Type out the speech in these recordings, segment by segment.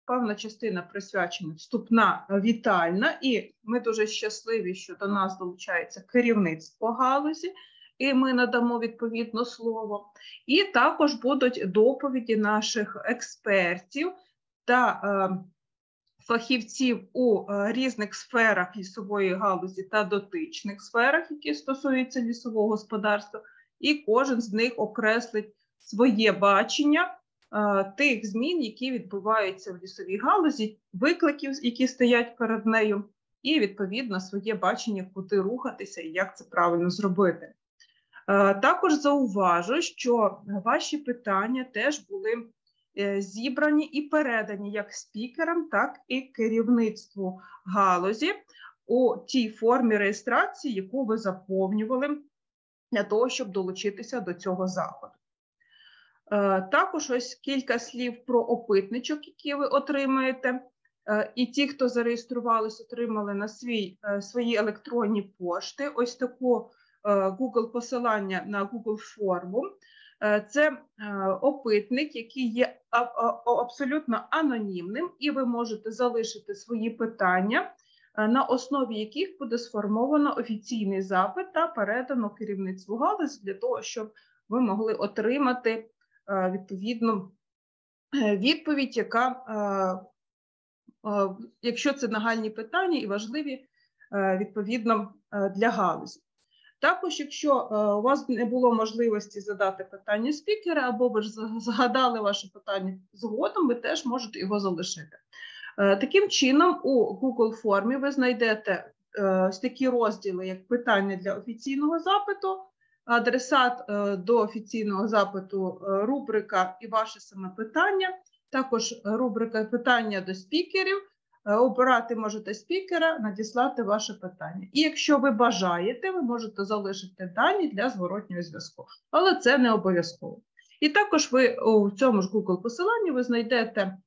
певна частина присвячена вступна вітальна, і ми дуже щасливі, що до нас долучається керівництво галузі, і ми надамо відповідно слово. І також будуть доповіді наших експертів та фахівців у різних сферах лісової галузі та дотичних сферах, які стосуються лісового господарства, і кожен з них окреслить своє бачення тих змін, які відбуваються в лісовій галузі, викликів, які стоять перед нею, і, відповідно, своє бачення, куди рухатися і як це правильно зробити. Також зауважу, що ваші питання теж були зібрані і передані як спікерам, так і керівництву галузі у тій формі реєстрації, яку ви заповнювали для того, щоб долучитися до цього заходу. Також ось кілька слів про опитничок, які ви отримаєте. І ті, хто зареєструвалися, отримали на свої електронні пошти ось таку Google посилання на Google форму. Це опитник, який є абсолютно анонімним, і ви можете залишити свої питання, на основі яких буде сформовано офіційний запит та передано керівництву галузі для того, щоб ви могли отримати відповідну відповідь, яка, якщо це нагальні питання і важливі, відповідно, для галузі. Також, якщо у вас не було можливості задати питання спікера, або ви ж згадали ваше питання згодом, ви теж можете його залишити. Таким чином, у Google формі ви знайдете такі розділи, як питання для офіційного запиту, адресат до офіційного запиту, рубрика і ваше саме питання, також рубрика питання до спікерів. Обирати можете спікера, надіслати ваше питання. І якщо ви бажаєте, ви можете залишити дані для зворотнього зв'язку. Але це не обов'язково. І також ви у цьому ж Google посиланні ви знайдете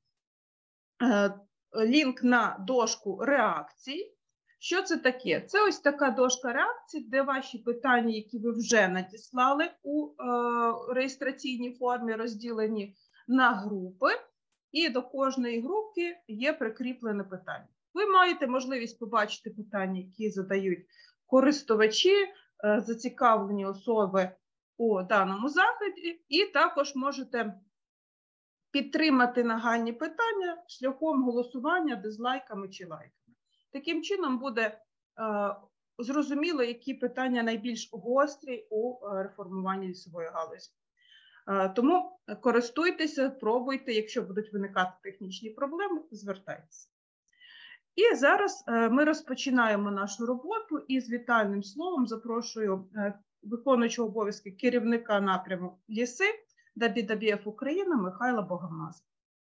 лінк на дошку реакцій. Що це таке? Це ось така дошка реакцій, де ваші питання, які ви вже надіслали у реєстраційній формі, розділені на групи. І до кожної групки є прикріплене питання. Ви маєте можливість побачити питання, які задають користувачі, зацікавлені особи у даному заході, і також можете підтримати нагальні питання шляхом голосування дизлайками чи лайками. Таким чином буде зрозуміло, які питання найбільш гострі у реформуванні лісової галузі. Тому користуйтеся, пробуйте, якщо будуть виникати технічні проблеми, звертайтеся. І зараз ми розпочинаємо нашу роботу і з вітальним словом запрошую виконуючого обов'язки керівника напряму ліси WWF Україна Михайла Богомаза.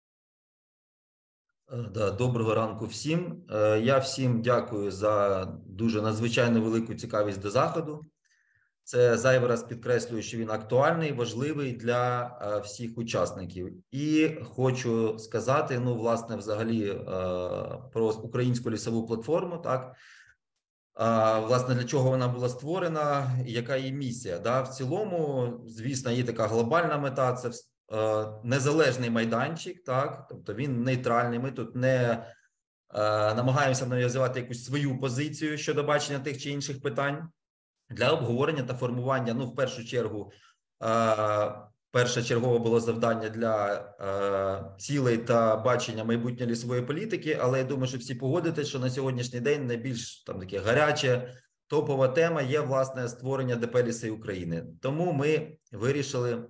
Доброго ранку всім. Я всім дякую за дуже надзвичайно велику цікавість до заходу. Це зайвий раз підкреслюю, що він актуальний, важливий для всіх учасників. І хочу сказати, ну, власне, взагалі про українську лісову платформу, так? Власне, для чого вона була створена, і яка її місія. Да? В цілому, звісно, є така глобальна мета, це незалежний майданчик, так? Тобто він нейтральний, ми тут не намагаємося нав'язувати якусь свою позицію щодо бачення тих чи інших питань. Для обговорення та формування, ну, в першу чергу, першочергове було завдання для цілей та бачення майбутньої лісової політики, але я думаю, що всі погодитесь, що на сьогоднішній день найбільш там таке гаряче, топова тема є, власне, створення ДП «Ліси України». Тому ми вирішили,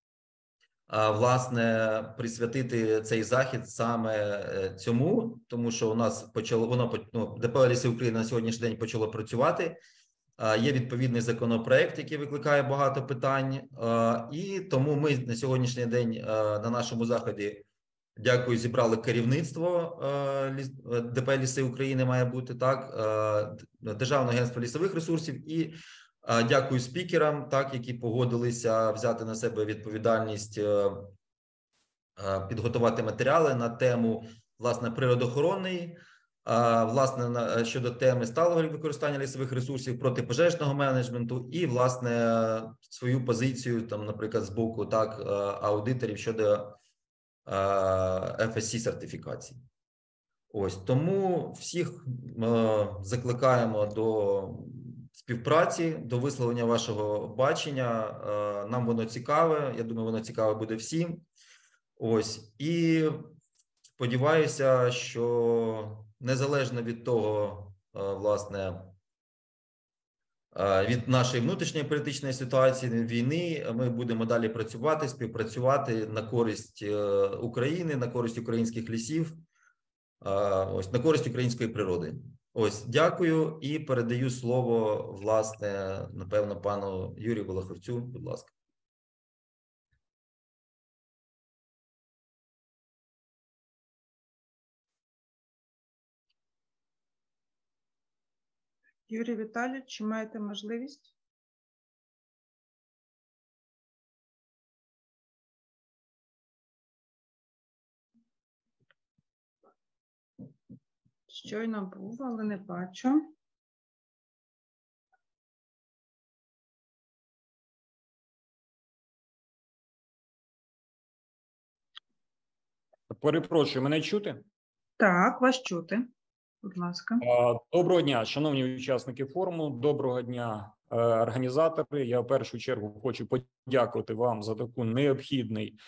власне, присвятити цей захід саме цьому, тому що у нас ДП «Ліси України» на сьогоднішній день почало працювати. Є відповідний законопроект, який викликає багато питань, і тому ми на сьогоднішній день на нашому заході, дякую, зібрали керівництво ДП «Ліси України» має бути, так, Державне агентство лісових ресурсів, і дякую спікерам, так, які погодилися взяти на себе відповідальність підготувати матеріали на тему, власне, природоохоронної, власне, щодо теми сталого використання лісових ресурсів, протипожежного менеджменту і, власне, свою позицію, там, наприклад, з боку, так, аудиторів щодо FSC-сертифікацій. Ось, тому всіх закликаємо до співпраці, до висловлення вашого бачення. Нам воно цікаве, я думаю, воно цікаве буде всім. Ось, і сподіваюся, що незалежно від того, власне, від нашої внутрішньої політичної ситуації, війни, ми будемо далі працювати, співпрацювати на користь України, на користь українських лісів, ось, на користь української природи. Ось, дякую і передаю слово, власне, напевно, пану Юрію Волоховцю, будь ласка. Юрій Віталійович, чи маєте можливість? Щойно був, але не бачу. Перепрошую, мене чути? Так, вас чути. Будь ласка. Доброго дня, шановні учасники форуму, доброго дня, організатори. Я в першу чергу хочу подякувати вам за таку необхідний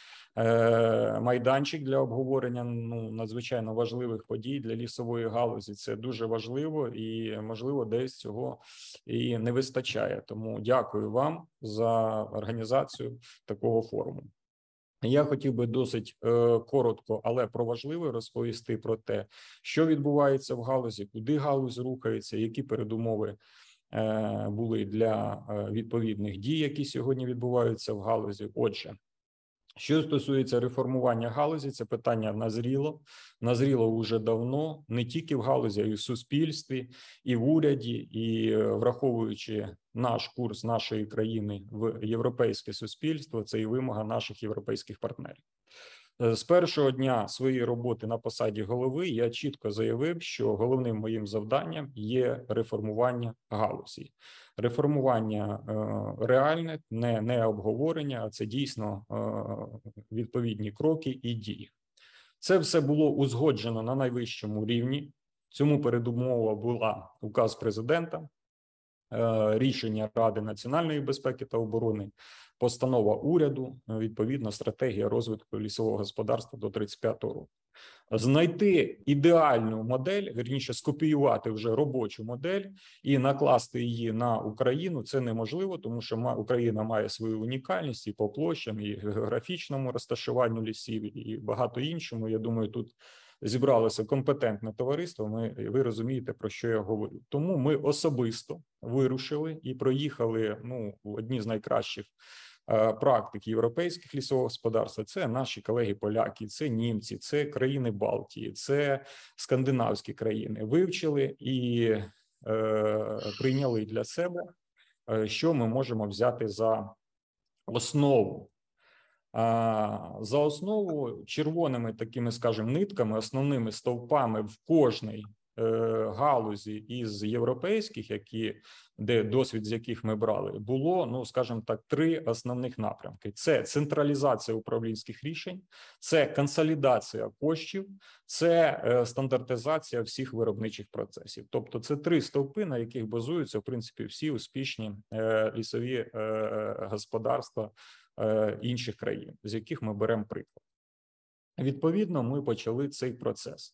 майданчик для обговорення надзвичайно важливих подій для лісової галузі. Це дуже важливо і, можливо, десь цього і не вистачає. Тому дякую вам за організацію такого форуму. Я хотів би досить коротко, але про важливе розповісти про те, що відбувається в галузі, куди галузь рухається, які передумови були для відповідних дій, які сьогодні відбуваються в галузі. Отже, що стосується реформування галузі, це питання назріло вже давно, не тільки в галузі, а й в суспільстві, і в уряді, і враховуючи наш курс нашої країни в європейське суспільство, це і вимога наших європейських партнерів. З першого дня своєї роботи на посаді голови я чітко заявив, що головним моїм завданням є реформування галузі. Реформування реальне, не обговорення, а це дійсно відповідні кроки і дії. Це все було узгоджено на найвищому рівні. Цьому передумова була указ президента, рішення Ради національної безпеки та оборони, постанова уряду, відповідно, стратегія розвитку лісового господарства до 35-го року. Знайти ідеальну модель, вірніше скопіювати вже робочу модель і накласти її на Україну, це неможливо, тому що Україна має свою унікальність і по площам, і географічному розташуванню лісів, і багато іншому. Я думаю, тут зібралося компетентне товариство, ви розумієте, про що я говорю. Тому ми особисто вирушили і проїхали одні з найкращих практик європейських лісового господарства. Це наші колеги-поляки, це німці, це країни Балтії, це скандинавські країни. Вивчили і прийняли для себе, що ми можемо взяти за основу. За основу червоними такими, скажімо, нитками, основними стовпами в кожній галузі із європейських, де досвід з яких ми брали, було, скажімо так, 3 основних напрямки. Це централізація управлінських рішень, це консолідація коштів, це стандартизація всіх виробничих процесів. Тобто це 3 стовпи, на яких базуються, в принципі, всі успішні лісові господарства інших країн, з яких ми беремо приклад. Відповідно, ми почали цей процес.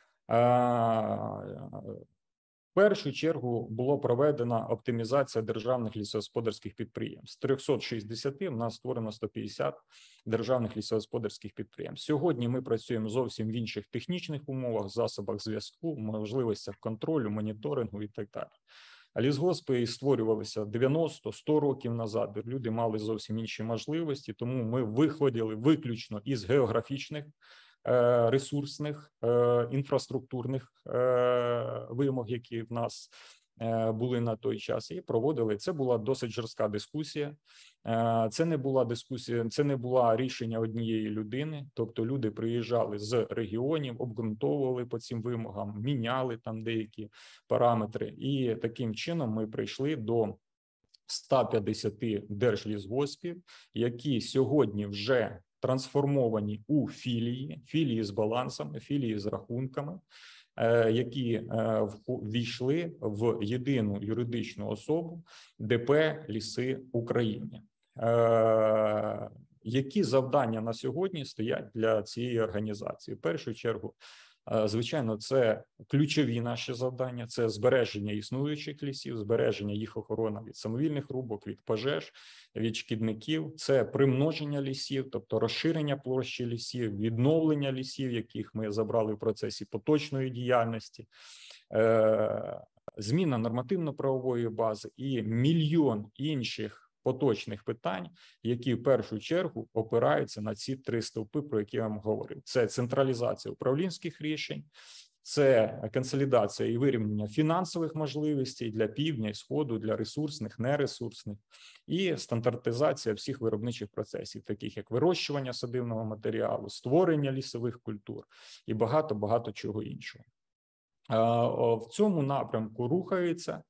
В першу чергу була проведена оптимізація державних лісогосподарських підприємств. З 360 в нас створено 150 державних лісогосподарських підприємств. Сьогодні ми працюємо зовсім в інших технічних умовах, засобах зв'язку, можливостях контролю, моніторингу і так далі. А лісгоспи створювалися 90-100 років назад, люди мали зовсім інші можливості, тому ми виходили виключно із географічних, ресурсних, інфраструктурних вимог, які в нас були на той час, і проводили. Це була досить жорстка дискусія. Це не була дискусія, це не було рішення однієї людини. Тобто люди приїжджали з регіонів, обґрунтовували по цим вимогам, міняли там деякі параметри. І таким чином ми прийшли до 150 держлісгоспів, які сьогодні вже трансформовані у філії з балансами, філії з рахунками, які ввійшли в єдину юридичну особу ДП «Ліси України». Які завдання на сьогодні стоять для цієї організації? В першу чергу, звичайно, це ключові наші завдання, це збереження існуючих лісів, збереження їх охорона від самовільних рубок, від пожеж, від шкідників, це примноження лісів, тобто розширення площі лісів, відновлення лісів, яких ми забрали в процесі поточної діяльності, зміна нормативно-правової бази і мільйон інших поточних питань, які в першу чергу опираються на ці три стовпи, про які я вам говорив. Це централізація управлінських рішень, це консолідація і вирівняння фінансових можливостей для півдня і сходу, для ресурсних, нересурсних, і стандартизація всіх виробничих процесів, таких як вирощування садивного матеріалу, створення лісових культур і багато-багато чого іншого. В цьому напрямку рухається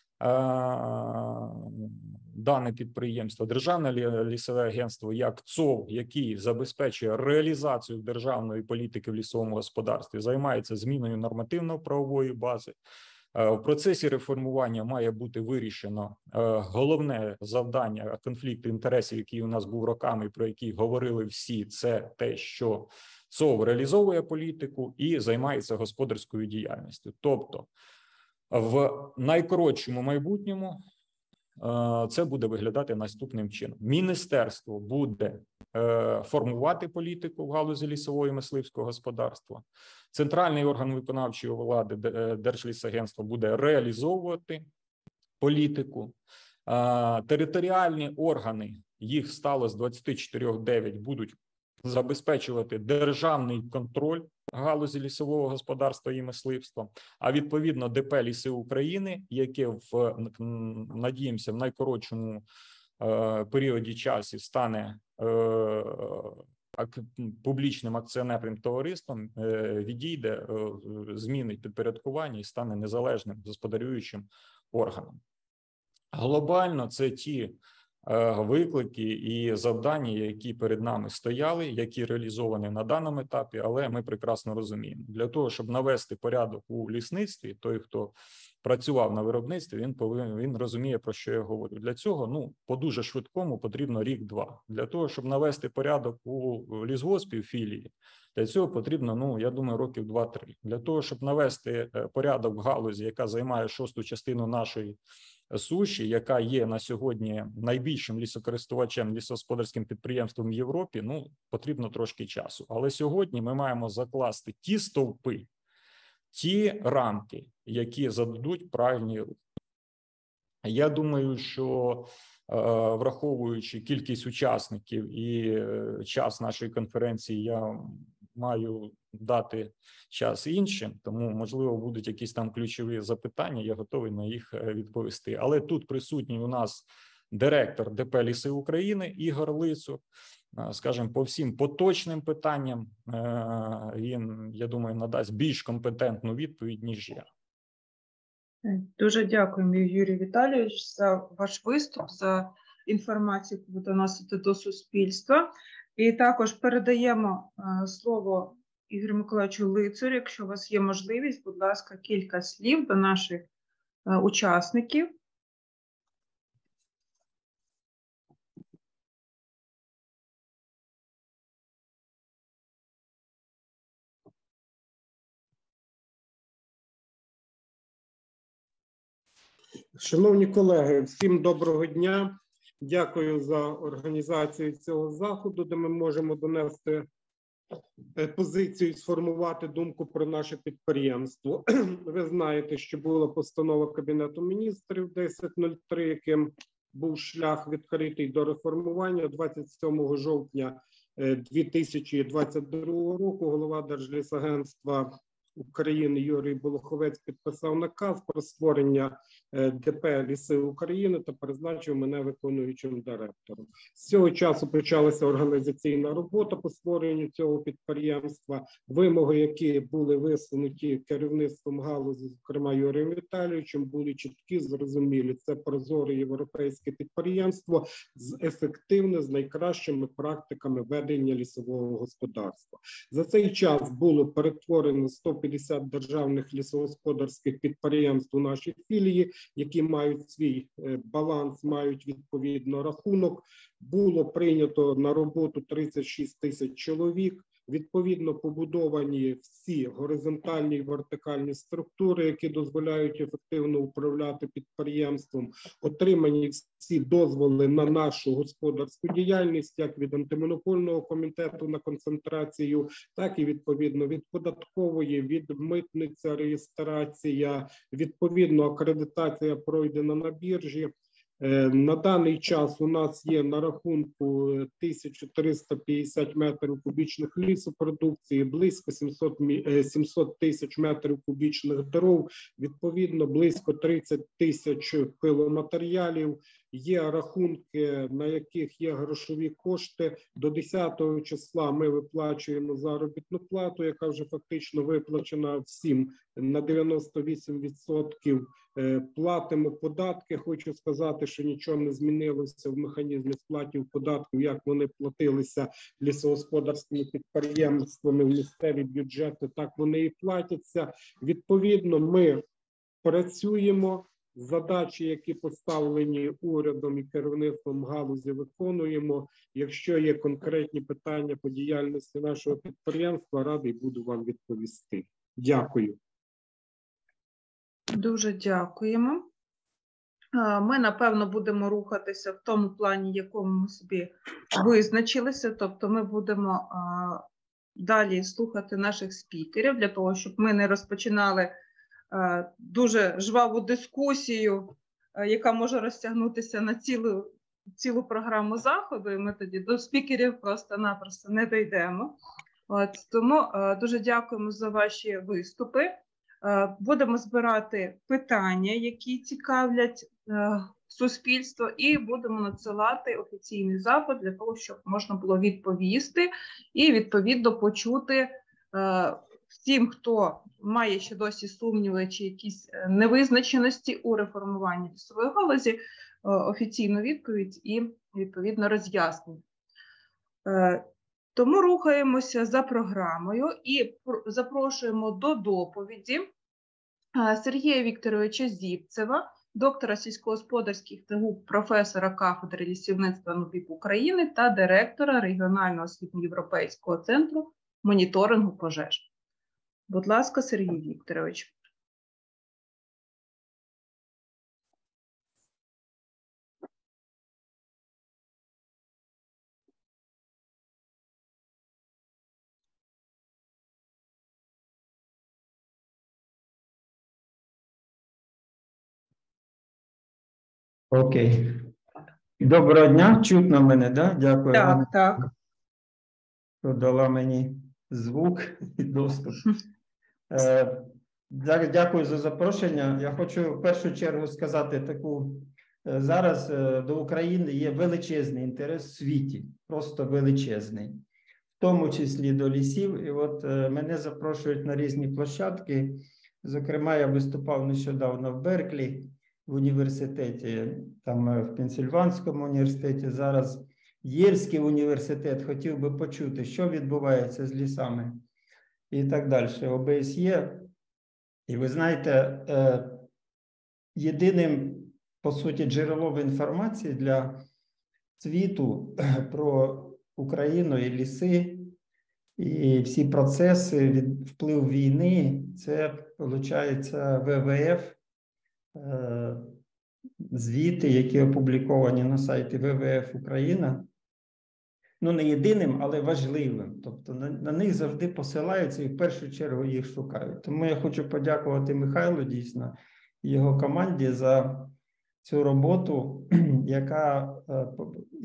дане підприємство, Державне лісове агентство, як ЦОВ, який забезпечує реалізацію державної політики в лісовому господарстві, займається зміною нормативно-правової бази. В процесі реформування має бути вирішено головне завдання конфлікту інтересів, який у нас був роками, про який говорили всі, це те, що ЦОВ реалізовує політику і займається господарською діяльністю. Тобто, в найкоротшому майбутньому це буде виглядати наступним чином. Міністерство буде формувати політику в галузі лісового і мисливського господарства. Центральний орган виконавчої влади, Держлісагентство, буде реалізовувати політику. Територіальні органи, їх стало з 24-9, будуть забезпечувати державний контроль галузі лісового господарства і мисливства, а відповідно ДП «Ліси України», яке надіємося в найкоротшому періоді часу стане публічним акціонерним товариством, відійде, змінить підпорядкування і стане незалежним господарюючим органом. Глобально це ті виклики і завдання, які перед нами стояли, які реалізовані на даному етапі, але ми прекрасно розуміємо. Для того, щоб навести порядок у лісництві, той, хто працював на виробництві, він розуміє, про що я говорю. Для цього, по дуже швидкому потрібно рік-два. Для того, щоб навести порядок у лісгоспі, в філії, для цього потрібно, я думаю, років 2-3. Для того, щоб навести порядок в галузі, яка займає 6-ту частину нашої суші, яка є на сьогодні найбільшим лісокористувачем, лісогосподарським підприємством в Європі, потрібно трошки часу. Але сьогодні ми маємо закласти ті стовпи, ті рамки, які зададуть правильний рух. Я думаю, що враховуючи кількість учасників і час нашої конференції, я маю дати час іншим, тому, можливо, будуть якісь там ключові запитання, я готовий на їх відповісти. Але тут присутній у нас директор ДП «Ліси України» Ігор Лицур. Скажімо, по всім поточним питанням він, я думаю, надасть більш компетентну відповідь, ніж я. Дуже дякуємо, Юрій Віталійович, за ваш виступ, за інформацію, яку ви доносите до суспільства. І також передаємо слово Ігорю Миколаївичу Лицуру. Якщо у вас є можливість, будь ласка, кілька слів до наших учасників. Шановні колеги, всім доброго дня. Дякую за організацію цього заходу, де ми можемо донести позицію і сформувати думку про наше підприємство. Ви знаєте, що була постанова Кабінету міністрів 1003, яким був шлях відкритий до реформування. 27 жовтня 2022 року голова Держлісагентства України Юрій Болоховець підписав наказ про створення ДП «Ліси України» та призначив мене виконуючим директором. З цього часу почалася організаційна робота по створенню цього підприємства. Вимоги, які були висунуті керівництвом галузі, зокрема Юрієм Віталійовичем, були чіткі, зрозумілі. Це прозоре європейське підприємство, ефективне, з найкращими практиками ведення лісового господарства. За цей час було перетворено 150 державних лісогосподарських підприємств у нашій філії, які мають свій баланс, мають відповідно рахунок. Було прийнято на роботу 36 тисяч чоловік. Відповідно, побудовані всі горизонтальні і вертикальні структури, які дозволяють ефективно управляти підприємством. Отримані всі дозволи на нашу господарську діяльність, як від антимонопольного комітету на концентрацію, так і відповідно від податкової, від митниця, реєстрація, відповідно акредитація пройдена на біржі. На даний час у нас є на рахунку 1350 метрів кубічних лісопродукції, близько 700 тисяч метрів кубічних дров, відповідно близько 30 тисяч пиломатеріалів. Є рахунки, на яких є грошові кошти. До 10-го числа ми виплачуємо заробітну плату, яка вже фактично виплачена всім на 98%. Платимо податки. Хочу сказати, що нічого не змінилося в механізмі сплатів податків, як вони платилися лісогосподарськими підприємствами в місцеві бюджети, так вони і платяться. Відповідно, ми працюємо. Задачі, які поставлені урядом і керівництвом галузі, виконуємо. Якщо є конкретні питання по діяльності нашого підприємства, радий буду вам відповісти. Дякую. Дуже дякуємо. Ми, напевно, будемо рухатися в тому плані, якому ми собі визначилися. Тобто ми будемо далі слухати наших спікерів, для того, щоб ми не розпочинали дуже жваву дискусію, яка може розтягнутися на цілу програму заходу, і ми тоді до спікерів просто-напросто не дійдемо. Тому дуже дякуємо за ваші виступи. Будемо збирати питання, які цікавлять суспільство, і будемо надсилати офіційний запит для того, щоб можна було відповісти і, відповідно, почути всім, хто має ще досі сумніви чи якісь невизначеності у реформуванні лісової галузі, офіційну відповідь і, відповідно, роз'яснення. Тому рухаємося за програмою і запрошуємо до доповіді Сергія Вікторовича Зібцева, доктора сільськогосподарських наук, професора кафедри лісівництва НУПІП України та директора регіонального східноєвропейського центру моніторингу пожеж. Будь ласка, Сергій Вікторович. Окей. Доброго дня. Чутно мене, да? Дякую вам, Так. що дала мені звук і доступ. Дякую за запрошення. Я хочу в першу чергу сказати таку. Зараз до України є величезний інтерес в світі, просто величезний, в тому числі до лісів. І от мене запрошують на різні площадки. Зокрема, я виступав нещодавно в Берклі, в університеті, там в Пенсільванському університеті, зараз Єльський університет, хотів би почути, що відбувається з лісами і так далі. ОБСЄ. І ви знаєте, єдиним, по суті, джерелом інформації для світу про Україну і ліси, і всі процеси, вплив війни, це, виходить, ВВФ, звіти, які опубліковані на сайті ВВФ Україна. Ну, не єдиним, але важливим. Тобто на них завжди посилаються і в першу чергу їх шукають. Тому я хочу подякувати Михайлу, дійсно, і його команді за цю роботу, яка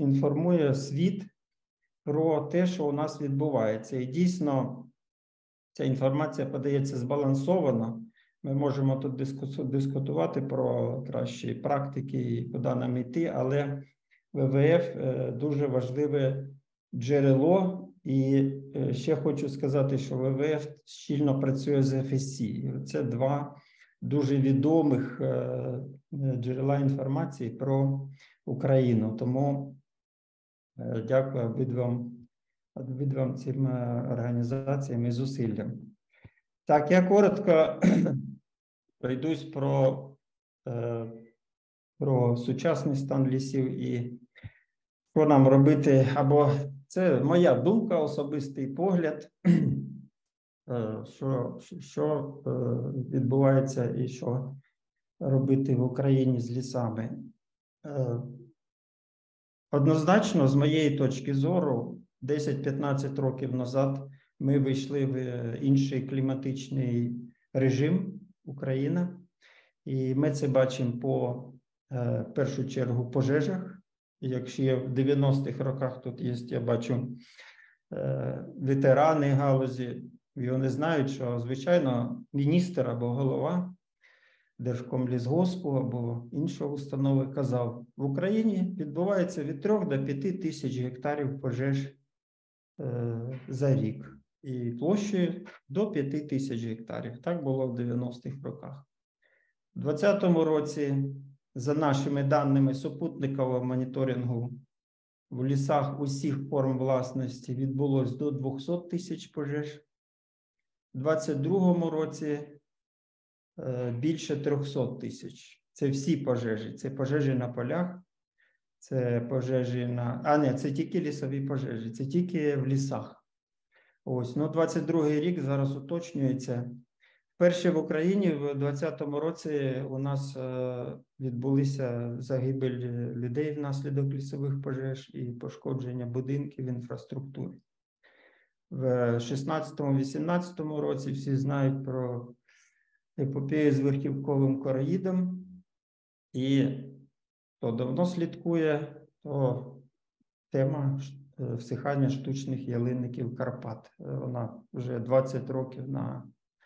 інформує світ про те, що у нас відбувається. І дійсно, ця інформація подається збалансовано. Ми можемо тут дискутувати про кращі практики і куди нам йти, але ВВФ дуже важливе джерело. І ще хочу сказати, що ВВФ щільно працює з ФСІ. Це два дуже відомих джерела інформації про Україну. Тому дякую обидвам цим організаціям і зусиллям. Так, я коротко пройдусь про сучасний стан лісів і що нам робити, або це моя думка, особистий погляд, що відбувається і що робити в Україні з лісами. Однозначно, з моєї точки зору, 10-15 років назад ми вийшли в інший кліматичний режим Україна, і ми це бачимо по, в першу чергу, пожежах. Якщо є в 90-х роках, тут є, я бачу, ветерани галузі, і вони знають, що, звичайно, міністр або голова Держкомлісгоспу або іншої установи казав, в Україні відбувається від 3 до 5 тисяч гектарів пожеж за рік. І площею до 5 тисяч гектарів. Так було в 90-х роках. У 2020 році, за нашими даними супутникового моніторингу, в лісах усіх форм власності відбулось до 200 тисяч пожеж. У 2022 році більше 300 тисяч. Це всі пожежі. Це пожежі на полях, це пожежі на... це тільки лісові пожежі, це тільки в лісах. Ось, 22-й рік зараз уточнюється. Вперше в Україні в 2020 році у нас відбулися загибель людей внаслідок лісових пожеж і пошкодження будинків, інфраструктури. В 16-18 році всі знають про епопею з верхівковим короїдом. І хто давно слідкує, то тема всихання штучних ялинників Карпат. Вона вже 20 років на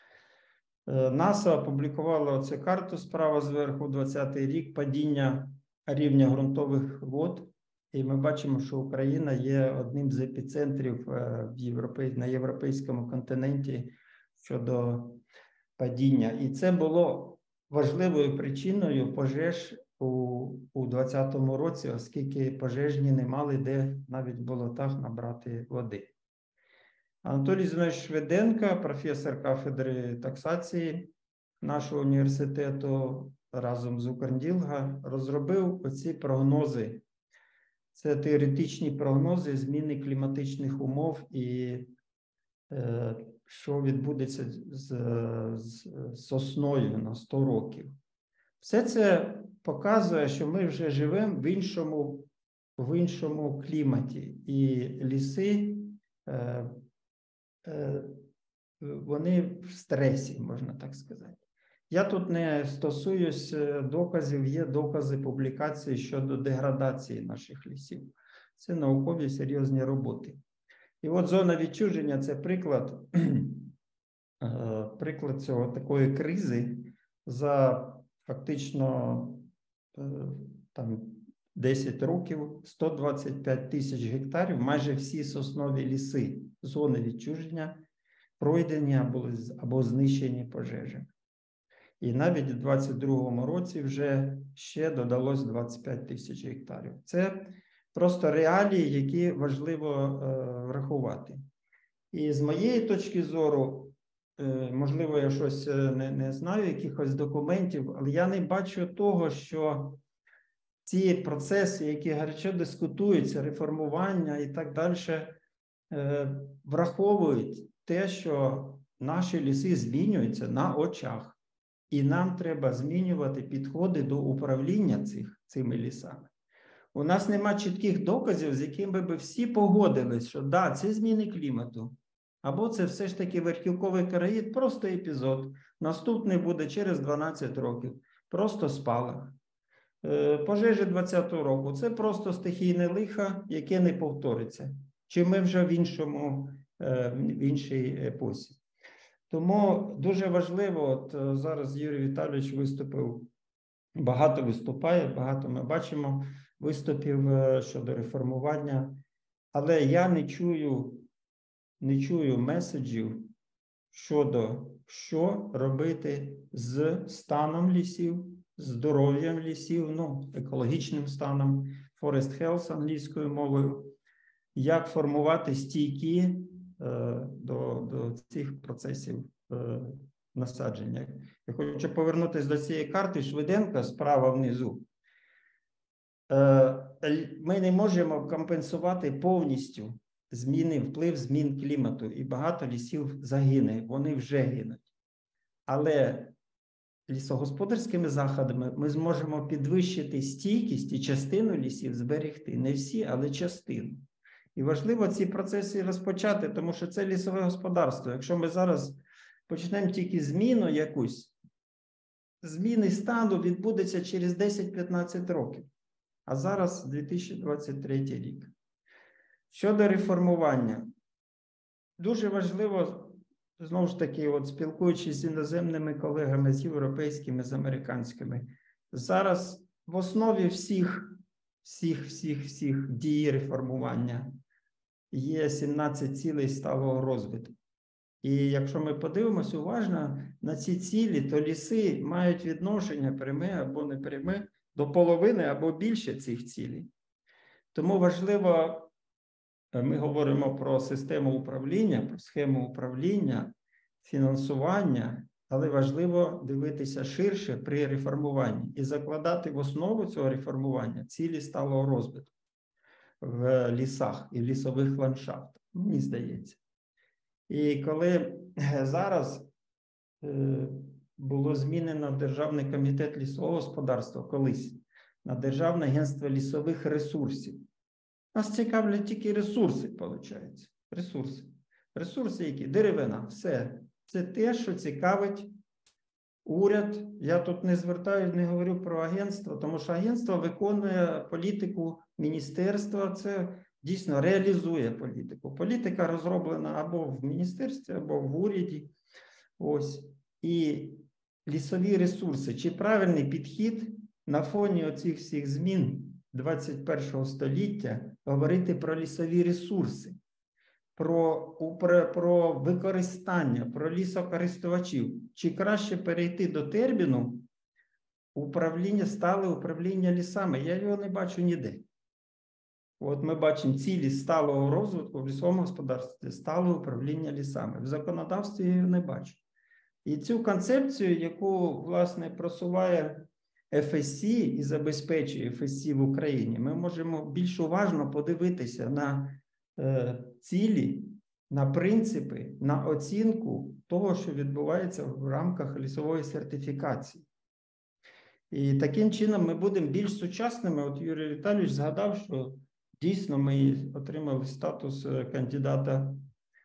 НАСА опублікувала оцю карту справа зверху, 20-й рік, падіння рівня ґрунтових вод. І ми бачимо, що Україна є одним з епіцентрів на європейському континенті щодо падіння. І це було важливою причиною пожеж у 2020 році, оскільки пожежні не мали де навіть в болотах набрати води. Анатолій Зінович Швиденко, професор кафедри таксації нашого університету разом з Укрділга, розробив оці прогнози. Це теоретичні прогнози зміни кліматичних умов і що відбудеться з сосною на 100 років. Все це показує, що ми вже живемо в іншому кліматі. І ліси, вони в стресі, можна так сказати. Я тут не стосуюсь доказів, є докази публікації щодо деградації наших лісів. Це наукові серйозні роботи. І от зона відчуження – це приклад цього такої кризи за фактично там 10 років, 125 тисяч гектарів, майже всі соснові ліси зони відчуження пройдені або знищені пожежами. І навіть у 2022 році вже ще додалось 25 тисяч гектарів. Це просто реалії, які важливо врахувати. І з моєї точки зору, можливо, я щось не знаю, якихось документів, але я не бачу того, що ці процеси, які гаряче дискутуються, реформування і так далі, враховують те, що наші ліси змінюються на очах. І нам треба змінювати підходи до управління цими лісами. У нас нема чітких доказів, з якими би всі погодились, що да, це зміни клімату. Або це все ж таки верхівковий короїд, просто епізод. Наступний буде через 12 років. Просто спалах. Пожежі 2020 року – це просто стихійне лихо, яке не повториться. Чи ми вже в іншій епосі. Тому дуже важливо, от зараз Юрій Віталійович виступив, багато виступає, багато ми бачимо виступів щодо реформування, але я не чую меседжів щодо що робити з станом лісів, здоров'ям лісів, ну, екологічним станом, forest health англійською мовою, як формувати стійки до цих процесів насадження. Я хочу повернутися до цієї карти швиденько, справа внизу. Ми не можемо компенсувати повністю вплив змін клімату, і багато лісів загине, вони вже гинуть. Але лісогосподарськими заходами ми зможемо підвищити стійкість і частину лісів зберегти. Не всі, але частину. І важливо ці процеси розпочати, тому що це лісове господарство. Якщо ми зараз почнемо тільки зміну якусь, зміни стану відбудеться через 10-15 років. А зараз 2023 рік. Щодо реформування. Дуже важливо, знову ж таки, от спілкуючись з іноземними колегами, з європейськими, з американськими, зараз в основі всіх дій реформування є 17 цілей сталого розвитку. І якщо ми подивимося уважно на ці цілі, то ліси мають відношення пряме або непряме до половини або більше цих цілей. Тому важливо, ми говоримо про систему управління, про схему управління, фінансування, але важливо дивитися ширше при реформуванні і закладати в основу цього реформування цілі сталого розвитку в лісах і лісових ландшафтах, мені здається. І коли зараз було змінено Державний комітет лісового господарства колись на Державне агентство лісових ресурсів, нас цікавлять тільки ресурси, виходить. Ресурси які? Деревина, все. Це те, що цікавить уряд. Я тут не говорю про агентство, тому що агентство виконує політику міністерства, це дійсно реалізує політику. Політика розроблена або в міністерстві, або в уряді. Ось. І лісові ресурси. Чи правильний підхід на фоні оцих всіх змін 21 століття говорити про лісові ресурси, про використання, про лісокористувачів? Чи краще перейти до терміну стале управління лісами? Я його не бачу ніде. От ми бачимо цілі сталого розвитку в лісовому господарстві, стале управління лісами. В законодавстві я його не бачу. І цю концепцію, яку, власне, просуває ФСС і забезпечує ФСС в Україні, ми можемо більш уважно подивитися на цілі, на принципи, на оцінку того, що відбувається в рамках лісової сертифікації. І таким чином ми будемо більш сучасними. От Юрій Віталійович згадав, що дійсно ми отримали статус кандидата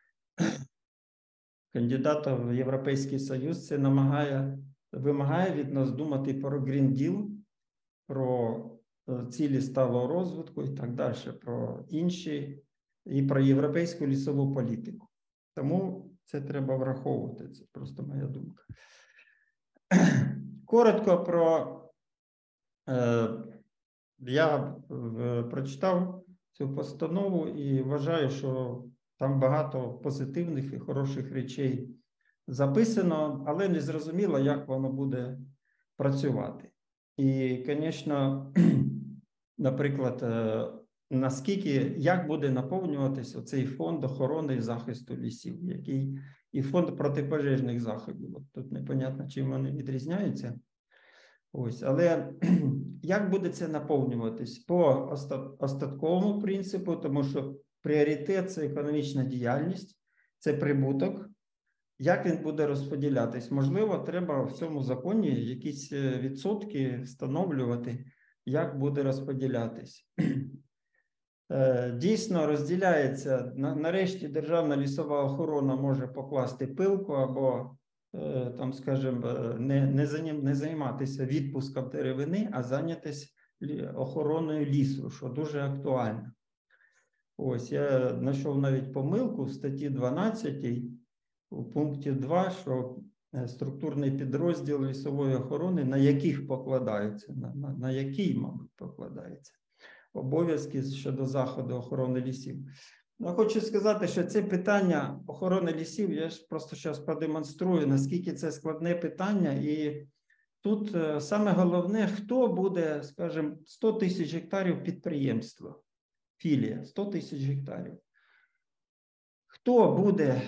в Європейський Союз. Це вимагає від нас думати про Green Deal, про цілі сталого розвитку і так далі, про інші, і про європейську лісову політику. Тому це треба враховувати, це просто моя думка. Коротко я прочитав цю постанову і вважаю, що там багато позитивних і хороших речей записано, але не зрозуміло, як воно буде працювати. І, звісно, наприклад, як буде наповнюватися цей фонд охорони і захисту лісів, і фонд протипожежних заходів. От тут непонятно, чим вони відрізняються. Ось, але як буде це наповнюватись? По остатковому принципу, тому що пріоритет – це економічна діяльність, це прибуток. Як він буде розподілятись? Можливо, треба в цьому законі якісь відсотки встановлювати, як буде розподілятись. Дійсно розділяється, нарешті Державна лісова охорона може покласти пилку або, там, скажімо, не займатися відпуском деревини, а зайнятися охороною лісу, що дуже актуально. Ось, я знайшов навіть помилку в статті 12, у пункті 2, що структурний підрозділ лісової охорони, на яких покладаються, на який, мабуть, покладається обов'язки щодо заходу охорони лісів. Ну, хочу сказати, що це питання охорони лісів, я ж просто зараз продемонструю, наскільки це складне питання. І тут саме головне, хто буде, скажімо, 100 тисяч гектарів підприємства, філія, 100 тисяч гектарів. Хто буде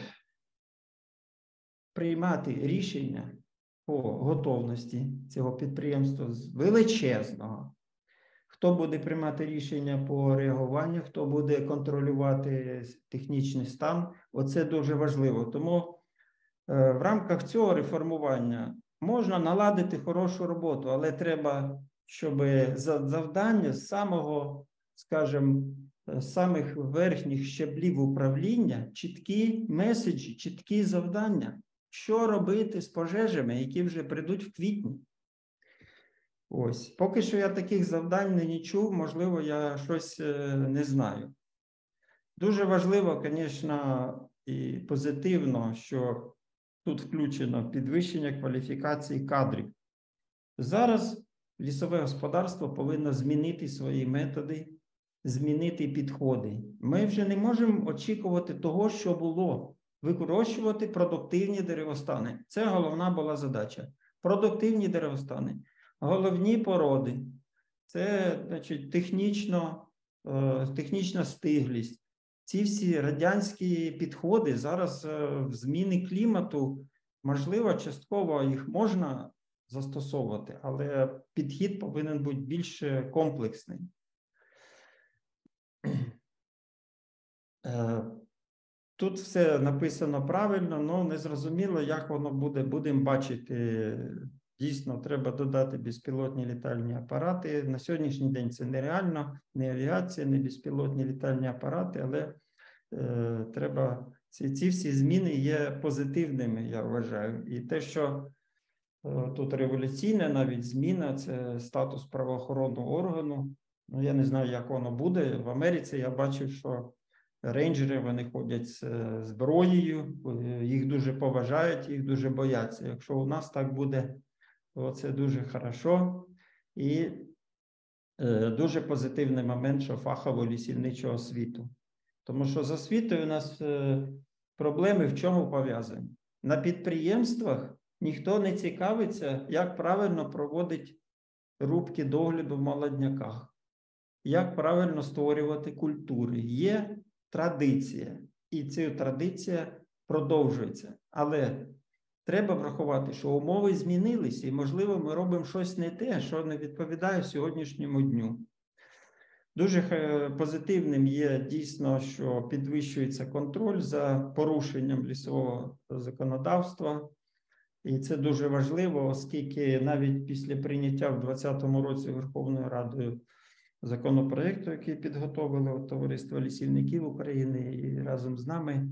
приймати рішення по готовності цього підприємства з величезного? Хто буде приймати рішення по реагуванню, хто буде контролювати технічний стан? Оце дуже важливо. Тому в рамках цього реформування можна наладити хорошу роботу, але треба, щоб завдання з самого, скажімо, з самих верхніх щаблів управління, чіткі меседжі, чіткі завдання. Що робити з пожежами, які вже прийдуть в квітні? Ось, поки що я таких завдань не чув, можливо, я щось не знаю. Дуже важливо, звісно, і позитивно, що тут включено підвищення кваліфікації кадрів. Зараз лісове господарство повинно змінити свої методи, змінити підходи. Ми вже не можемо очікувати того, що було. Вирощувати продуктивні деревостани. Це головна була задача. Продуктивні деревостани. Головні породи – це, значить, технічна стиглість. Ці всі радянські підходи зараз в зміни клімату, можливо, частково їх можна застосовувати, але підхід повинен бути більш комплексний. Тут все написано правильно, але не зрозуміло, як воно буде. Будемо бачити. Дійсно, треба додати безпілотні літальні апарати. На сьогоднішній день це нереально, не авіація, не безпілотні літальні апарати, але треба, ці всі зміни є позитивними, я вважаю. І те, що тут революційна навіть зміна, це статус правоохоронного органу. Ну, я не знаю, як воно буде. В Америці я бачив, що рейнджери, вони ходять з зброєю, їх дуже поважають, їх дуже бояться. Якщо у нас так буде, то це дуже хорошо. І дуже позитивний момент, що фахово лісівничу освіту. Тому що з освітою у нас проблеми в чому пов'язані? На підприємствах ніхто не цікавиться, як правильно проводить рубки догляду в молодняках, як правильно створювати культури. Є традиція, і ця традиція продовжується. Але треба врахувати, що умови змінилися, і, можливо, ми робимо щось не те, що не відповідає сьогоднішньому дню. Дуже позитивним є дійсно, що підвищується контроль за порушенням лісового законодавства. І це дуже важливо, оскільки навіть після прийняття в 2020 році Верховною Радою законопроекту, який підготовили Товариство лісівників України і разом з нами,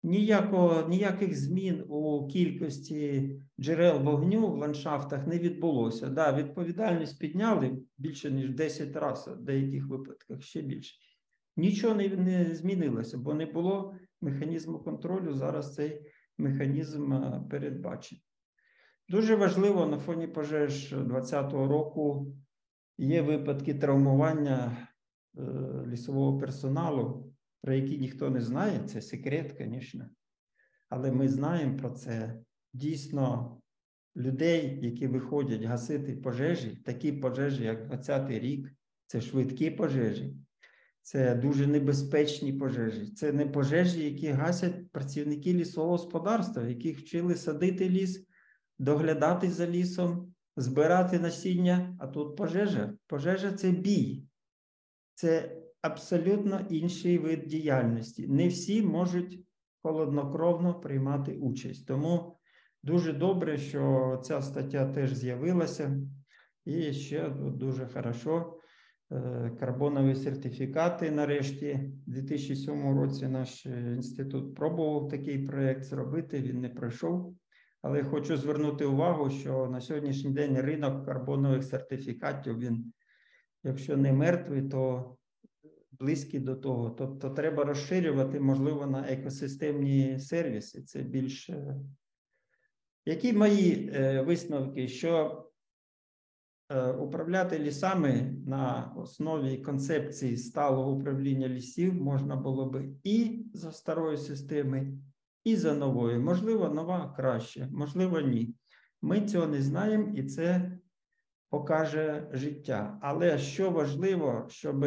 ніяких змін у кількості джерел вогню в ландшафтах не відбулося. Да, відповідальність підняли більше, ніж 10 разів, в деяких випадках ще більше. Нічого не змінилося, бо не було механізму контролю, зараз цей механізм передбачений. Дуже важливо на фоні пожеж 2020 року є випадки травмування лісового персоналу, про які ніхто не знає, це секрет, звісно. Але ми знаємо про це. Дійсно, людей, які виходять гасити пожежі, такі пожежі, як 2020 рік, це швидкі пожежі, це дуже небезпечні пожежі. Це не пожежі, які гасять працівники лісового господарства, яких вчили садити ліс, доглядати за лісом, збирати насіння, а тут пожежа. Пожежа – це бій. Це абсолютно інший вид діяльності. Не всі можуть холоднокровно приймати участь. Тому дуже добре, що ця стаття теж з'явилася. І ще дуже хорошо, карбонові сертифікати нарешті. У 2007 році наш інститут пробував такий проєкт зробити, він не пройшов. Але хочу звернути увагу, що на сьогоднішній день ринок карбонових сертифікатів, він, якщо не мертвий, то близькі до того. Тобто треба розширювати, можливо, на екосистемні сервіси. Це більше. Які мої висновки? Що управляти лісами на основі концепції сталого управління лісів можна було би і за старою системою, і за новою. Можливо, нова краще, можливо, ні. Ми цього не знаємо, і це покаже життя. Але що важливо, щоб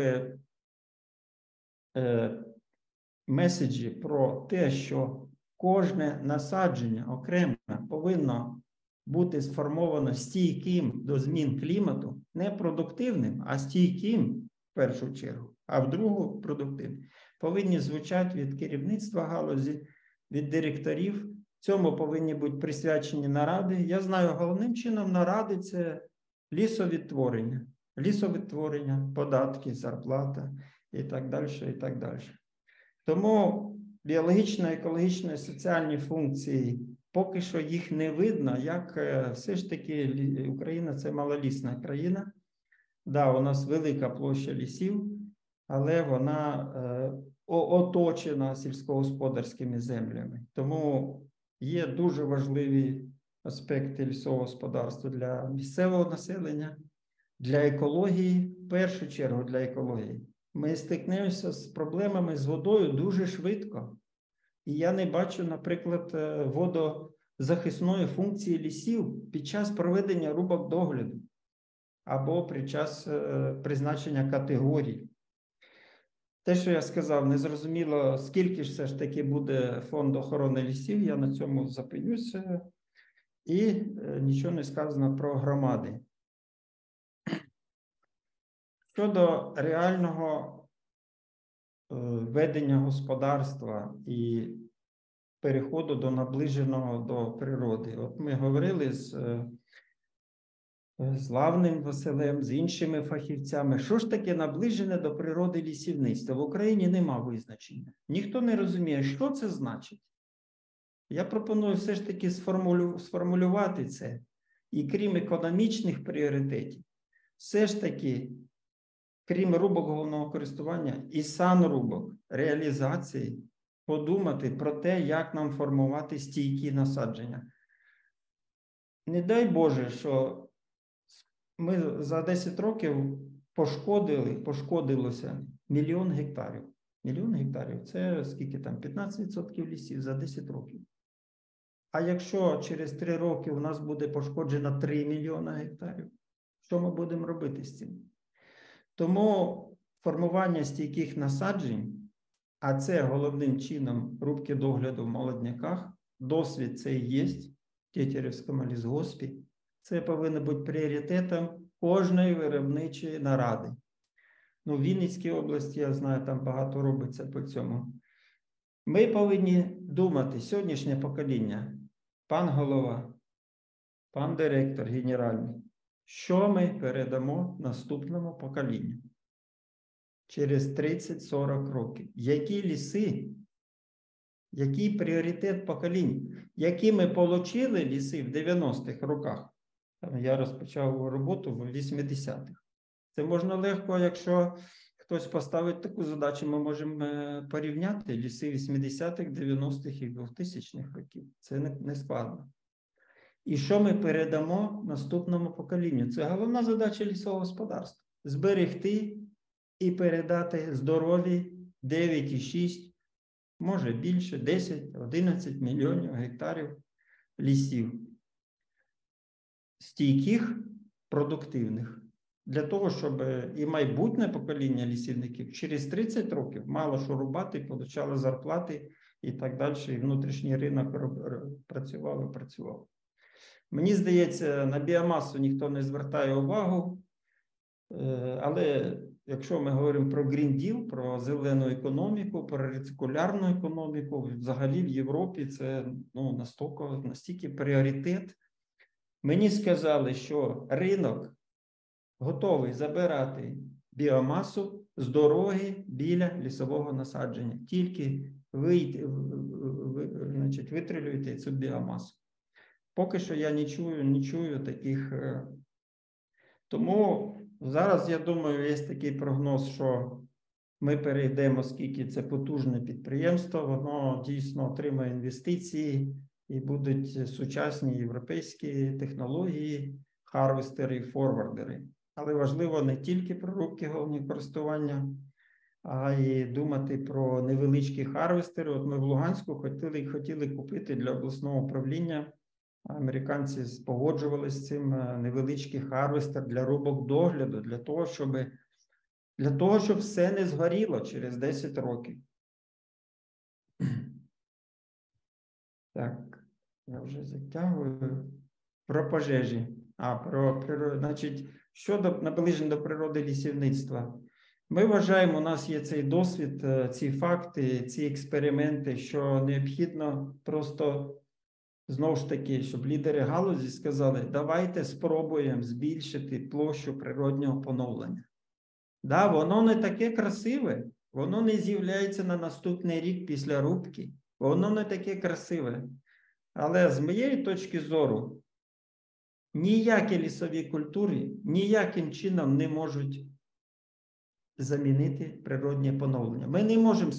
меседжі про те, що кожне насадження окремо повинно бути сформовано стійким до змін клімату, не продуктивним, а стійким в першу чергу, а в другу продуктивним, повинні звучати від керівництва галузі, від директорів. Цьому повинні бути присвячені наради. Я знаю, головним чином наради – це лісовідтворення. Лісовідтворення, податки, зарплата і так далі, і так далі. Тому біологічно, екологічно, соціальні функції, поки що їх не видно, як все ж таки Україна – це малолісна країна. Да, у нас велика площа лісів, але вона оточена сільськогосподарськими землями. Тому є дуже важливі аспекти лісового господарства для місцевого населення, для екології, в першу чергу для екології. Ми стикнемося з проблемами з водою дуже швидко. І я не бачу, наприклад, водозахисної функції лісів під час проведення рубок догляду або під час призначення категорій. Те, що я сказав, незрозуміло, скільки ж все ж таки буде фонд охорони лісів, я на цьому зупинюся. І нічого не сказано про громади. Щодо реального ведення господарства і переходу до наближеного до природи. От ми говорили з Лавним Василем, з іншими фахівцями, що ж таке наближене до природи лісівництво. В Україні нема визначення. Ніхто не розуміє, що це значить. Я пропоную все ж таки сформулювати це. І крім економічних пріоритетів, все ж таки, крім рубок головного користування і санрубок, реалізації, подумати про те, як нам формувати стійкі насадження. Не дай Боже, що ми за 10 років пошкодилося 1 мільйон гектарів. 1 мільйон гектарів – це скільки там? 15% лісів за 10 років. А якщо через 3 роки у нас буде пошкоджено 3 мільйона гектарів, що ми будемо робити з цим? Тому формування стійких насаджень, а це головним чином рубки догляду в молодняках, досвід це і є в Тетерівському лісгоспі, це повинно бути пріоритетом кожної виробничої наради. Ну, в Вінницькій області, я знаю, там багато робиться по цьому. Ми повинні думати, сьогоднішнє покоління, пан голова, пан директор генеральний, що ми передамо наступному поколінню через 30-40 років. Які ліси, який пріоритет поколінь, які ми отримали ліси в 90-х роках. Я розпочав роботу в 80-х. Це можна легко, якщо хтось поставить таку задачу, ми можемо порівняти ліси 80-х, 90-х і 2000-х років. Це не складно. І що ми передамо наступному поколінню? Це головна задача лісового господарства. Зберегти і передати здорові 9,6, може більше, 10-11 мільйонів гектарів лісів. Стійких, продуктивних. Для того, щоб і майбутнє покоління лісівників через 30 років мало що рубати, получало зарплати і так далі, і внутрішній ринок працював. Мені здається, на біомасу ніхто не звертає увагу, але якщо ми говоримо про Green Deal, про зелену економіку, про рецикулярну економіку, взагалі в Європі це настільки пріоритет. Мені сказали, що ринок готовий забирати біомасу з дороги біля лісового насадження. Тільки вистрілюйте цю біомасу. Поки що я не чую таких. Тому зараз, я думаю, є такий прогноз, що ми перейдемо, оскільки це потужне підприємство, воно дійсно отримає інвестиції і будуть сучасні європейські технології, харвестери і форвардери. Але важливо не тільки про рубки головні користування, а й думати про невеличкі харвестери. От ми в Луганську хотіли купити для обласного управління. Американці погоджувалися з цим невеличкий харвестер для рубок догляду, для того, щоб все не згоріло через 10 років. Так, я вже затягую. Про пожежі. Значить, щодо наближення до природи лісівництва. Ми вважаємо, у нас є цей досвід, ці факти, ці експерименти, що необхідно просто, знову ж таки, щоб лідери галузі сказали, давайте спробуємо збільшити площу природнього поновлення. Да, воно не таке красиве, воно не з'являється на наступний рік після рубки, воно не таке красиве. Але з моєї точки зору, ніякі лісові культури ніяким чином не можуть замінити природнє поновлення. Ми не можемо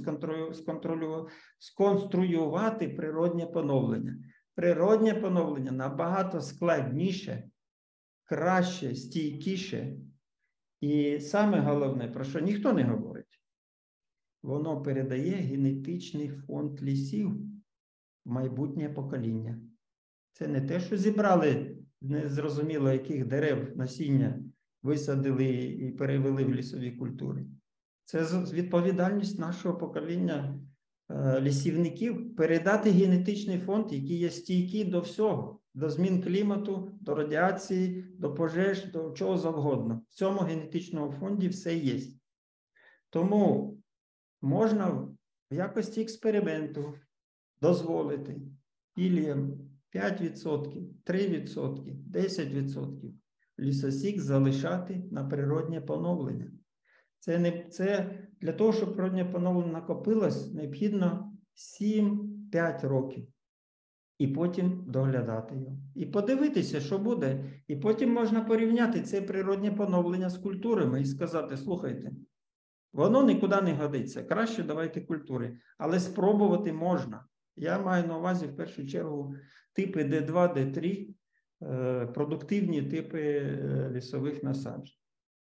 сконструювати природнє поновлення. Природнє поновлення набагато складніше, краще, стійкіше. І саме головне, про що ніхто не говорить, воно передає генетичний фонд лісів в майбутнє покоління. Це не те, що зібрали незрозуміло яких дерев насіння, висадили і перевели в лісові культури. Це відповідальність нашого покоління лісівників передати генетичний фонд, який є стійкий до всього, до змін клімату, до радіації, до пожеж, до чого завгодно. В цьому генетичному фонді все є. Тому можна в якості експерименту дозволити філіям 5%, 3%, 10% лісосік залишати на природнє поновлення. Це для того, щоб природнє поновлення накопилось, необхідно 7-5 років. І потім доглядати його. І подивитися, що буде. І потім можна порівняти це природнє поновлення з культурами і сказати, слухайте, воно нікуди не годиться. Краще давайте культури. Але спробувати можна. Я маю на увазі, в першу чергу, типи Д2, Д3, продуктивні типи лісових насаджень.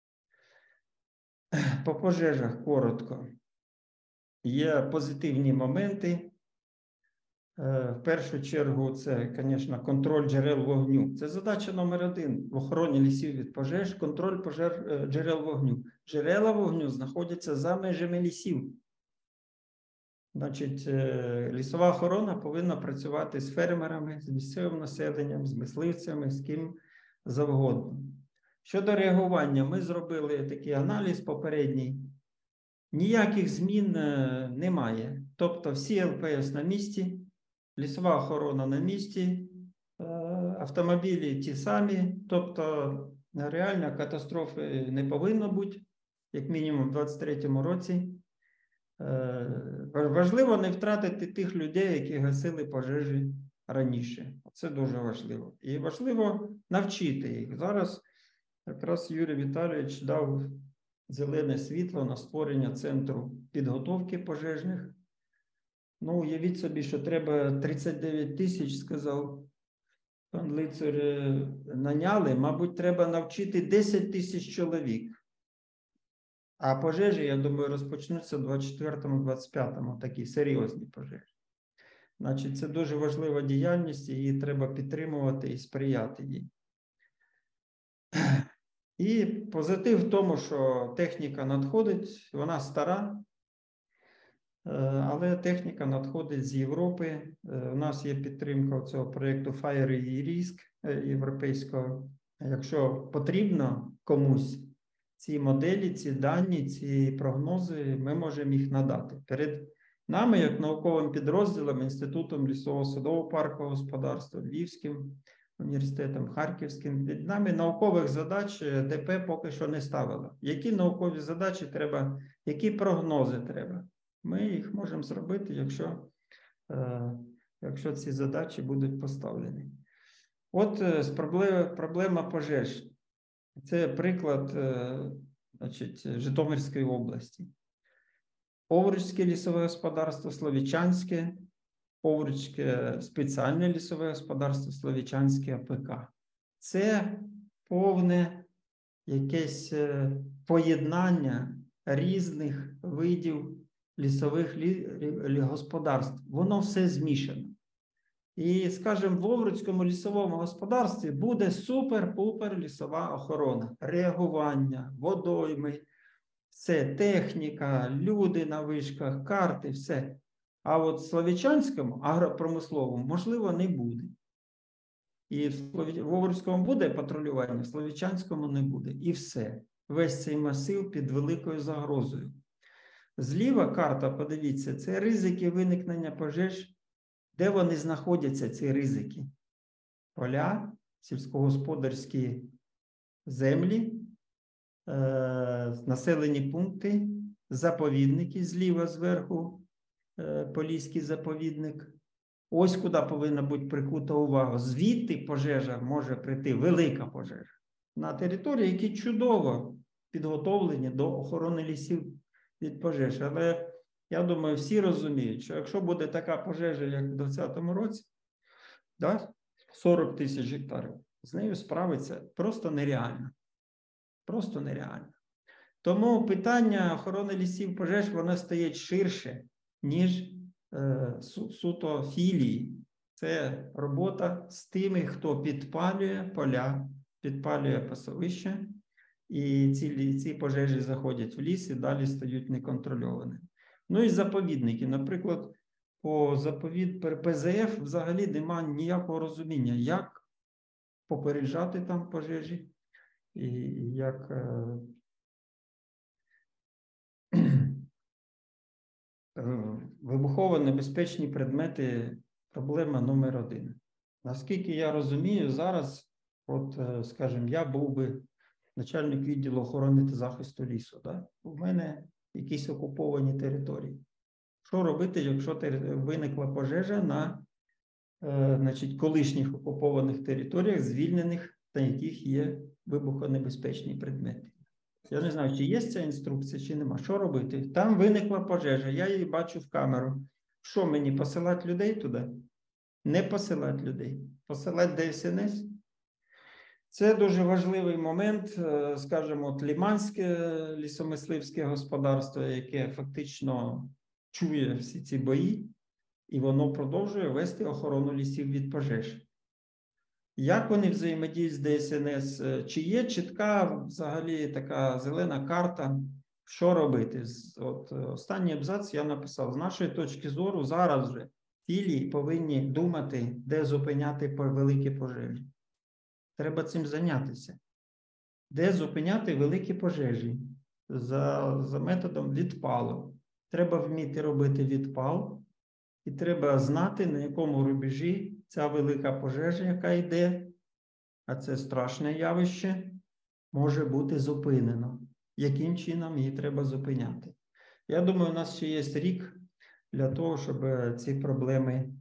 По пожежах коротко. Є позитивні моменти. В першу чергу це, звісно, контроль джерел вогню. Це задача номер 1 в охороні лісів від пожеж, контроль джерел вогню. Джерела вогню знаходяться за межами лісів. Значить, лісова охорона повинна працювати з фермерами, з місцевим населенням, з мисливцями, з ким завгодно. Щодо реагування, ми зробили такий аналіз попередній. Ніяких змін немає. Тобто всі ЛПС на місці, лісова охорона на місці, автомобілі ті самі. Тобто реально катастрофи не повинно бути, як мінімум в 2023 році. Важливо не втратити тих людей, які гасили пожежі раніше. Це дуже важливо. І важливо навчити їх. Зараз якраз Юрій Віталійович дав зелене світло на створення центру підготовки пожежних. Ну, уявіть собі, що треба 39 тисяч, сказав пан Лицар, наняли. Мабуть, треба навчити 10 тисяч чоловік. А пожежі, я думаю, розпочнуться в 24-25, такі серйозні пожежі. Значить, це дуже важлива діяльність, її треба підтримувати і сприяти їй. І позитив в тому, що техніка надходить, вона стара, але техніка надходить з Європи. У нас є підтримка цього проєкту Fire Risk європейського. Якщо потрібно комусь ці моделі, ці дані, ці прогнози, ми можемо їх надати. Перед нами, як науковим підрозділом, Інститутом лісового садового паркового господарства, Львівським університетом, Харківським, перед нами наукових задач ДП поки що не ставило. Які наукові задачі треба, які прогнози треба? Ми їх можемо зробити, якщо ці задачі будуть поставлені. От проблема пожеж. Це приклад, значить, Житомирської області. Овруцьке лісове господарство, Словічанське, Овруцьке спеціальне лісове господарство, Словічанське АПК. Це повне якесь поєднання різних видів лісових господарств. Воно все змішано. І, скажімо, в Овруцькому лісовому господарстві буде супер-пупер лісова охорона, реагування, водойми, все, техніка, люди на вишках, карти, все. А от в Словічанському агропромисловому, можливо, не буде. І в Овруцькому буде патрулювання, в Словічанському не буде. І все. Весь цей масив під великою загрозою. Зліва карта, подивіться, це ризики виникнення пожеж. Де вони знаходяться, ці ризики? Поля, сільськогосподарські землі, населені пункти, заповідники зліва зверху, Поліський заповідник. Ось куди повинна бути прикута увага. Звідти пожежа може прийти, велика пожежа, на території, які чудово підготовлені до охорони лісів від пожеж. Але я думаю, всі розуміють, що якщо буде така пожежа, як в 2020 році, да, 40 тисяч гектарів, з нею справиться просто нереально. Просто нереально. Тому питання охорони лісів пожеж, воно стоїть ширше, ніж суто філії. Це робота з тими, хто підпалює поля, підпалює пасовища, і ці пожежі заходять в ліс і далі стають неконтрольованими. Ну і заповідники. Наприклад, по ПЗФ взагалі немає ніякого розуміння, як попереджати там пожежі, і як вибухово-небезпечні предмети – проблема номер 1. Наскільки я розумію, зараз, от, скажімо, я був би начальник відділу охорони та захисту лісу. Да? У мене якісь окуповані території. Що робити, якщо виникла пожежа на колишніх окупованих територіях, звільнених, на яких є вибухонебезпечні предмети? Я не знаю, чи є ця інструкція, чи нема. Що робити? Там виникла пожежа, я її бачу в камеру. Що мені, посилати людей туди? Не посилати людей. Посилати ДСНС? Це дуже важливий момент, скажімо, от Лиманське лісомисливське господарство, яке фактично чує всі ці бої, і воно продовжує вести охорону лісів від пожеж. Як вони взаємодіють з ДСНС? Чи є чітка взагалі така зелена карта, що робити? От останній абзац я написав. З нашої точки зору, зараз вже філії повинні думати, де зупиняти великі пожежі. Треба цим зайнятися. Де зупиняти великі пожежі? За методом відпалу. Треба вміти робити відпал, і треба знати, на якому рубежі ця велика пожежа, яка йде, а це страшне явище, може бути зупинено. Яким чином її треба зупиняти? Я думаю, у нас ще є рік для того, щоб ці проблеми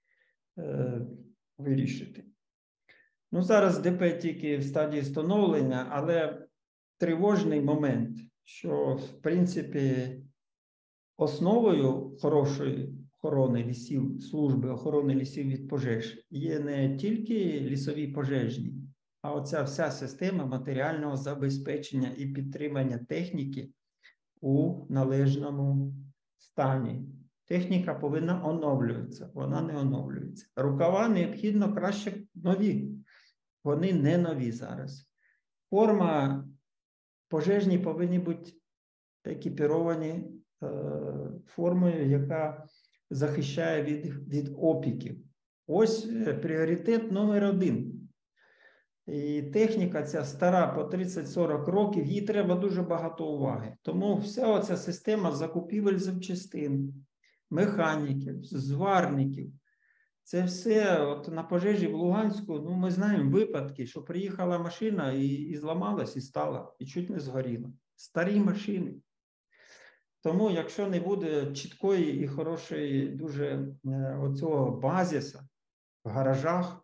вирішити. Ну, зараз ДП тільки в стадії встановлення, але тривожний момент, що, в принципі, основою хорошої охорони лісів, служби охорони лісів від пожеж є не тільки лісові пожежні, а оця вся система матеріального забезпечення і підтримання техніки у належному стані. Техніка повинна оновлюватися, вона не оновлюється. Рукава необхідно краще нові, вони не нові зараз. Форма пожежні повинні бути екіпіровані формою, яка захищає від опіків. Ось пріоритет номер 1. І техніка ця стара по 30-40 років, їй треба дуже багато уваги. Тому вся оця система закупівель запчастин, механіків, зварників, це все от на пожежі в Луганську, ну ми знаємо випадки, що приїхала машина і зламалась, і стала, і чуть не згоріла. Старі машини. Тому, якщо не буде чіткої і хорошої дуже оцього базиса в гаражах,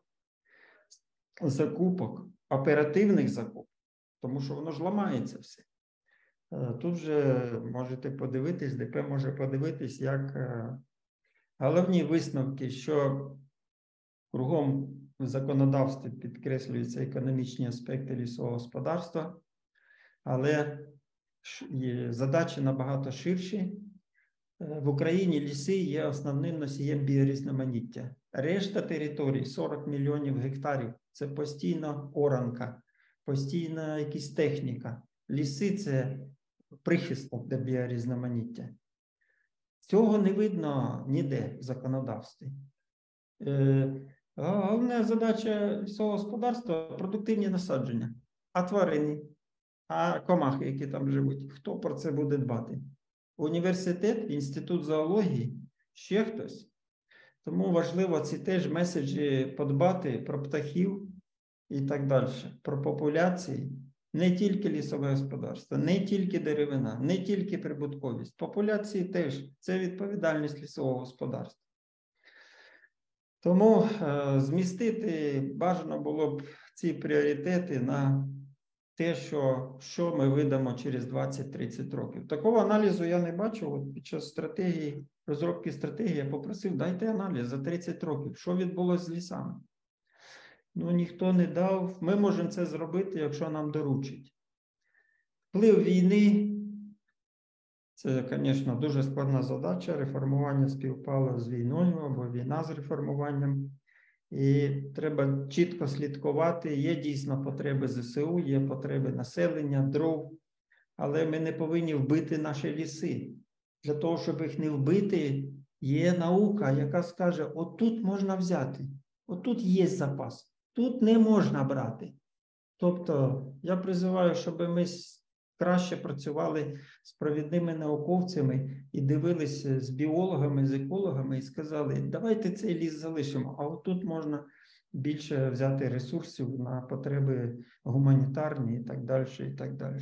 закупок, оперативних закупок, тому що воно ж ламається все. Тут же можете подивитись, ДП може подивитись, як головні висновки, що кругом в законодавстві підкреслюються економічні аспекти лісового господарства, але задачі набагато ширші. В Україні ліси є основним носієм біорізноманіття. Решта територій, 40 мільйонів гектарів, це постійна оранка, постійна якась техніка. Ліси – це прихисток для біорізноманіття. Цього не видно ніде в законодавстві. Головна задача лісового господарства – продуктивні насадження. А тварини, а комахи, які там живуть, хто про це буде дбати? Університет, інститут зоології, ще хтось. Тому важливо ці теж меседжі подбати про птахів і так далі, про популяції. Не тільки лісове господарство, не тільки деревина, не тільки прибутковість. Популяції теж – це відповідальність лісового господарства. Тому змістити бажано було б ці пріоритети на те, що ми видамо через 20-30 років. Такого аналізу я не бачу. От під час розробки стратегії я попросив, дайте аналіз за 30 років, що відбулося з лісами. Ну, ніхто не дав. Ми можемо це зробити, якщо нам доручать. Вплив війни – це, звісно, дуже складна задача. Реформування співпало з війною або війна з реформуванням. І треба чітко слідкувати. Є дійсно потреби ЗСУ, є потреби населення, дров. Але ми не повинні вбити наші ліси. Для того, щоб їх не вбити, є наука, яка скаже, отут можна взяти, отут є запас. Тут не можна брати. Тобто, я призиваю, щоб ми краще працювали з провідними науковцями і дивилися з біологами, з екологами і сказали, давайте цей ліс залишимо, а отут можна більше взяти ресурсів на потреби гуманітарні і так далі, і так далі.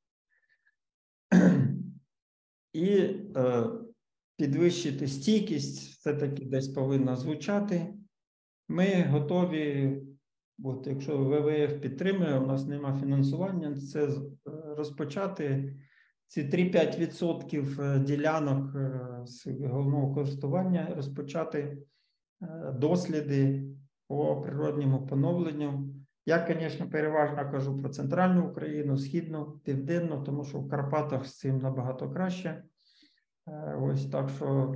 І підвищити стійкість все-таки десь повинно звучати. Ми готові, от якщо ВВФ підтримує, у нас немає фінансування, це розпочати ці 3-5% ділянок з головного користування, розпочати досліди по природньому поновленню. Я, звісно, переважно кажу про центральну Україну, східну, південну, тому що в Карпатах з цим набагато краще. Ось так що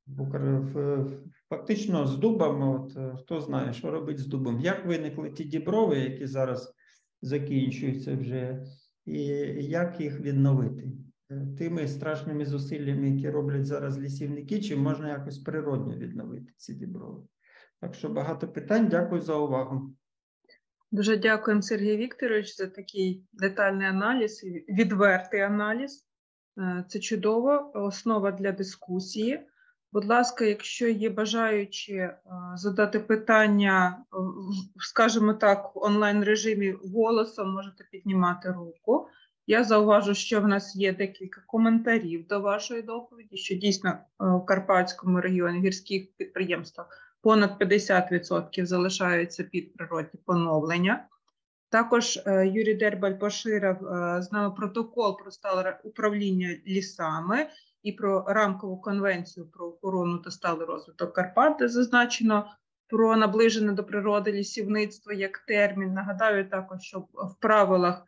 фактично з дубами, от хто знає, що робить з дубом, як виникли ті діброви, які зараз закінчуються вже, і як їх відновити. Тими страшними зусиллями, які роблять зараз лісівники, чи можна якось природньо відновити ці діброви. Так що багато питань, дякую за увагу. Дуже дякуємо, Сергій Вікторович, за такий детальний аналіз, відвертий аналіз. Це чудово, основа для дискусії. Будь ласка, якщо є бажаючі задати питання, скажімо так, в онлайн-режимі голосом, можете піднімати руку. Я зауважу, що в нас є декілька коментарів до вашої доповіді, що дійсно в Карпатському регіоні гірських підприємствах понад 50% залишаються під природні поновлення. Також Юрій Дербаль поширив з нами протокол про стале управління лісами і про рамкову конвенцію про охорону та сталий розвиток Карпат, де зазначено про наближене до природи лісівництво як термін. Нагадаю також, що в правилах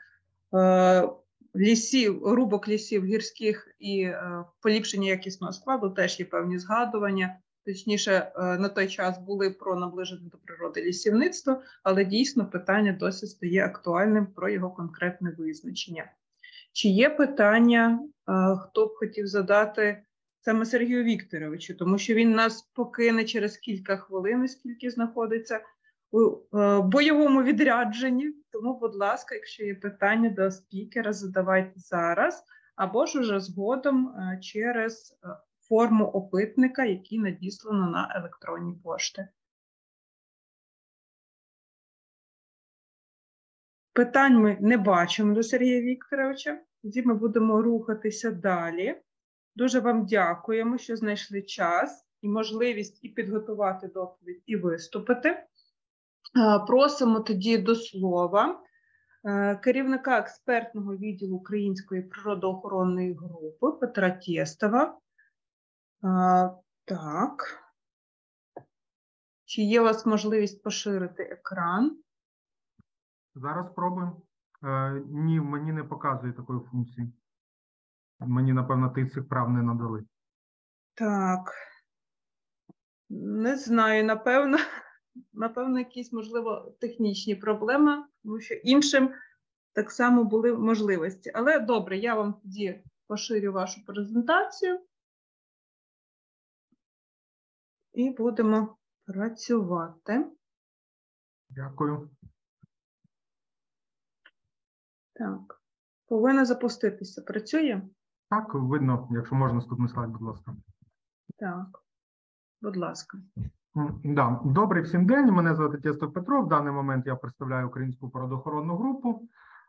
рубок лісів гірських і поліпшення якісного складу теж є певні згадування. Точніше, на той час були про наближене до природи лісівництво, але дійсно питання досі стає актуальним про його конкретне визначення. Чи є питання, хто б хотів задати саме Сергію Вікторовичу, тому що він нас покине через кілька хвилин, оскільки знаходиться у бойовому відрядженні. Тому, будь ласка, якщо є питання до спікера, задавайте зараз, або ж уже згодом через форму опитника, який надіслано на електронні пошти. Питань ми не бачимо до Сергія Вікторовича. Тоді ми будемо рухатися далі. Дуже вам дякуємо, що знайшли час і можливість і підготувати доповідь, і виступити. Просимо тоді до слова керівника експертного відділу Української природоохоронної групи Петра Тєстова. Так. Чи є у вас можливість поширити екран? Зараз спробуємо. Ні, мені не показує такої функції. Мені, напевно, цих прав не надали. Так. Не знаю, напевно, якісь, можливо, технічні проблеми, тому що іншим так само були можливості. Але добре, я вам тоді поширю вашу презентацію. І будемо працювати. Дякую. Так. Повинна запуститися. Працює? Так, видно, якщо можна, наступний слайд, будь ласка. Так. Будь ласка. Да. Добрий всім день. Мене звати Тєстов Петро. В даний момент я представляю Українську природоохоронну групу.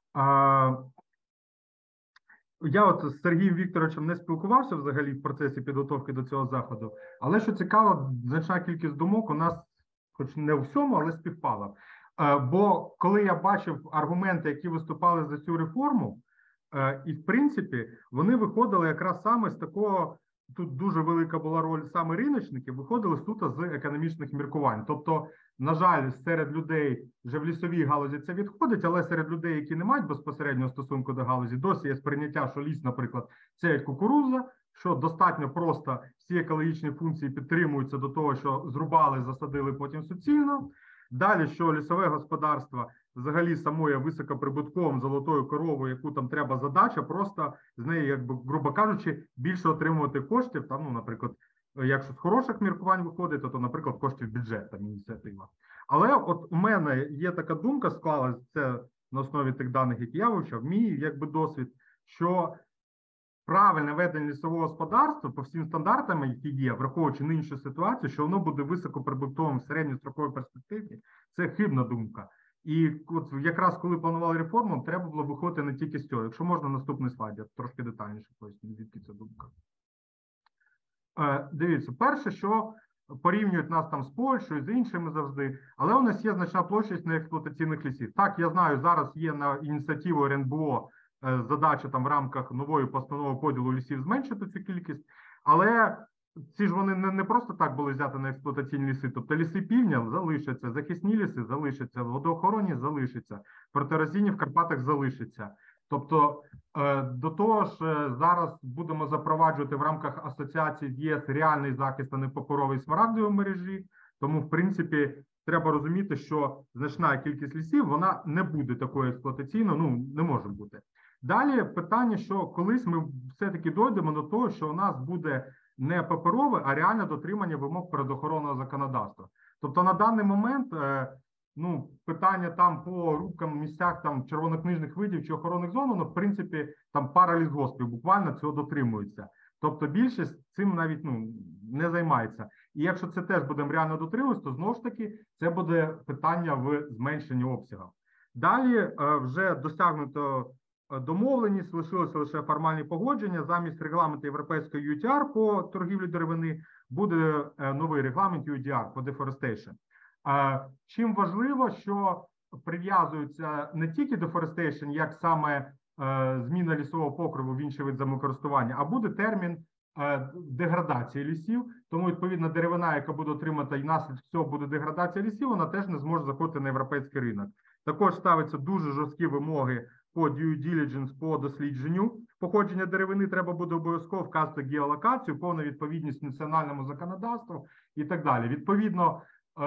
Я от з Сергієм Вікторовичем не спілкувався взагалі в процесі підготовки до цього заходу, але що цікаво, значна кількість думок у нас, хоч не у всьому, але співпала. Бо коли я бачив аргументи, які виступали за цю реформу, і в принципі вони виходили якраз саме з такого, тут дуже велика була роль саме риночників, виходили суто з економічних міркувань. Тобто, на жаль, серед людей вже в лісовій галузі це відходить, але серед людей, які не мають безпосереднього стосунку до галузі, досі є сприйняття, що ліс, наприклад, це як кукурудза, що достатньо просто всі екологічні функції підтримуються до того, що зрубали, засадили потім суцільно. Далі, що лісове господарство взагалі само є високоприбутковим золотою коровою, яку там треба задача, просто з неї, якби, грубо кажучи, більше отримувати коштів, там, ну, наприклад, якщо з хороших міркувань виходить, то, наприклад, коштів бюджету, ініціатива. Але от у мене є така думка, склалась це на основі тих даних, які я вивчав, мій, якби, досвід, що правильне ведення лісового господарства по всім стандартам, які є, враховуючи нинішню ситуацію, що воно буде високоприбутковим в середньостроковій перспективі, це хибна думка. І от якраз коли планували реформу, треба було виходити не тільки з цього. Якщо можна, наступний слайд, я трошки детальніше поясню, звідки ця думка. Дивіться, перше, що порівнюють нас там з Польщею, з іншими завжди, але у нас є значна площадь неексплуатаційних лісів. Так, я знаю, зараз є на ініціативу РНБО задача там в рамках нової постанови поділу лісів зменшити цю кількість, але ці ж вони не просто так були взяти на експлуатаційні ліси, тобто ліси півдня залишаться, захисні ліси залишаться, водоохоронні залишаться, протиерозійні в Карпатах залишаться. Тобто до того ж зараз будемо запроваджувати в рамках асоціації з ЄС реальний захист, а не паперовий смарагдової мережі, тому в принципі треба розуміти, що значна кількість лісів, вона не буде такою експлуатаційною, ну не може бути. Далі питання, що колись ми все-таки дійдемо до того, що у нас буде не паперове, а реальне дотримання вимог природоохоронного законодавства. Тобто на даний момент, ну, питання там по рубкам, місцях там червонокнижних видів чи охоронних зон, воно, в принципі, там пара лісгоспів буквально цього дотримується. Тобто більшість цим навіть, ну, не займається. І якщо це теж будемо реально дотримуватися, то знову ж таки це буде питання в зменшенні обсягів. Далі вже досягнуто домовленість, лишилося лише формальні погодження. Замість регламенту європейської UTR по торгівлі деревини буде новий регламент UDR по deforestation. Чим важливо, що прив'язується не тільки deforestation, як саме зміна лісового покриву в інший вид землекористування, а буде термін деградації лісів. Тому, відповідно, деревина, яка буде отримати і наслідок цього буде деградація лісів, вона теж не зможе заходити на європейський ринок. Також ставляться дуже жорсткі вимоги по due diligence, по дослідженню походження деревини. Треба буде обов'язково вказати геолокацію, повну відповідність національному законодавству і так далі. Відповідно,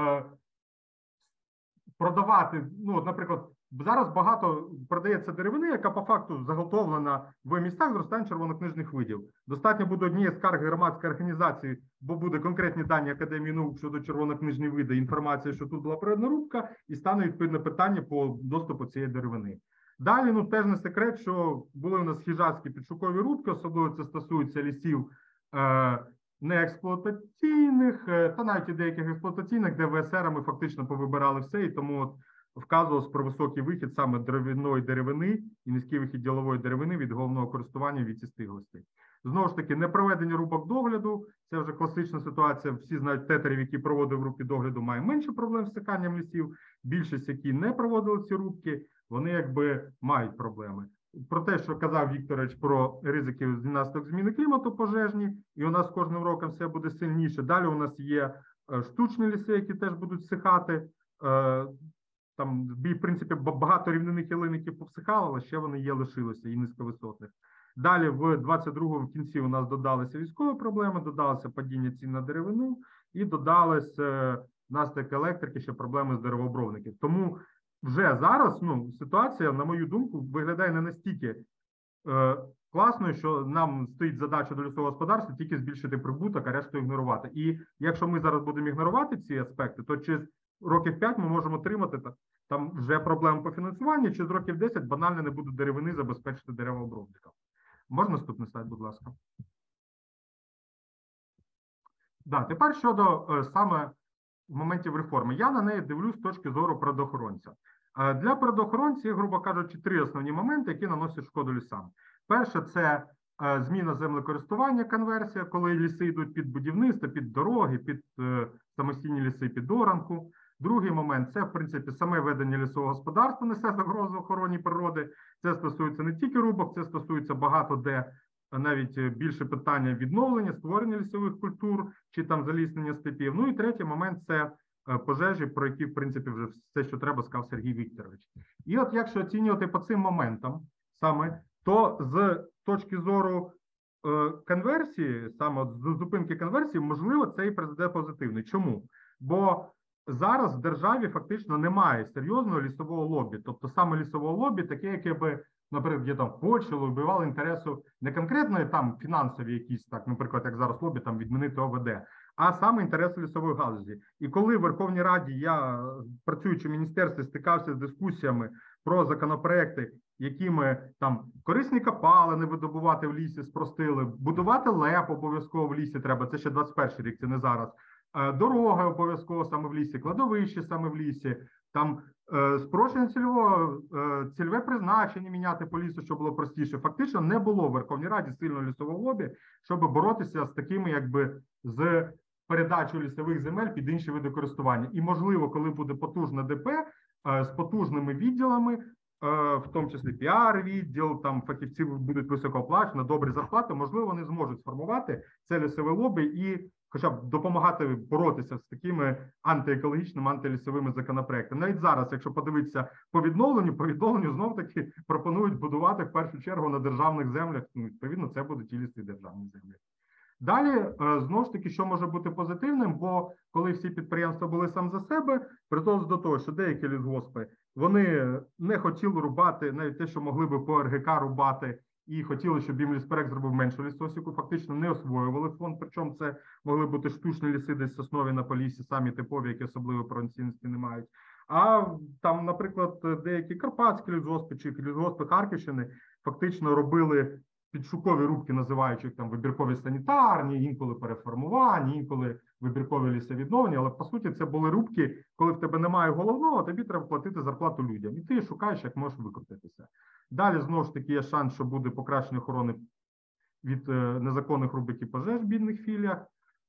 продавати, ну, наприклад, зараз багато продається деревини, яка по факту заготовлена в місцях зростання червонокнижних видів. Достатньо буде однієї скарги громадської організації, бо буде конкретні дані Академії наук щодо червонокнижних видів, інформація, що тут була природна рубка, і стане відповідне питання по доступу цієї деревини. Далі, ну, теж не секрет, що були у нас хижацькі підшукові рубки, особливо це стосується лісів неексплуатаційних, та навіть і деяких експлуатаційних, де ВСРами фактично повибирали все, і тому от вказувалось про високий вихід саме деревної деревини і низький вихід ділової деревини від головного користування від стиглостей. Знову ж таки, непроведення рубок догляду, це вже класична ситуація, всі знають тетерів, які проводив рубки догляду, має менше проблем з стиканням лісів, більшість, які не проводили ці рубки, вони якби мають проблеми. Про те, що казав Вікторович про ризики наслідок зміни клімату пожежні, і у нас кожним роком все буде сильніше. Далі у нас є штучні ліси, які теж будуть всихати. Там, в принципі, багато рівнинних ялинників повсихало, але ще вони є, лишилися, і низьковисотних. Далі в 22-му в кінці у нас додалися військові проблеми, додалося падіння цін на деревину і додалось наслідок електрики, ще проблеми з деревообробників. Тому вже зараз ситуація, на мою думку, виглядає не настільки класною, що нам стоїть задача до лісового господарства тільки збільшити прибуток, а решту ігнорувати. І якщо ми зараз будемо ігнорувати ці аспекти, то через років 5 ми можемо отримати там вже проблеми по фінансуванню, через років 10 банально не будуть деревини забезпечити деревообробникам. Можна наступний слайд, будь ласка? Да, тепер щодо саме моментів реформи. Я на неї дивлюсь з точки зору природоохоронця. Для природоохоронців, грубо кажучи, 3 основні моменти, які наносять шкоду лісам. Перше – це зміна землекористування, конверсія, коли ліси йдуть під будівництво, під дороги, під самостійні ліси, під оранку. Другий момент – це, в принципі, саме ведення лісового господарства несе загрозу охороні природи. Це стосується не тільки рубок, це стосується багато де навіть більше питання відновлення, створення лісових культур чи там заліснення степів. Ну і третій момент – це пожежі, про які, в принципі, вже все, що треба, сказав Сергій Вікторович. І от якщо оцінювати по цим моментам саме, то з точки зору конверсії, саме з зупинки конверсії, можливо, це і призведе позитивно. Чому? Бо зараз в державі фактично немає серйозного лісового лобі. Тобто саме лісового лобі, таке, яке би, наприклад, є там в Польщі, лобівало інтересу не конкретної там фінансові якісь, так, наприклад, як зараз лобі, там відмінити ОВД, а саме інтереси лісової галузі. І коли в Верховній Раді я, працюючи в міністерстві, стикався з дискусіями про законопроекти, якими там корисні копалини видобувати в лісі спростили, будувати ЛЕП обов'язково в лісі треба, це ще 21 рік, це не зараз. Дороги обов'язково саме в лісі, кладовище саме в лісі, там спрощення цільове призначення міняти по лісу, щоб було простіше. Фактично не було в Верховній Раді сильного лісового лобі, щоб боротися з такими, якби, з передачою лісових земель під інші види користування. І, можливо, коли буде потужна ДП з потужними відділами, в тому числі піар-відділ, там фахівці будуть високооплачені, добрі зарплати, можливо, вони зможуть сформувати це лісове лобі і хоча б допомагати боротися з такими антиекологічними, антилісовими законопроектами. Навіть зараз, якщо подивитися по відновленню знов-таки пропонують будувати в першу чергу на державних землях, відповідно, це будуть і ліси державні землі. Далі, знову ж таки, що може бути позитивним, бо коли всі підприємства були сам за себе, притулилось до того, що деякі лісгоспи, вони не хотіли рубати навіть те, що могли би по РГК рубати, і хотіли, щоб їм ліспроект зробив меншу лісосіку, фактично не освоювали фонд, причому це могли бути штучні ліси десь соснові на Поліссі, самі типові, які особливо провінційності не мають. А там, наприклад, деякі карпатські лісгоспи чи лісгоспи Харківщини фактично робили підшукові рубки, називаючи там вибіркові санітарні, інколи переформування, інколи вибіркові лісовідновлення, але по суті це були рубки, коли в тебе немає головного, тобі треба платити зарплату людям. І ти шукаєш, як можеш викрутитися. Далі, знову ж таки, є шанс, що буде покращення охорони від незаконних рубок і пожеж в бідних філіях.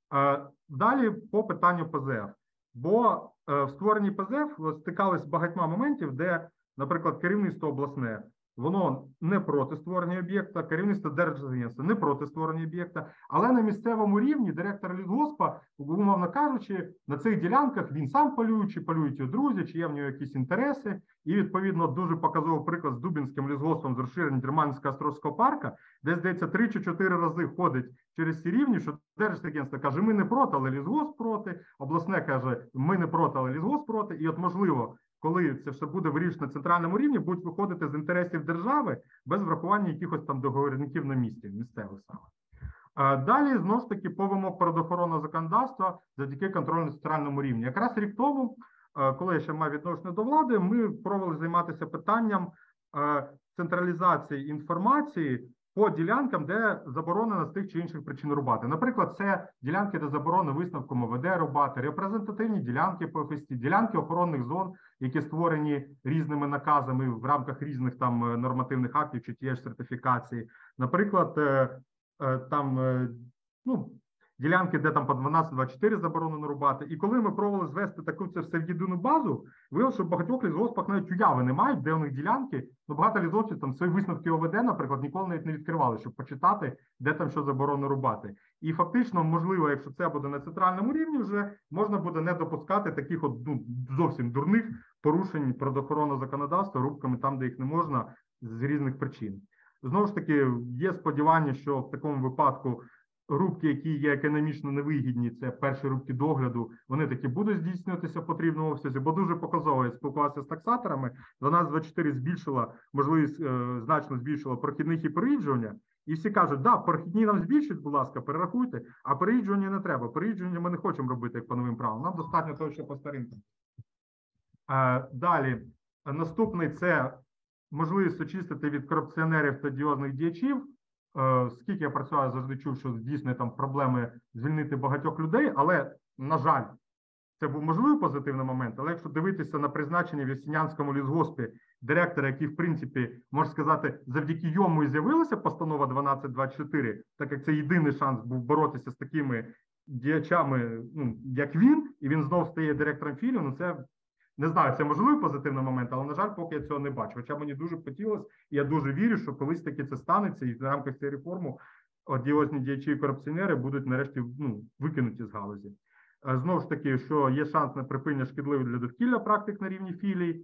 Далі по питанню ПЗФ. Бо в створенні ПЗФ стикались з багатьма моментів, де, наприклад, керівництво обласне, воно не проти створення об'єкта, керівництво Держагентства не проти створення об'єкта, але на місцевому рівні директор лісгоспа, умовно кажучи, на цих ділянках він сам полює, чи полюють його друзі, чи є в нього якісь інтереси. І, відповідно, дуже показовий приклад з Дубінським лісгоспом з розширення Дермансько-Островського парка, де, здається, 3 чи 4 рази ходить через ці рівні, що Держагентство каже, ми не проти, але лісгосп проти, обласне каже, ми не проти, але лісгосп проти. І от, можливо, коли це все буде вирішено на центральному рівні, будуть виходити з інтересів держави без врахування якихось там договорників на місці, місцевих саме. Далі, знову ж таки, по вимог природоохоронного законодавства завдяки контролю на центральному рівні. Якраз рік тому, коли я ще мав відношення до влади, ми пробували займатися питанням централізації інформації по ділянкам, де заборонено з тих чи інших причин рубати. Наприклад, це ділянки, де заборонено висновком ОВД рубати, репрезентативні ділянки по ФСТ, ділянки охоронних зон, які створені різними наказами в рамках різних там нормативних актів чи тієї ж сертифікації. Наприклад, там, ділянки, де там по 12-24 заборонено рубати. І коли ми пробували звести таку це все в єдину базу, виявилося, що в багатьох лісгоспах навіть уяви не мають, де у них ділянки. Ну, багато лісгоспів там свої висновки ОВД, наприклад, ніколи навіть не відкривали, щоб почитати, де там що заборонено рубати. І фактично, можливо, якщо це буде на центральному рівні, вже можна буде не допускати таких от, ну, зовсім дурних порушень природоохоронного законодавства рубками там, де їх не можна, з різних причин. Знову ж таки, є сподівання, що в такому випадку рубки, які є економічно невигідні, це перші рубки догляду, вони таки будуть здійснюватися в потрібному обсязі, бо дуже показово, я спілкувався з таксаторами, 1224 збільшила, можливість, значно збільшила прохідних і переїжджування, і всі кажуть, да, прохідні нам збільшить, будь ласка, перерахуйте, а переїжджування не треба, переїжджування ми не хочемо робити, як по новим правилам, нам достатньо того, що по старим. Далі, наступний – це можливість очистити від корупціонерів та одіозних діячів. Скільки я працював, завжди чув, що дійсно там проблеми звільнити багатьох людей, але, на жаль, це був можливий позитивний момент, але якщо дивитися на призначення в Ясінянському лісгоспі директора, який, в принципі, можна сказати, завдяки йому і з'явилася постанова 1224, так як це єдиний шанс був боротися з такими діячами, ну, як він, і він знов стає директором філії, ну це, не знаю, це можливий позитивний момент, але, на жаль, поки я цього не бачу. Хоча мені дуже б хотілося, і я дуже вірю, що колись таки це станеться, і в рамках цієї реформи одіозні діячі і корупціонери будуть нарешті, ну, викинуті з галузі. Знову ж таки, що є шанс на припинення шкідливих для довкілля практик на рівні філій,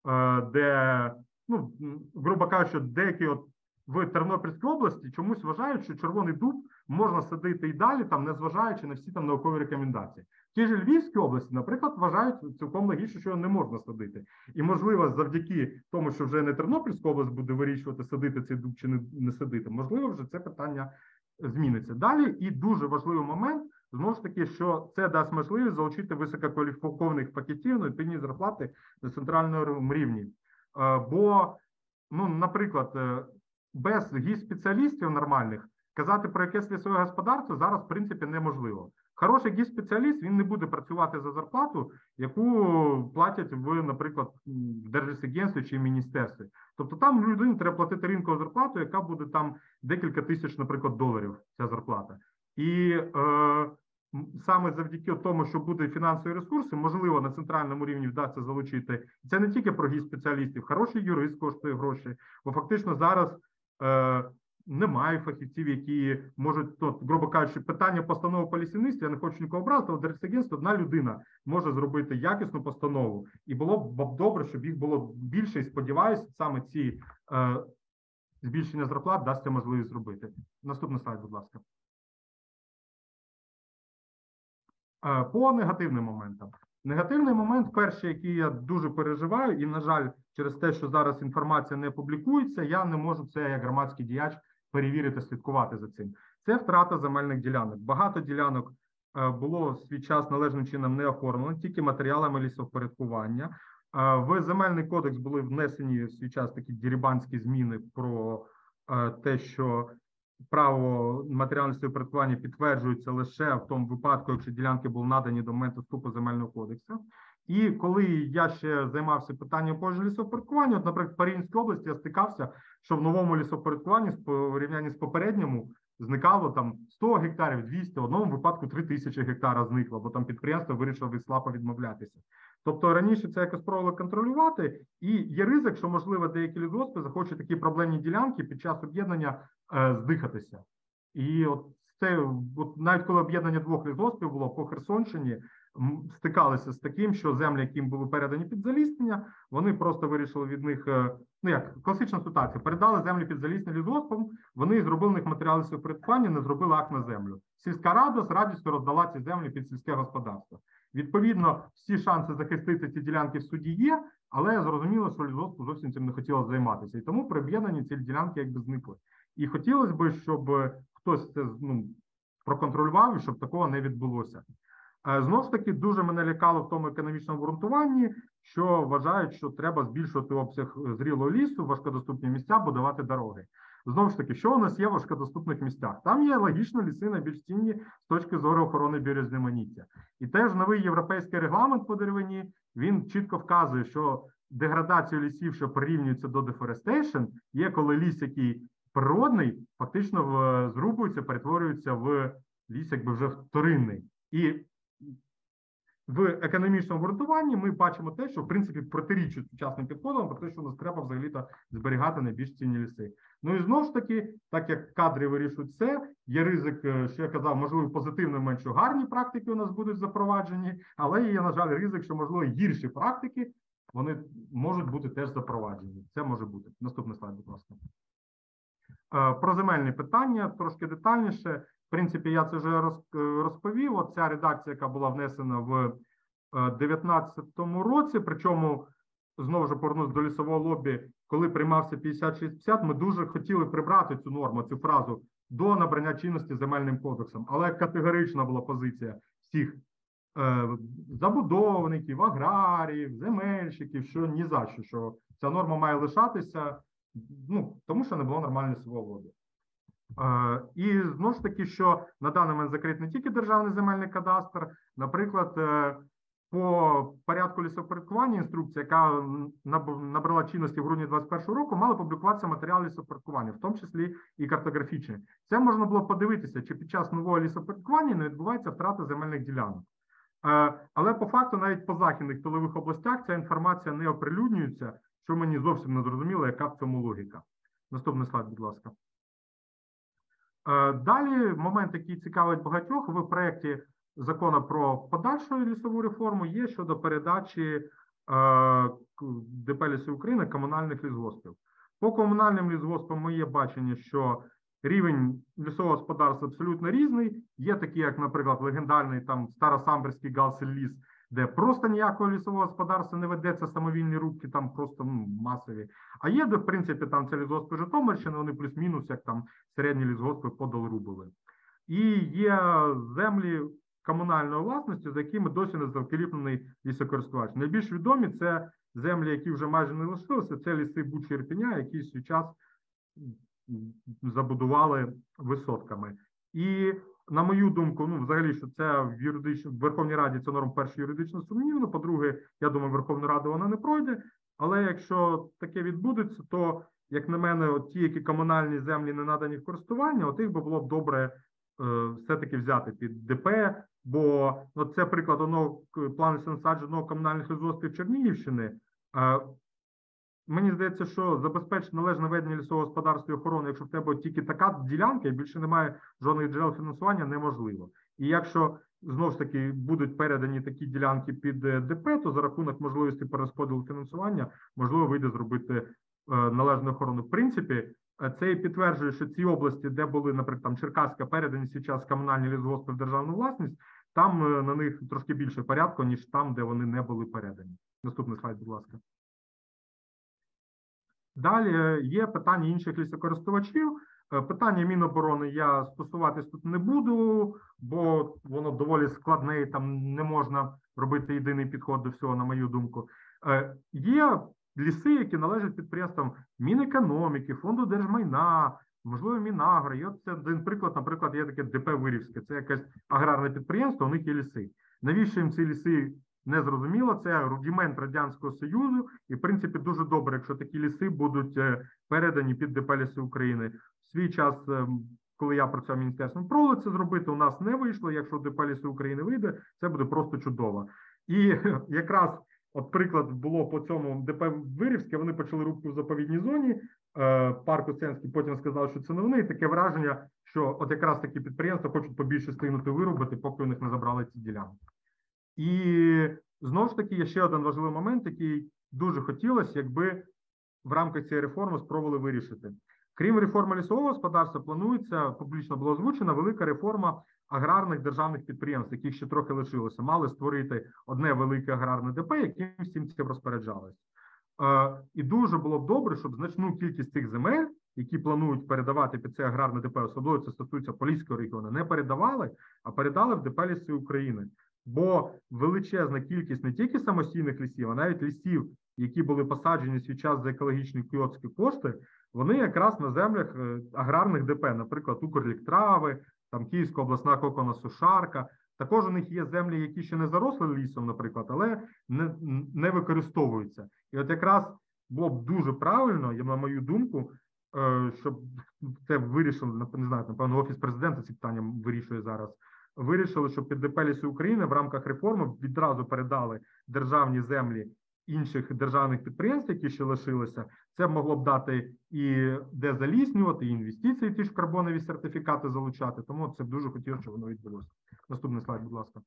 де, ну, грубо кажучи, деякі от в Тернопільській області чомусь вважають, що червоний дуб можна садити і далі, там, незважаючи на всі там наукові рекомендації. В тій же Львівській області, наприклад, вважають цілком логічно, що його не можна садити. І, можливо, завдяки тому, що вже не Тернопільська область буде вирішувати, садити цей дуб чи не садити, можливо, вже це питання зміниться. Далі, і дуже важливий момент, знову ж таки, що це дасть можливість залучити висококваліфікованих фахівців на підні зарплати на центральному рівні. Бо, ну, наприклад, без гіс-спеціалістів нормальних казати про якесь лісове господарство зараз, в принципі, неможливо. Хороший гіс-спеціаліст, він не буде працювати за зарплату, яку платять в, наприклад, в Держлісагентстві чи в міністерстві. Тобто там людині треба платити ринкову зарплату, яка буде там декілька тисяч, наприклад, доларів, ця зарплата. І саме завдяки тому, що будуть фінансові ресурси, можливо, на центральному рівні вдасться залучити. Це не тільки про гіс-спеціалістів, хороший юрист коштує гроші, бо фактично зараз немає фахівців, які можуть, то, грубо кажучи, питання постанови по лісівництві, я не хочу нікого образити, але Держлісагентство, одна людина може зробити якісну постанову, і було б добре, щоб їх було більше, і сподіваюся, саме ці збільшення зарплат дасться можливість зробити. Наступний слайд, будь ласка. По негативним моментам. Негативний момент, перший, який я дуже переживаю, і, на жаль, через те, що зараз інформація не публікується, я не можу це як громадський діяч перевірити, слідкувати за цим. Це втрата земельних ділянок. Багато ділянок було в свій час належним чином не оформлено, тільки матеріалами лісовпорядкування. В Земельний кодекс були внесені в свій час такі дерибанські зміни про те, що право матеріального лісовпорядкування підтверджується лише в тому випадку, якщо ділянки були надані до моменту вступу Земельного кодексу. І коли я ще займався питанням пожежі лісовпорядкування, от, наприклад, в Парінській області я стикався, що в новому лісовпорядкуванні в порівнянні з попередньому зникало там 100 гектарів, 200, в одному випадку 3000 гектарів зникло, бо там підприємство вирішило від СЛАПа відмовлятися. Тобто раніше це якось пробували контролювати, і є ризик, що, можливо, деякі лісгоспи захочуть такі проблемні ділянки під час об'єднання здихатися. І от це, от навіть коли об'єднання двох лісгоспів було по Херсонщині, стикалися з таким, що землі, яким були передані під заліснення, вони просто вирішили від них, ну як, класична ситуація, передали землі під заліснення лісгоспам, вони зробили в них матеріали лісовпорядкування, не зробили акт на землю. Сільська рада з радістю роздала ці землі під сільське господарство. Відповідно, всі шанси захистити ці ділянки в суді є, але зрозуміло, що лісгоспу зовсім цим не хотілося займатися. І тому при об'єднанні ці ділянки якби зникли. І хотілося б, щоб хтось це проконтролював і щоб такого не відбулося. Знову ж таки, дуже мене лякало в тому економічному обґрунтуванні, що вважають, що треба збільшувати обсяг зрілого лісу, важкодоступні місця, будувати дороги. Знову ж таки, що у нас є в важкодоступних місцях? Там є логічно ліси найбільш цінні з точки зору охорони біорізноманіття. І теж новий європейський регламент по деревині, він чітко вказує, що деградацію лісів, що порівнюється до deforestation, є коли ліс, який природний, фактично зрубується, перетворюється в ліс якби вже вторинний. І в економічному обґрунтуванні ми бачимо те, що в принципі протирічить сучасним підходам про те, що нас треба взагалі-то зберігати найбільш цінні ліси. Ну і знову ж таки, так як кадри вирішують все, є ризик, що я казав, можливо, позитивно менше гарні практики у нас будуть запроваджені, але є, на жаль, ризик, що, можливо, гірші практики, вони можуть бути теж запроваджені. Це може бути. Наступний слайд, будь ласка. Про земельні питання, трошки детальніше. В принципі, я це вже розповів. Оця редакція, яка була внесена в 2019 році, причому, знову ж повернусь до лісового лобі, коли приймався 5650, ми дуже хотіли прибрати цю норму, цю фразу до набрання чинності земельним кодексом. Але категорична була позиція всіх забудовників, аграріїв, земельщиків, що ні за що, що ця норма має лишатися, ну, тому що не було нормальної лісового лобі. І знову ж таки, що на даний момент закрит не тільки Державний земельний кадастр, наприклад, по порядку лісопорядкування інструкція, яка набрала чинності в грудні 2021 року, мали публікуватися матеріали лісопорядкування, в тому числі і картографічні. Це можна було подивитися, чи під час нового лісопорядкування не відбувається втрата земельних ділянок. Але по факту навіть по західних тилових областях ця інформація не оприлюднюється, що мені зовсім не зрозуміло, яка в цьому логіка. Наступний слайд, будь ласка. Далі момент, який цікавить багатьох, в проєкті закону про подальшу лісову реформу є щодо передачі ДП «Ліси України» комунальних лісгоспів. По комунальним лісгоспам моє бачення, що рівень лісового господарства абсолютно різний. Є такі, як, наприклад, легендарний там Старосамбірський Галсельліс, де просто ніякого лісового господарства не ведеться, самовільні рубки там просто масові. А є, де, в принципі, там це лісгоспи Житомирщини, вони плюс-мінус, як там середні лісгоспи подолрубили. І є землі комунальної власності, за якими досі не закріплений лісокористувач. Найбільш відомі – це землі, які вже майже не лишилися, це ліси Бучі Ірпеня, які в свій час забудували висотками. І, на мою думку, ну, взагалі, що це в Верховній Раді ця норма, перше, юридично сумнівно, по-друге, я думаю, Верховну Раду вона не пройде, але якщо таке відбудеться, то, як на мене, от ті, які комунальні землі не надані в користування, от їх би було б добре все-таки взяти під ДП, бо от це приклад одного плану насадженого комунальних лісгоспів Чернігівщини. Мені здається, що забезпечити належне ведення лісового господарства і охорони, якщо в тебе тільки така ділянка і більше немає жодних джерел фінансування, неможливо. І якщо, знову ж таки, будуть передані такі ділянки під ДП, то за рахунок можливості перерозподілу фінансування, можливо, вийде зробити належну охорону. В принципі, це і підтверджує, що ці області, де були, наприклад, там Черкаська, передані зараз комунальні лісгоспи в державну власність, там на них трошки більше порядку, ніж там, де вони не були передані. Наступний слайд, будь ласка. Далі є питання інших лісокористувачів. Питання Міноборони я стосуватись тут не буду, бо воно доволі складне і там не можна робити єдиний підход до всього, на мою думку. Є ліси, які належать підприємствам Мінекономіки, Фонду держмайна, можливо, Мінагро. І от це один приклад, наприклад, є таке ДП Вирівське, це якесь аграрне підприємство, у них є ліси. Навіщо їм ці ліси? Не зрозуміло, це рудимент Радянського Союзу, і, в принципі, дуже добре, якщо такі ліси будуть передані під ДП «Ліси України». В свій час, коли я працював в Міністерстві, пробували це зробити, у нас не вийшло. Якщо ДП «Ліси України» вийде, це буде просто чудово. І якраз, от приклад було по цьому ДП Вирівське, вони почали рубку в заповідній зоні, парк Оценський потім сказав, що це не вони, і таке враження, що от якраз такі підприємства хочуть побільше стигнути виробити, поки у них не забрали ці ділянки. І, знову ж таки, є ще один важливий момент, який дуже хотілося, якби в рамках цієї реформи спробували вирішити. Крім реформи лісового господарства, планується, публічно було озвучена, велика реформа аграрних державних підприємств, яких ще трохи лишилося. Мали створити одне велике аграрне ДП, яким всім цим розпоряджалось. І дуже було б добре, щоб значну кількість цих земель, які планують передавати під це аграрне ДП, особливо це стосується Поліського регіону, не передавали, а передали в ДП «Ліси України». Бо величезна кількість не тільки самостійних лісів, а навіть лісів, які були посаджені в свій час за екологічні кіотські кошти, вони якраз на землях аграрних ДП, наприклад, Укрліктрави, там Київська обласна коконосушарка. Також у них є землі, які ще не заросли лісом, наприклад, але не використовуються. І от якраз було б дуже правильно, на мою думку, щоб це вирішили, не знаю, напевно, Офіс президента ці питання вирішує зараз, вирішили, щоб під ДП «Ліси України» в рамках реформи відразу передали державні землі інших державних підприємств, які ще лишилися. Це могло б дати і де заліснювати, і інвестиції, ті ж карбонові сертифікати залучати. Тому це дуже хотів, щоб воно відбулося. Наступний слайд, будь ласка.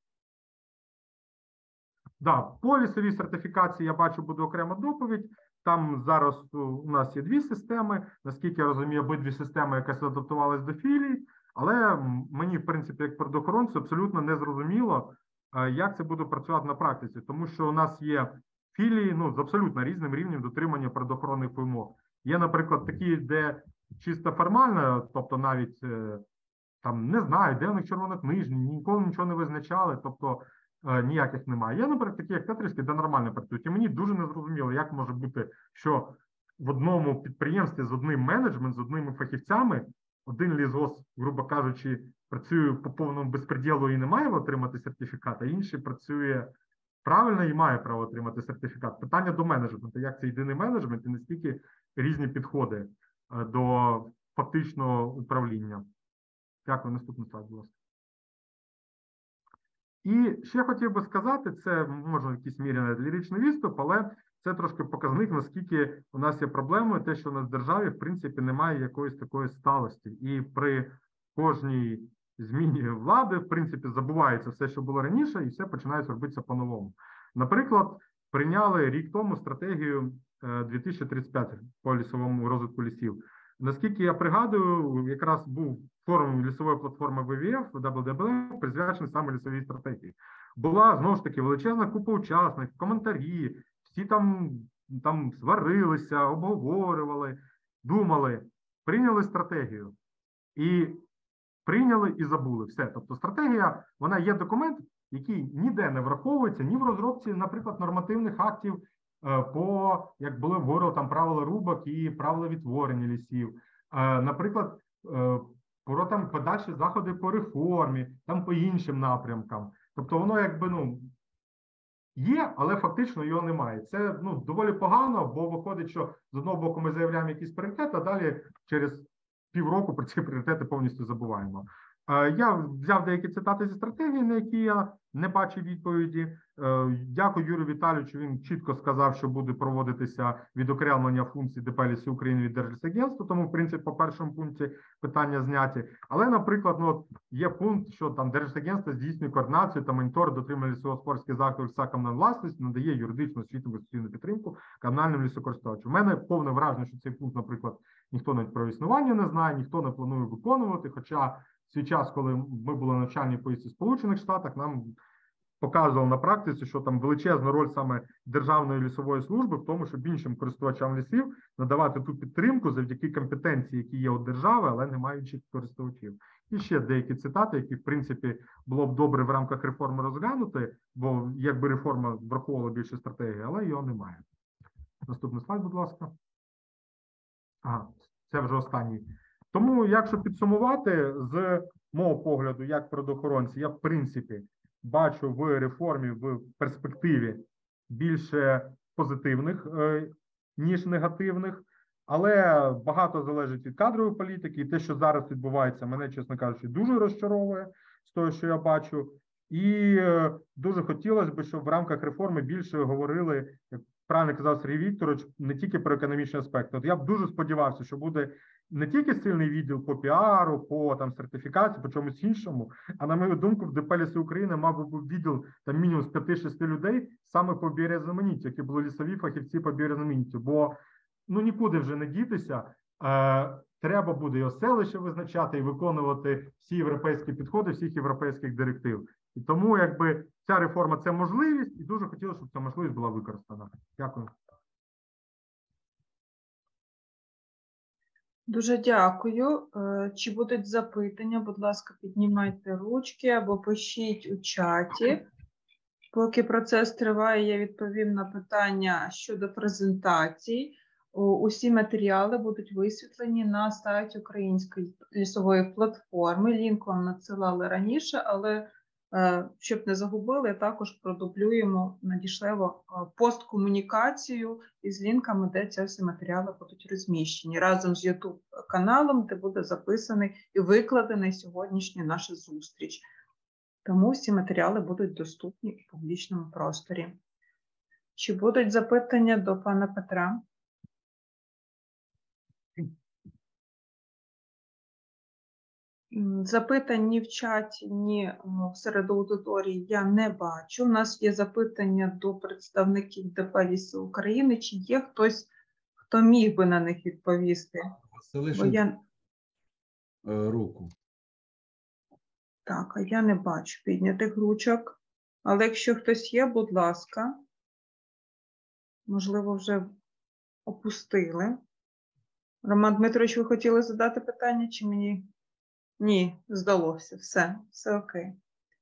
Да, по лісовій сертифікації, я бачу, буде окрема доповідь. Там зараз у нас є дві системи. Наскільки я розумію, обидві системи якось адаптувалися до філій. Але мені, в принципі, як природоохоронцю, абсолютно не зрозуміло, як це буде працювати на практиці. Тому що у нас є філії з абсолютно різним рівнем дотримання природоохоронних вимог. Є, наприклад, такі, де чисто формально, тобто навіть там не знаю, де у них червонокнижні, ніколи нічого не визначали, тобто ніяких немає. Є, наприклад, такі, як Тетрівський, де нормально працюють. І мені дуже незрозуміло, як може бути, що в одному підприємстві з одним менеджментом, з одними фахівцями, один лісгосп, грубо кажучи, працює по повному безпреділу і не має отримати сертифікат, а інший працює правильно і має право отримати сертифікат. Питання до менеджменту, як це єдиний менеджмент і наскільки різні підходи до фактичного управління. Дякую. Наступний слайд, будь ласка. І ще хотів би сказати, це може в якійсь мірі навіть ліричний відступ, але це трошки показник, наскільки у нас є проблемою, те, що у нас в державі, в принципі, немає якоїсь такої сталості. І при кожній зміні влади, в принципі, забувається все, що було раніше, і все починає робитися по-новому. Наприклад, прийняли рік тому стратегію 2035 по лісовому розвитку лісів. Наскільки я пригадую, якраз був форум лісової платформи ВВФ, WWF, присвячений саме лісовій стратегії. Була, знову ж таки, величезна купа учасників, коментарі, всі там сварилися, обговорювали, думали, прийняли стратегію. І прийняли і забули все. Тобто стратегія, вона є документ, який ніде не враховується, ні в розробці, наприклад, нормативних актів, по, як були говорили, там правила рубок і правила відтворення лісів. Наприклад, про там подальші заходи по реформі, там по іншим напрямкам. Тобто воно якби, є, але фактично його немає. Це, доволі погано, бо виходить, що з одного боку ми заявляємо якісь пріоритети, а далі через півроку про ці пріоритети повністю забуваємо. Я взяв деякі цитати зі стратегії, на які я не бачив відповіді. Дякую Юрію Віталійовичу, він чітко сказав, що буде проводитися відокремлення функцій ДП «Ліси України» від Держлісагентства, тому, в принципі, по першому пункті питання зняті. Але, наприклад, є пункт, що там Держлісагентство здійснює координацію та монітор дотримання лісогосподарських заходів ліса комунальної власності, надає юридичну, освітню, інвестиційну підтримку комунальним лісокористувачам. У мене повне враження, що цей пункт, наприклад, ніхто навіть про існування не знає, ніхто не планує виконувати, хоча свій час, коли ми були на навчальній поїздці в Сполучених Штатах, нам показували на практиці, що там величезна роль саме Державної лісової служби в тому, щоб іншим користувачам лісів надавати ту підтримку завдяки компетенції, які є у держави, але не маючи користувачів. І ще деякі цитати, які, в принципі, було б добре в рамках реформи розглянути, бо якби реформа враховувала більше стратегії, але його немає. Наступний слайд, будь ласка. Ага, це вже останній. Тому, якщо підсумувати, з мого погляду, як природоохоронці, я, в принципі, бачу в реформі, в перспективі більше позитивних, ніж негативних, але багато залежить від кадрової політики, і те, що зараз відбувається, мене, чесно кажучи, дуже розчаровує з того, що я бачу, і дуже хотілося б, щоб в рамках реформи більше говорили, як правильно казав Сергій Вікторович, не тільки про економічні аспекти. От я б дуже сподівався, що буде не тільки сильний відділ по піару, по там сертифікації, по чомусь іншому, а на мою думку, в ДП «Ліси України» мав би бути відділ там мінімум з 5-6 людей саме по біорізноманіттю, які були лісові фахівці по біорізноманіттю, бо нікуди вже не дітися. Треба буде і селище визначати, і виконувати всі європейські підходи, всіх європейських директив. І тому, якби, ця реформа – це можливість, і дуже хотілося, щоб ця можливість була використана. Дякую. Дуже дякую. Чи будуть запитання? Будь ласка, піднімайте ручки або пишіть у чаті. Поки процес триває, я відповім на питання щодо презентацій. Усі матеріали будуть висвітлені на сайті Української лісової платформи. Лінк вам надсилали раніше, але щоб не загубили, також продублюємо, надішлемо посткомунікацію із лінками, де ці всі матеріали будуть розміщені, разом з YouTube-каналом, де буде записаний і викладений сьогоднішня наша зустріч. Тому всі матеріали будуть доступні у публічному просторі. Чи будуть запитання до пана Петра? Запитань ні в чаті, ні серед аудиторії я не бачу. У нас є запитання до представників ДП «Ліси України». Чи є хтось, хто міг би на них відповісти? Василишин руку. Так, а я не бачу піднятих ручок. Але якщо хтось є, будь ласка. Можливо, вже опустили. Роман Дмитрович, ви хотіли задати питання чи мені? Ні, здалося. Все окей.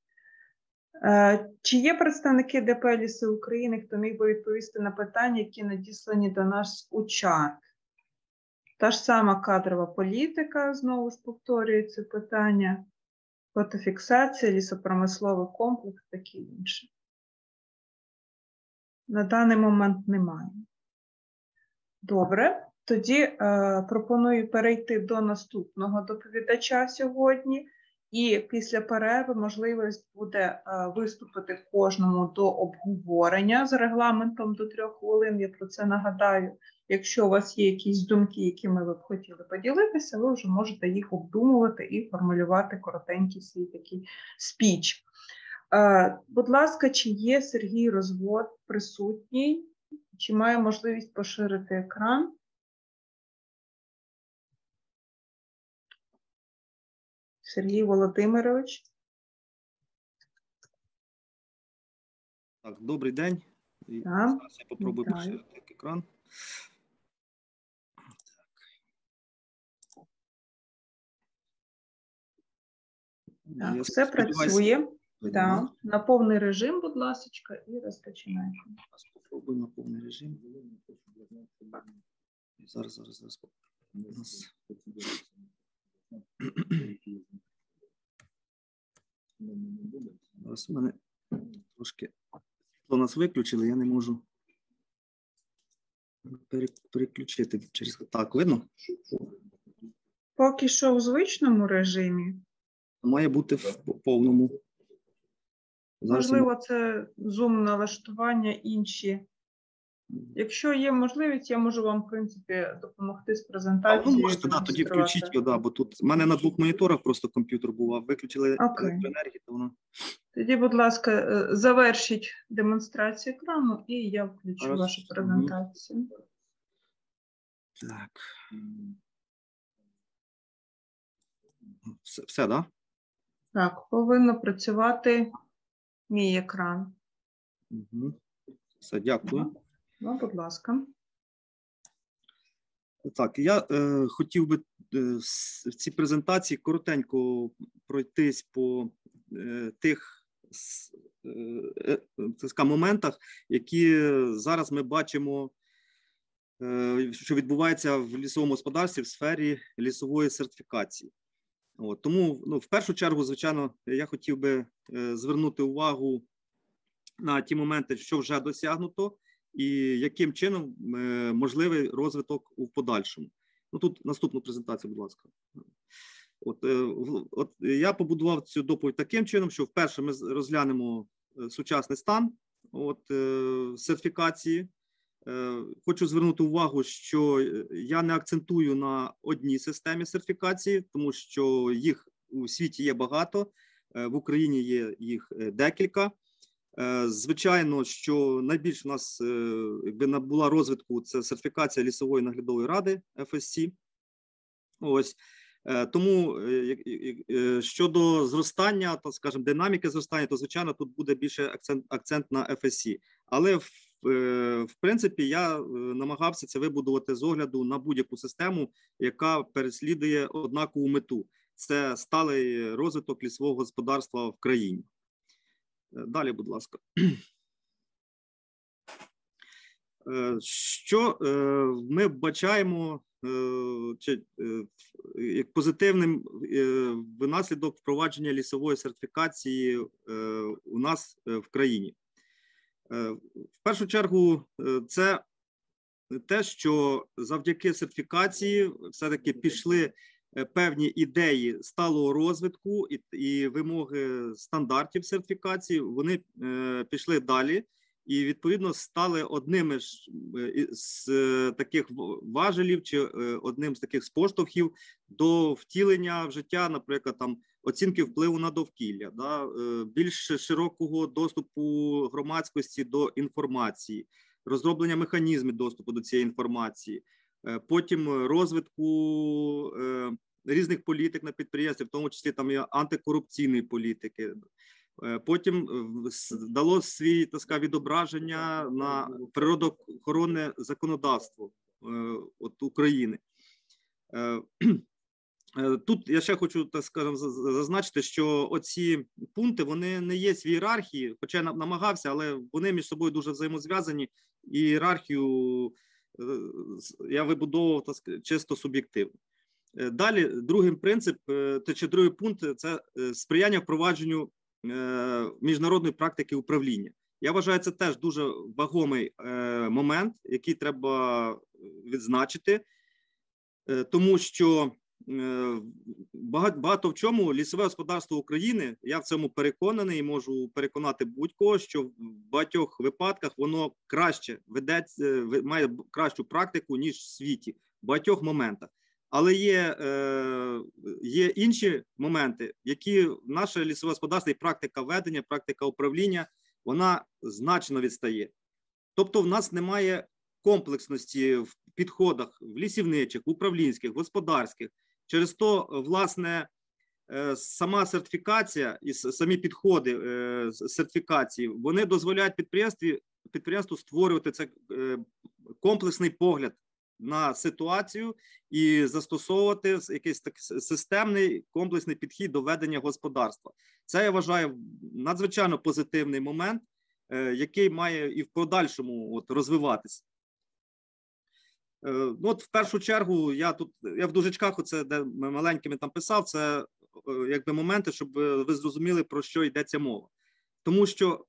Чи є представники ДП «Ліси України», хто міг би відповісти на питання, які надіслані до нас у чат? Та ж сама кадрова політика, знову ж повторюю це питання, фотофіксація, лісопромисловий комплекс, таке інше. На даний момент немає. Добре. Тоді пропоную перейти до наступного доповідача сьогодні. І після перерви можливість буде виступити кожному до обговорення з регламентом до 3 хвилин. Я про це нагадаю. Якщо у вас є якісь думки, якими ви б хотіли поділитися, ви вже можете їх обдумувати і формулювати коротенький свій такий спіч. Будь ласка, чи є Сергій Розвод присутній? Чи має можливість поширити екран? Сергій Володимирович. Так, добрий день. Так, Зараз я попробую вітаю. поширити екран. Так, Я все сподіваюся, працює. видно, Так, на повний режим, будь ласка, і розпочинаємо. Зараз попробую на повний режим. Зараз. У нас... Зараз у мене трошки у нас виключили, я не можу переключити через... Так, видно? Поки що в звичному режимі. Має бути в повному. Зараз я... Можливо, це зум-налаштування інші. Якщо є можливість, я можу вам, в принципі, допомогти з презентацією. Ну, можете, да, тоді включіть його, да, бо тут в мене на 2 моніторах просто комп'ютер був, а виключили електроенергію, то воно... Тоді, будь ласка, завершіть демонстрацію екрану, і я включу Зараз. вашу презентацію. Так. Все, да? Так, повинно працювати мій екран. Угу. Все, дякую. Ну, будь ласка. Так, я хотів би в цій презентації коротенько пройтись по тих моментах, які зараз ми бачимо, що відбувається в лісовому господарстві в сфері лісової сертифікації. От, тому, в першу чергу, звичайно, я хотів би звернути увагу на ті моменти, що вже досягнуто, і яким чином можливий розвиток у подальшому. Ну, тут наступну презентацію, будь ласка. От я побудував цю доповідь таким чином, що вперше ми розглянемо сучасний стан сертифікації. Хочу звернути увагу, що я не акцентую на одній системі сертифікації, тому що їх у світі є багато, в Україні є їх декілька. Звичайно, що найбільше у нас набула розвитку це сертифікація лісової наглядової ради FSC. Ось. Тому щодо зростання, то, скажімо, динаміки зростання, то, звичайно, тут буде більше акцент на FSC. Але, в принципі, я намагався це вибудувати з огляду на будь-яку систему, яка переслідує однакову мету. Це сталий розвиток лісового господарства в країні. Далі, будь ласка. Що ми бачаємо як позитивним внаслідок впровадження лісової сертифікації у нас в країні. В першу чергу, це те, що завдяки сертифікації все-таки пішли певні ідеї сталого розвитку і вимоги стандартів сертифікації, вони пішли далі і, відповідно, стали одними з таких важелів чи одним з таких поштовхів до втілення в життя, наприклад, там, оцінки впливу на довкілля, да, більш широкого доступу громадськості до інформації, розроблення механізмів доступу до цієї інформації, потім розвитку різних політик на підприємстві, в тому числі там і антикорупційної політики. Потім дало свій, так сказати, відображення на природоохоронне законодавство от України. Тут я ще хочу, так скажемо, зазначити, що оці пункти, вони не є в ієрархії, хоча я намагався, але вони між собою дуже взаємозв'язані, і ієрархію я вибудовував, так сказати, чисто суб'єктивно. Далі, другий принцип, чи другий пункт – це сприяння впровадженню міжнародної практики управління. Я вважаю, це теж дуже вагомий момент, який треба відзначити, тому що багато в чому лісове господарство України, я в цьому переконаний і можу переконати будь-кого, що в багатьох випадках воно краще ведеться, має кращу практику, ніж в світі, в багатьох моментах. Але є інші моменти, які наше лісове господарство і практика ведення, практика управління, вона значно відстає. Тобто в нас немає комплексності в підходах в лісівничих, управлінських, господарських. Через то, власне, сама сертифікація і самі підходи сертифікації, вони дозволяють підприємству створювати цей комплексний погляд на ситуацію і застосовувати якийсь так системний комплексний підхід до ведення господарства. Це, я вважаю, надзвичайно позитивний момент, який має і в подальшому розвиватися. От в першу чергу я в дужечках, оце де маленькими там писав, це якби моменти, щоб ви зрозуміли, про що йдеться мова. Тому що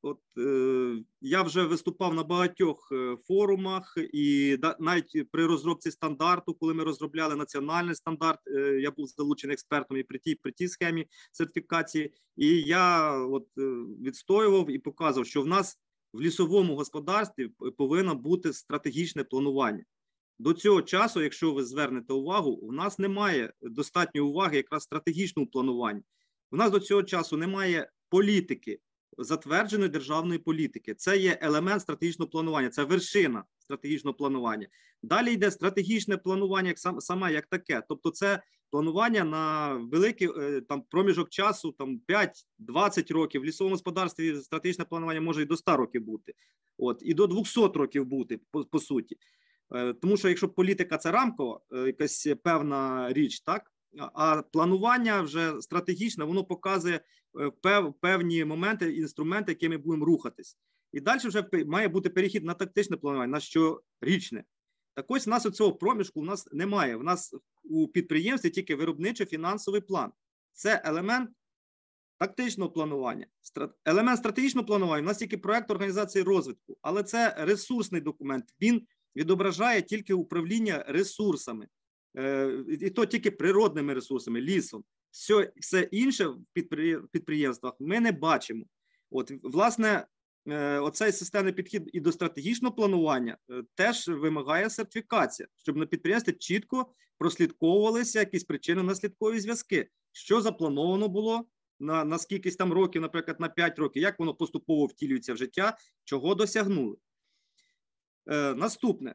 я вже виступав на багатьох форумах, і навіть при розробці стандарту, коли ми розробляли національний стандарт, я був залучений експертом і при тій схемі сертифікації, і я відстоював і показував, що в нас в лісовому господарстві повинно бути стратегічне планування. До цього часу, якщо ви звернете увагу, у нас немає достатньої уваги якраз стратегічному плануванню. У нас до цього часу немає політики, затвердженої державної політики. Це є елемент стратегічного планування, це вершина стратегічного планування. Далі йде стратегічне планування саме як таке. Тобто це планування на великий там, проміжок часу, там 5-20 років. В лісовому господарстві стратегічне планування може і до 100 років бути. І до 200 років бути, по суті. Тому що якщо політика – це рамкова, якась певна річ, так? А планування вже стратегічне, воно показує певні моменти, інструменти, якими будемо рухатись. І далі вже має бути перехід на тактичне планування, на щорічне. Так ось у нас у цього проміжку у нас немає. У нас у підприємстві тільки виробничо-фінансовий план. Це елемент тактичного планування. Елемент стратегічного планування у нас тільки проект організації розвитку, але це ресурсний документ. Він відображає тільки управління ресурсами. І то тільки природними ресурсами, лісом. Все інше в підприємствах ми не бачимо. Власне, оцей системний підхід і до стратегічного планування теж вимагає сертифікація, щоб на підприємстві чітко прослідковувалися якісь причинно-наслідкові зв'язки. Що заплановано було на скількись там років, наприклад, на 5 років, як воно поступово втілюється в життя, чого досягнули. Наступне.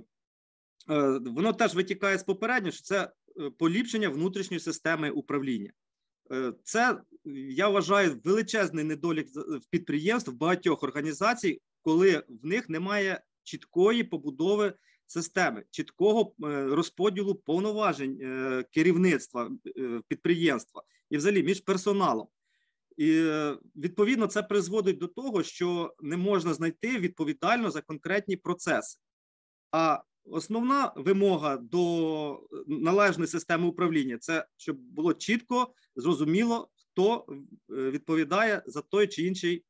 Воно теж витікає з попереднього, що це поліпшення внутрішньої системи управління. Це, я вважаю, величезний недолік в підприємств, в багатьох організацій, коли в них немає чіткої побудови системи, чіткого розподілу повноважень керівництва підприємства і взагалі між персоналом. І, відповідно, це призводить до того, що не можна знайти відповідально за конкретні процеси. А основна вимога до належної системи управління – це щоб було чітко, зрозуміло, хто відповідає за той чи інший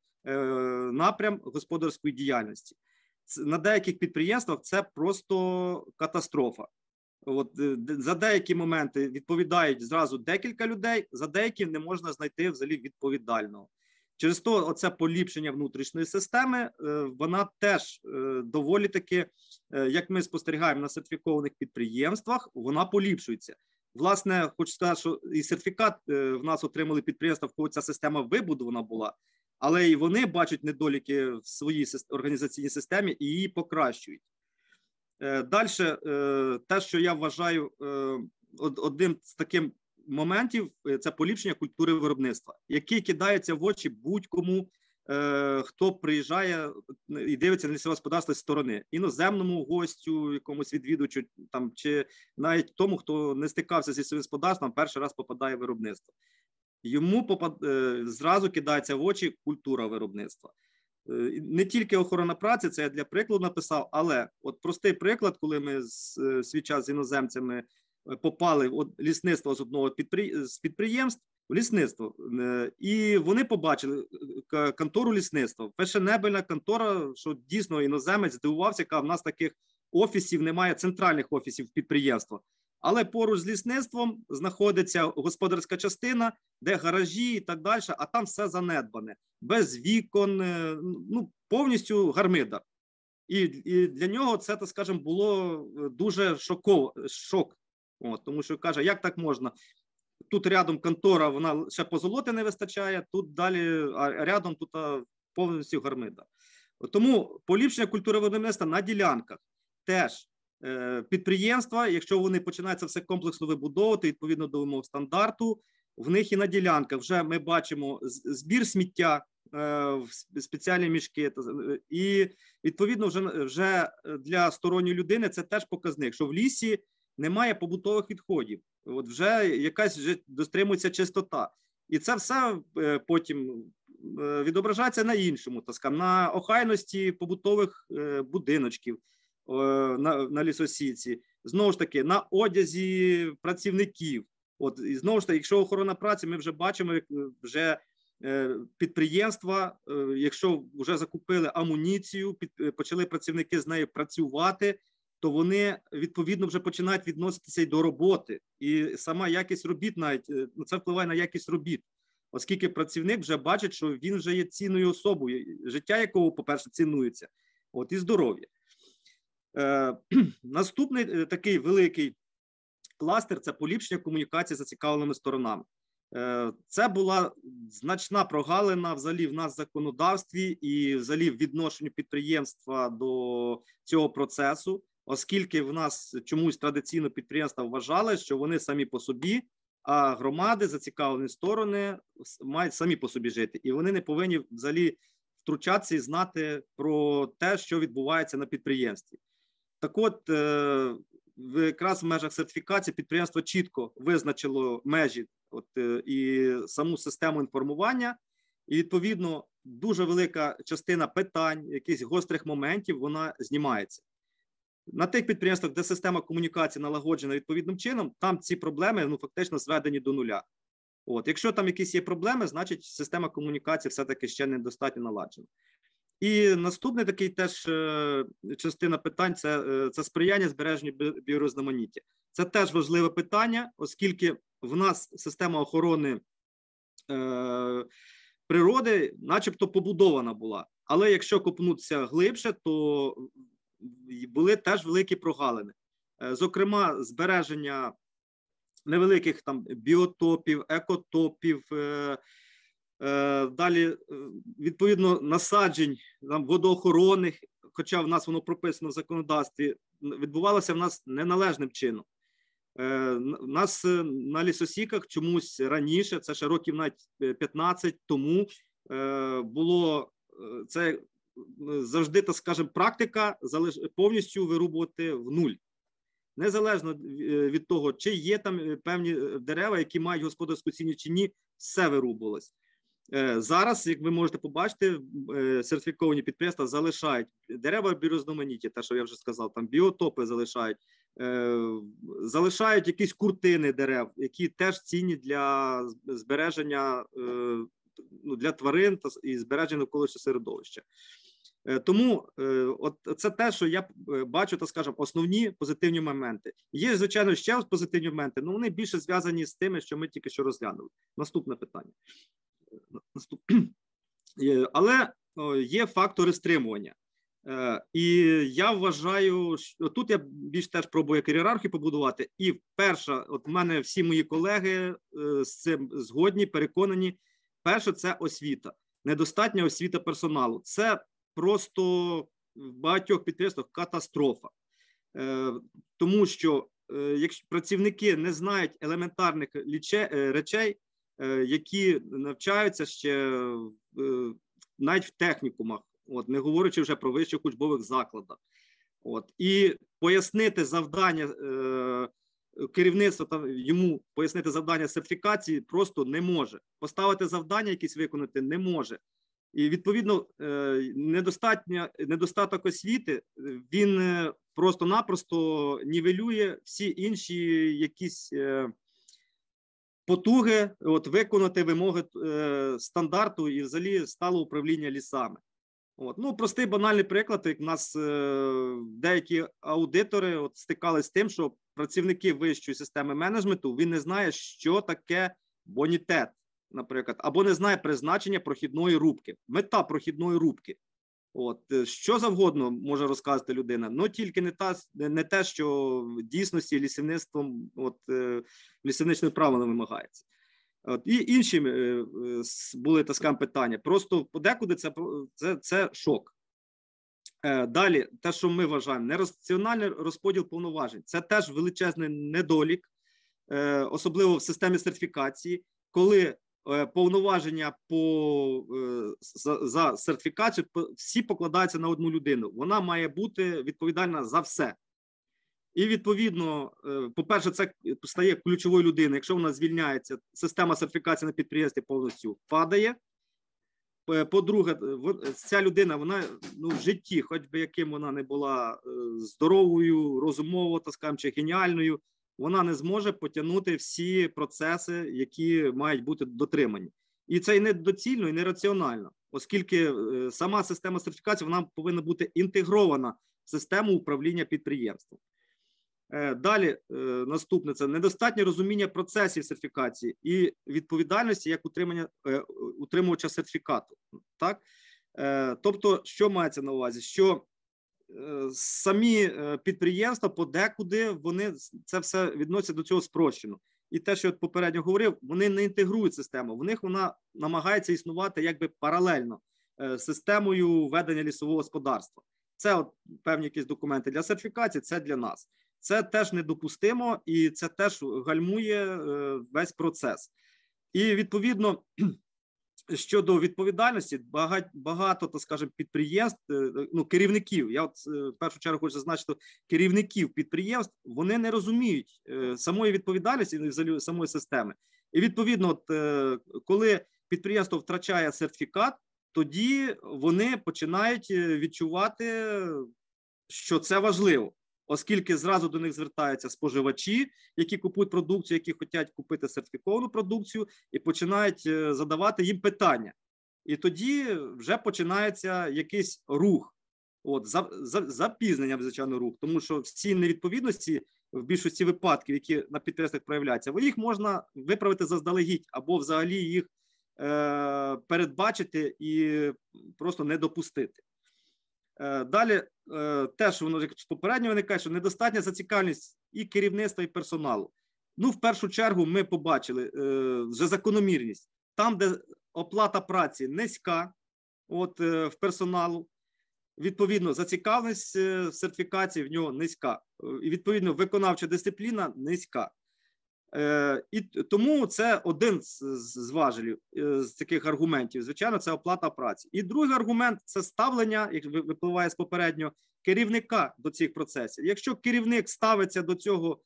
напрям господарської діяльності. На деяких підприємствах це просто катастрофа. От, за деякі моменти відповідають зразу декілька людей, за деякі не можна знайти взагалі відповідального. Через то оце поліпшення внутрішньої системи, вона теж доволі таки, як ми спостерігаємо на сертифікованих підприємствах, вона поліпшується. Власне, хочу сказати, що і сертифікат в нас отримали підприємства, в кого ця система вибудована була, але і вони бачать недоліки в своїй організаційній системі і її покращують. Далі, те, що я вважаю одним з таких моментів, це поліпшення культури виробництва, який кидається в очі будь-кому, хто приїжджає і дивиться на лісове господарство з сторони. Іноземному гостю, якомусь відвідувачу, там, чи навіть тому, хто не стикався зі своїм господарством, перший раз попадає в виробництво. Йому зразу кидається в очі культура виробництва. Не тільки охорона праці, це я для прикладу написав, але от простий приклад, коли ми свій час з іноземцями попали в лісництво з одного з підприємств, в лісництво, і вони побачили контору лісництва, фешенебельна контора, що дійсно іноземець здивувався, яка в нас таких офісів немає, центральних офісів підприємства. Але поруч з лісництвом знаходиться господарська частина, де гаражі і так далі, а там все занедбане, без вікон, ну, повністю гармидар. І для нього це, так скажемо, було дуже шок. От, тому що каже, як так можна? Тут рядом контора, вона ще позолоти не вистачає, тут далі, а рядом тут повністю гармидар. Тому поліпшення культури виробництва на ділянках теж. Підприємства, якщо вони починають це все комплексно вибудовувати відповідно до вимог стандарту, в них і на ділянках вже ми бачимо збір сміття в спеціальні мішки. І відповідно вже для сторонньої людини це теж показник, що в лісі немає побутових відходів. От вже якась вже дотримується чистота. І це все потім відображається на іншому, так сказати, на охайності побутових будиночків на лісосіці, знову ж таки, на одязі працівників. От, і знову ж таки, якщо охорона праці, ми вже бачимо, як вже підприємства, якщо вже закупили амуніцію, почали працівники з нею працювати, то вони, відповідно, вже починають відноситися й до роботи. І сама якість робіт навіть, це впливає на якість робіт, оскільки працівник вже бачить, що він вже є цінною особою, життя якого, по-перше, цінується, от, і здоров'я. Наступний такий великий кластер – це поліпшення комунікації з зацікавленими сторонами. Це була значна прогалина взагалі в нас в законодавстві і взагалі в відношенні підприємства до цього процесу, оскільки в нас чомусь традиційно підприємства вважали, що вони самі по собі, а громади, зацікавлені сторони мають самі по собі жити. І вони не повинні взагалі втручатися і знати про те, що відбувається на підприємстві. Так от, якраз в межах сертифікації підприємство чітко визначило межі і саму систему інформування, і, відповідно, дуже велика частина питань, якихось гострих моментів, вона знімається. На тих підприємствах, де система комунікації налагоджена відповідним чином, там ці проблеми фактично зведені до нуля. От, якщо там якісь є проблеми, значить система комунікації все-таки ще недостатньо наладжена. І наступний такий теж частина питань – це сприяння збереженню біорізноманіття. Це теж важливе питання, оскільки в нас система охорони природи начебто побудована була. Але якщо копнутися глибше, то були теж великі прогалини. Зокрема, збереження невеликих там біотопів, екотопів, далі, відповідно, насаджень там, водоохоронних, хоча в нас воно прописано в законодавстві, відбувалося в нас неналежним чином. У нас на лісосіках чомусь раніше, це ще років навіть 15 тому, було це завжди, так скажемо, практика повністю вирубувати в нуль. Незалежно від того, чи є там певні дерева, які мають господарську цінність чи ні, все вирубувалось. Зараз, як ви можете побачити, сертифіковані підприємства залишають дерева біорізноманіття, те, що я вже сказав, там біотопи залишають якісь куртини дерев, які теж цінні для збереження, для тварин і збереження навколишнього середовища. Тому от це те, що я бачу, так скажемо, основні позитивні моменти. Є, звичайно, ще позитивні моменти, але вони більше зв'язані з тими, що ми тільки що розглянули. Наступне питання. Але є фактори стримування. І я вважаю, що тут я більш теж пробую ієрархію побудувати. І перша, от в мене всі мої колеги з цим згодні, переконані. Перше – це освіта. Недостатня освіта персоналу. Це просто в багатьох підприємствах катастрофа. Тому що якщо працівники не знають елементарних речей, які навчаються ще навіть в технікумах, не говорячи вже про вищих учбових закладах. І пояснити завдання керівництва, йому пояснити завдання сертифікації просто не може. Поставити завдання якісь виконати не може. І, відповідно, недостаток освіти, він просто-напросто нівелює всі інші якісь потуги виконати вимоги стандарту і взагалі сталого управління лісами. Простий банальний приклад, як у нас деякі аудитори стикалися з тим, що працівники вищої системи менеджменту, він не знає, що таке бонітет, наприклад, або не знає призначення прохідної рубки, мета прохідної рубки. Що завгодно може розказати людина, але тільки не те, що в дійсності лісівництвом, лісівничним правилом вимагається. І інші були, так скажемо, питання. Просто подекуди це шок. Далі, те, що ми вважаємо, нераціональний розподіл повноважень. Це теж величезний недолік, особливо в системі сертифікації, коли повноваження за сертифікацію всі покладаються на одну людину. Вона має бути відповідальна за все. І, відповідно, по-перше, це стає ключовою людиною. Якщо вона звільняється, система сертифікації на підприємстві повністю падає. По-друге, ця людина, вона в житті, хоч би яким вона не була здоровою, розумово, так скажемо, чи геніальною, вона не зможе потягнути всі процеси, які мають бути дотримані. І це і недоцільно, і нераціонально, оскільки сама система сертифікації, вона повинна бути інтегрована в систему управління підприємством. Далі, наступне, це недостатнє розуміння процесів сертифікації і відповідальності як утримувача сертифікату. Так? Тобто, що мається на увазі? Що самі підприємства подекуди, вони це все відносять до цього спрощено. І те, що я попередньо говорив, вони не інтегрують систему, в них вона намагається існувати якби паралельно з системою ведення лісового господарства. Це певні якісь документи для сертифікації, це для нас. Це теж недопустимо і це теж гальмує весь процес. І, відповідно, щодо відповідальності, багато, так скажемо, підприємств, керівників, я в першу чергу хочу зазначити, керівників підприємств, вони не розуміють самої відповідальності, взагалі самої системи. І, відповідно, коли підприємство втрачає сертифікат, тоді вони починають відчувати, що це важливо. Оскільки зразу до них звертаються споживачі, які купують продукцію, які хочуть купити сертифіковану продукцію, і починають задавати їм питання. І тоді вже починається якийсь рух, запізнення, звичайно, рух, тому що всі невідповідності в більшості випадків, які на підприємствах проявляються, їх можна виправити заздалегідь або взагалі їх передбачити і просто не допустити. Далі, теж воно попередньо виникає, що недостатня зацікавленість і керівництва, і персоналу. В першу чергу ми побачили вже закономірність. Там, де оплата праці низька в персоналу, відповідно, зацікавленість в сертифікації в нього низька. І, відповідно, виконавча дисципліна низька. І тому це один з важелів, з таких аргументів. Звичайно, це оплата праці. І другий аргумент – це ставлення, як випливає з попереднього, керівника до цих процесів. Якщо керівник ставиться до цього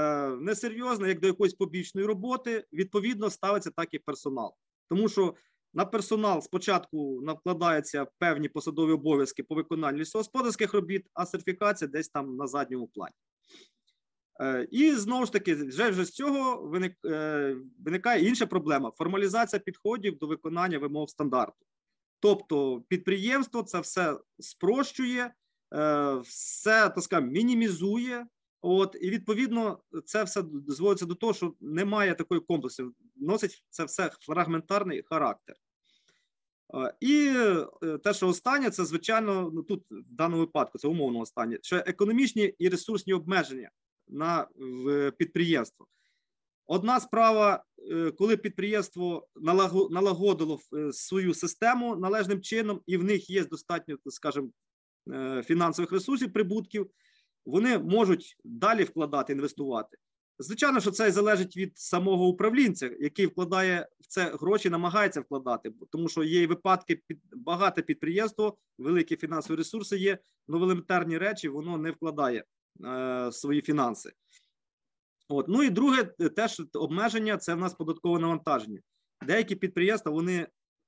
несерйозно, як до якоїсь побічної роботи, відповідно ставиться так і персонал. Тому що На персонал спочатку накладаються певні посадові обов'язки по виконанню лісогосподарських робіт, а сертифікація десь там на задньому плані. І знову ж таки, вже з цього виникає інша проблема – формалізація підходів до виконання вимог стандарту. Тобто підприємство це все спрощує, все, так скажемо, мінімізує, і відповідно це все зводиться до того, що немає такої комплексу, носить це все фрагментарний характер. І те, що останнє, це, звичайно, тут в даному випадку, це умовно останнє, що економічні і ресурсні обмеження на підприємство. Одна справа, коли підприємство налагодило свою систему належним чином, і в них є достатньо, скажімо, фінансових ресурсів, прибутків, вони можуть далі вкладати, інвестувати. Звичайно, що це залежить від самого управлінця, який вкладає в це гроші, намагається вкладати, тому що є випадки, багато підприємство, великі фінансові ресурси є, але в елементарні речі воно не вкладає свої фінанси. Ну і друге, теж обмеження – це в нас податкове навантаження. Деякі підприємства, вони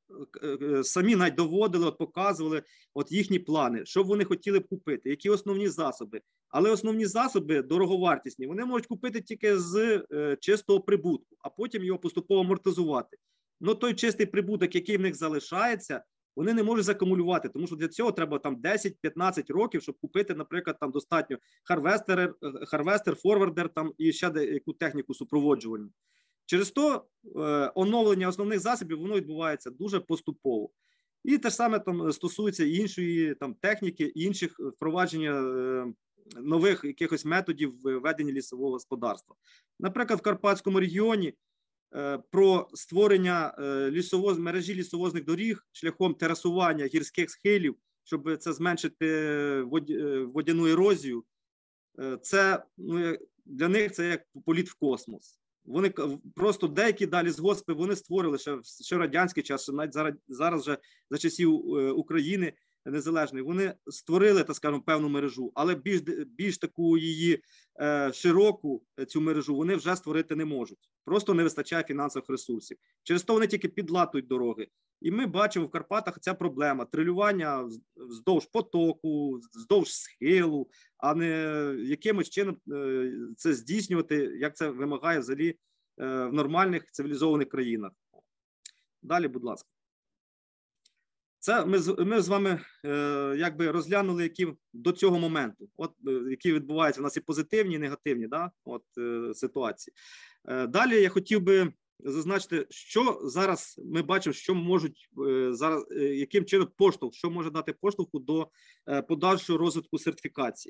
самі навіть доводили, показували їхні плани, що б вони хотіли б купити, які основні засоби. Але основні засоби дороговартісні, вони можуть купити тільки з чистого прибутку, а потім його поступово амортизувати. Но той чистий прибуток, який в них залишається, вони не можуть закумулювати, тому що для цього треба там 10-15 років, щоб купити, наприклад, там достатньо харвестер, форвардер там і ще деяку техніку супроводжувальну. Через то оновлення основних засобів, воно відбувається дуже поступово. І те ж саме там стосується іншої там техніки, інших впровадження нових якихось методів ведення лісового господарства. Наприклад, в Карпатському регіоні про створення мережі лісовозних доріг шляхом терасування гірських схилів, щоб це зменшити водяну ерозію, це для них це як політ в космос. Вони просто деякі далі лісгоспи вони створили ще в радянський час, навіть зараз вже за часів України незалежної, вони створили, так скажемо, певну мережу, але більш таку її широку цю мережу вони вже створити не можуть. Просто не вистачає фінансових ресурсів. Через то вони тільки підлатують дороги. І ми бачимо в Карпатах ця проблема – трилювання вздовж потоку, вздовж схилу, а не якимось чином це здійснювати, як це вимагає взагалі в нормальних цивілізованих країнах. Далі, будь ласка. Це ми з вами якби розглянули, які до цього моменту, які відбуваються в нас і позитивні, і негативні ситуації. Далі я хотів би зазначити, що зараз ми бачимо, що можуть зараз, яким чином що може дати поштовху до подальшого розвитку сертифікації.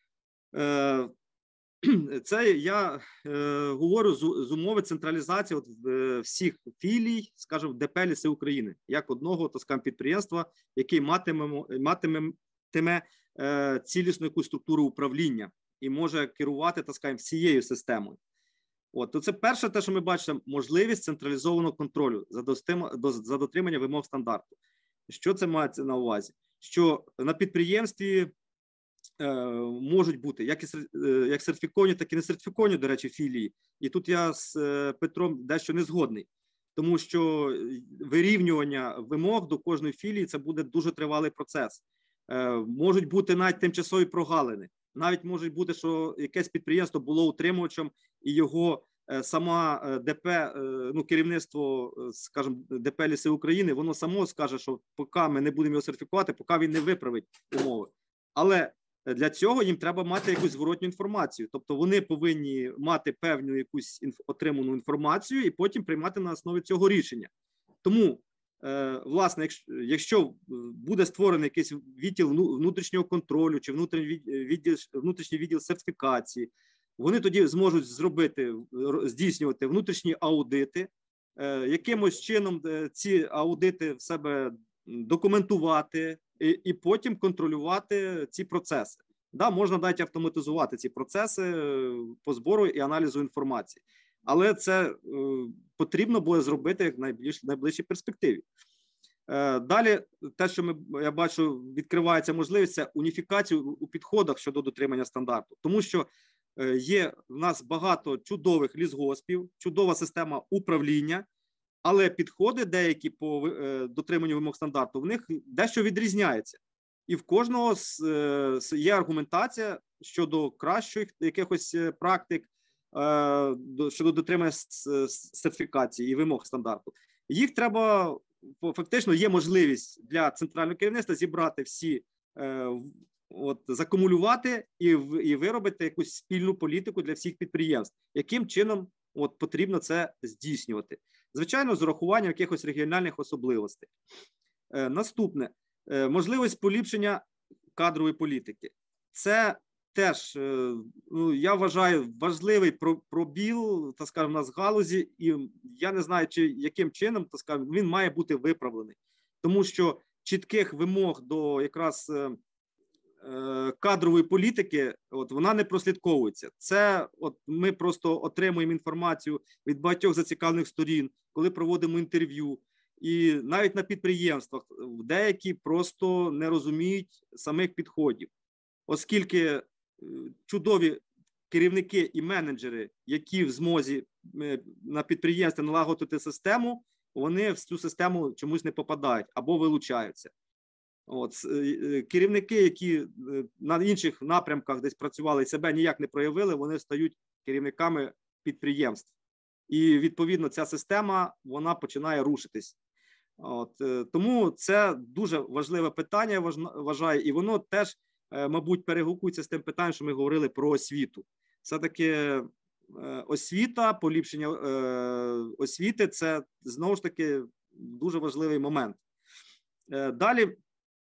Це я говорю з умови централізації всіх філій, скажімо, ДП «Ліси України», як одного, так скажемо, підприємства, який матиме цілісну якусь структуру управління і може керувати, так скажемо, всією системою. То це перше те, що ми бачимо, можливість централізованого контролю за дотримання вимог стандарту. Що це мається на увазі? Що на підприємстві можуть бути як сертифіковані, так і не сертифіковані, до речі, філії. І тут я з Петром дещо не згодний, тому що вирівнювання вимог до кожної філії – це буде дуже тривалий процес. Можуть бути навіть тимчасові прогалини. Навіть може бути, що якесь підприємство було утримувачем, і його сама ДП, керівництво, скажімо, ДП «Ліси України», воно само скаже, що поки ми не будемо його сертифікувати, поки він не виправить умови. Але для цього їм треба мати якусь зворотню інформацію. Тобто вони повинні мати певну якусь отриману інформацію і потім приймати на основі цього рішення. Тому, власне, якщо буде створений якийсь відділ внутрішнього контролю чи внутрішній відділ сертифікації, вони тоді зможуть здійснювати внутрішні аудити, якимось чином ці аудити в себе документувати і потім контролювати ці процеси. Можна навіть автоматизувати ці процеси по збору і аналізу інформації. Але це потрібно буде зробити як в найближчій перспективі. Далі, те, що я бачу, відкривається можливість, це уніфікацію у підходах щодо дотримання стандарту. Тому що є в нас багато чудових лісгоспів, чудова система управління, але підходи деякі по дотриманню вимог стандарту в них дещо відрізняються. І в кожного є аргументація щодо кращих якихось практик, щодо дотримання сертифікації і вимог стандарту. Їх треба, фактично, є можливість для центрального керівництва зібрати всі, закумулювати і виробити якусь спільну політику для всіх підприємств. Яким чином потрібно це здійснювати? Звичайно, з урахуванням якихось регіональних особливостей. Наступне. Можливість поліпшення кадрової політики. Це теж, я вважаю, важливий пробіл, так скажемо, у нас в галузі, і я не знаю, яким чином, так скажемо, він має бути виправлений. Тому що чітких вимог до якраз кадрової політики, вона не прослідковується. Це ми просто отримуємо інформацію від багатьох зацікавлених сторін, коли проводимо інтерв'ю. І навіть на підприємствах деякі просто не розуміють самих підходів, оскільки чудові керівники і менеджери, які в змозі на підприємстві налагодити систему, вони в цю систему чомусь не попадають або вилучаються. Керівники, які на інших напрямках десь працювали і себе ніяк не проявили, вони стають керівниками підприємств. І, відповідно, ця система, вона починає рушитись. Тому це дуже важливе питання, я вважаю, і воно теж, мабуть, перегукується з тим питанням, що ми говорили про освіту. Все-таки освіта, поліпшення освіти – це, знову ж таки, дуже важливий момент. Далі,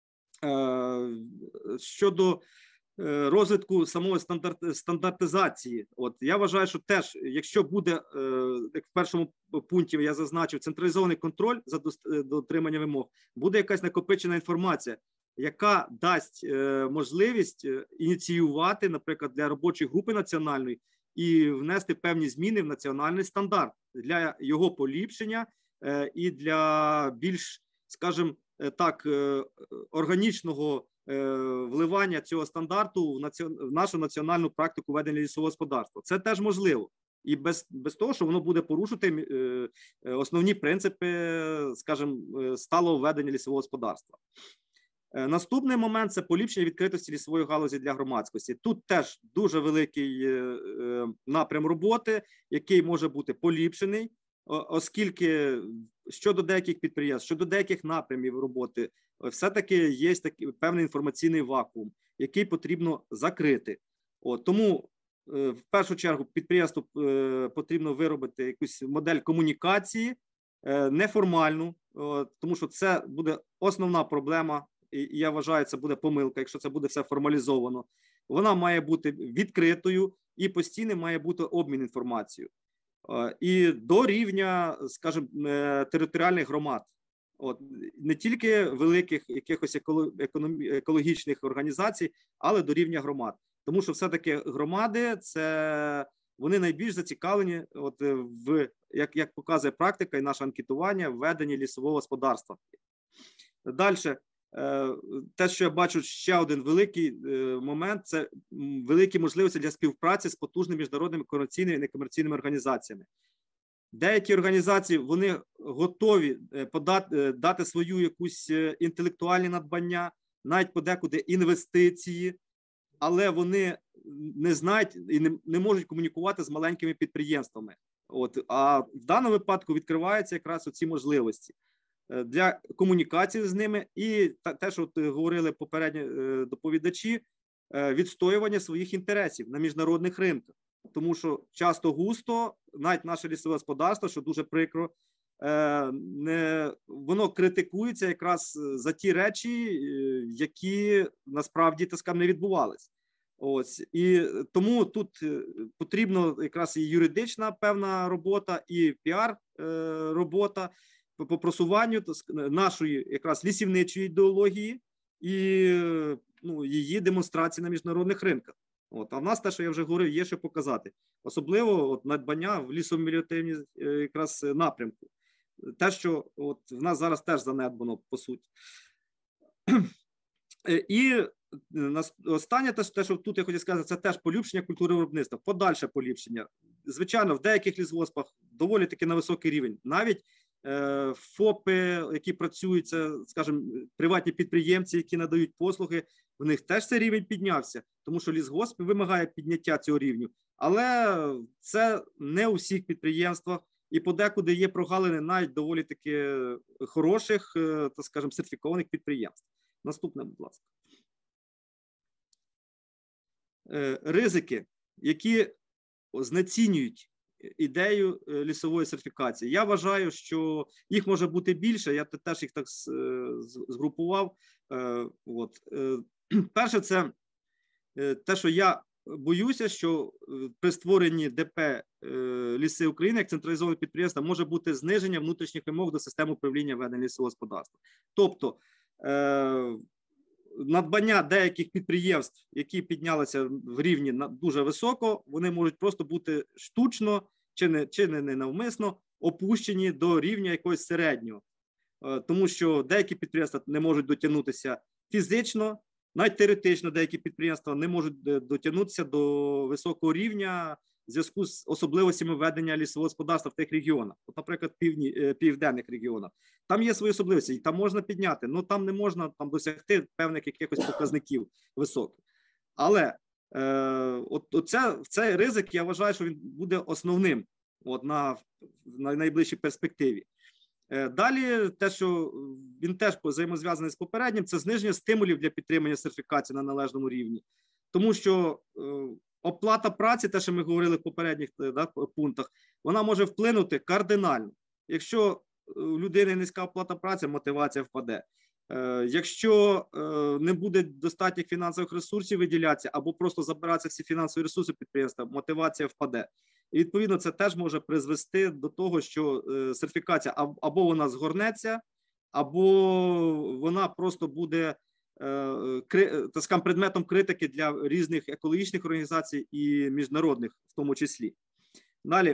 щодо розвитку самої стандартизації. Я вважаю, що теж, якщо буде, як в першому пункті я зазначив, централізований контроль за дотриманням вимог, буде якась накопичена інформація, яка дасть можливість ініціювати, наприклад, для робочої групи національної і внести певні зміни в національний стандарт для його поліпшення і для більш, скажімо так, органічного вливання цього стандарту в нашу національну практику ведення лісового господарства. Це теж можливо. І без того, що воно буде порушувати основні принципи, скажімо, сталого ведення лісового господарства. Наступний момент – це поліпшення відкритості лісової галузі для громадськості. Тут теж дуже великий напрям роботи, який може бути поліпшений, оскільки щодо деяких підприємств, щодо деяких напрямів роботи, все-таки є такий певний інформаційний вакуум, який потрібно закрити. Тому, в першу чергу, підприємству потрібно виробити якусь модель комунікації, неформальну, тому що це буде основна проблема, і я вважаю, це буде помилка, якщо це буде все формалізовано. Вона має бути відкритою і постійно має бути обмін інформацією. І до рівня, скажімо, територіальних громад. Не тільки великих якихось екологічних організацій, але до рівня громад. Тому що все-таки громади, вони найбільш зацікавлені, як показує практика і наше анкетування, в веденні лісового господарства. Далі, те, що я бачу, ще один великий момент, це великі можливості для співпраці з потужними міжнародними комерційними і некомерційними організаціями. Деякі організації, вони готові дати свою якусь інтелектуальні надбання, навіть подекуди інвестиції, але вони не знають і не можуть комунікувати з маленькими підприємствами. А в даному випадку відкриваються якраз оці можливості для комунікації з ними і те, що говорили попередні доповідачі, відстоювання своїх інтересів на міжнародних ринках. Тому що часто-густо навіть наше лісове господарство, що дуже прикро, воно критикується якраз за ті речі, які насправді, так скажемо, не відбувались. І тому тут потрібно якраз і юридична певна робота, і піар-робота по просуванню нашої якраз лісівничої ідеології і її демонстрації на міжнародних ринках. А в нас те, що я вже говорив, є що показати. Особливо надбання в лісомеліоративній якраз напрямку. Те, що в нас зараз теж занедбано, по суті. І останнє, те, що тут я хотів сказати, це теж поліпшення культури виробництва, подальше поліпшення. Звичайно, в деяких лісгоспах доволі таки на високий рівень. Навіть ФОПи, які працюють, це, скажімо, приватні підприємці, які надають послуги, в них теж цей рівень піднявся, тому що лісгосп вимагає підняття цього рівню. Але це не у всіх підприємствах, і подекуди є прогалини навіть доволі таки хороших, так скажемо, сертифікованих підприємств. Наступне, будь ласка. Ризики, які знецінюють ідею лісової сертифікації. Я вважаю, що їх може бути більше, я теж їх так згрупував. Перше, це те, що я боюся, що при створенні ДП «Ліси України» як централізоване підприємство може бути зниження внутрішніх вимог до системи управління ведення лісового господарства. Тобто надбання деяких підприємств, які піднялися в рівні дуже високо, вони можуть просто бути штучно чи не навмисно опущені до рівня якогось середнього. Тому що деякі підприємства не можуть дотягнутися фізично, навіть теоретично деякі підприємства не можуть дотягнутися до високого рівня в зв'язку з особливостями ведення лісового господарства в тих регіонах. От, наприклад, південних регіонах. Там є свої особливості, і там можна підняти, але там не можна досягти певних якихось показників високих. Але цей ризик, я вважаю, що він буде основним на найближчій перспективі. Далі, те, що він теж взаємозв'язаний з попереднім, це зниження стимулів для підтримання сертифікації на належному рівні. Тому що оплата праці, те, що ми говорили в попередніх пунктах, вона може вплинути кардинально. Якщо у людини низька оплата праці, мотивація впаде. Якщо не буде достатніх фінансових ресурсів виділятися, або просто забиратися всі фінансові ресурси підприємства, мотивація впаде. І, відповідно, це теж може призвести до того, що сертифікація або вона згорнеться, або вона просто буде так скажемо, предметом критики для різних екологічних організацій і міжнародних в тому числі. Далі,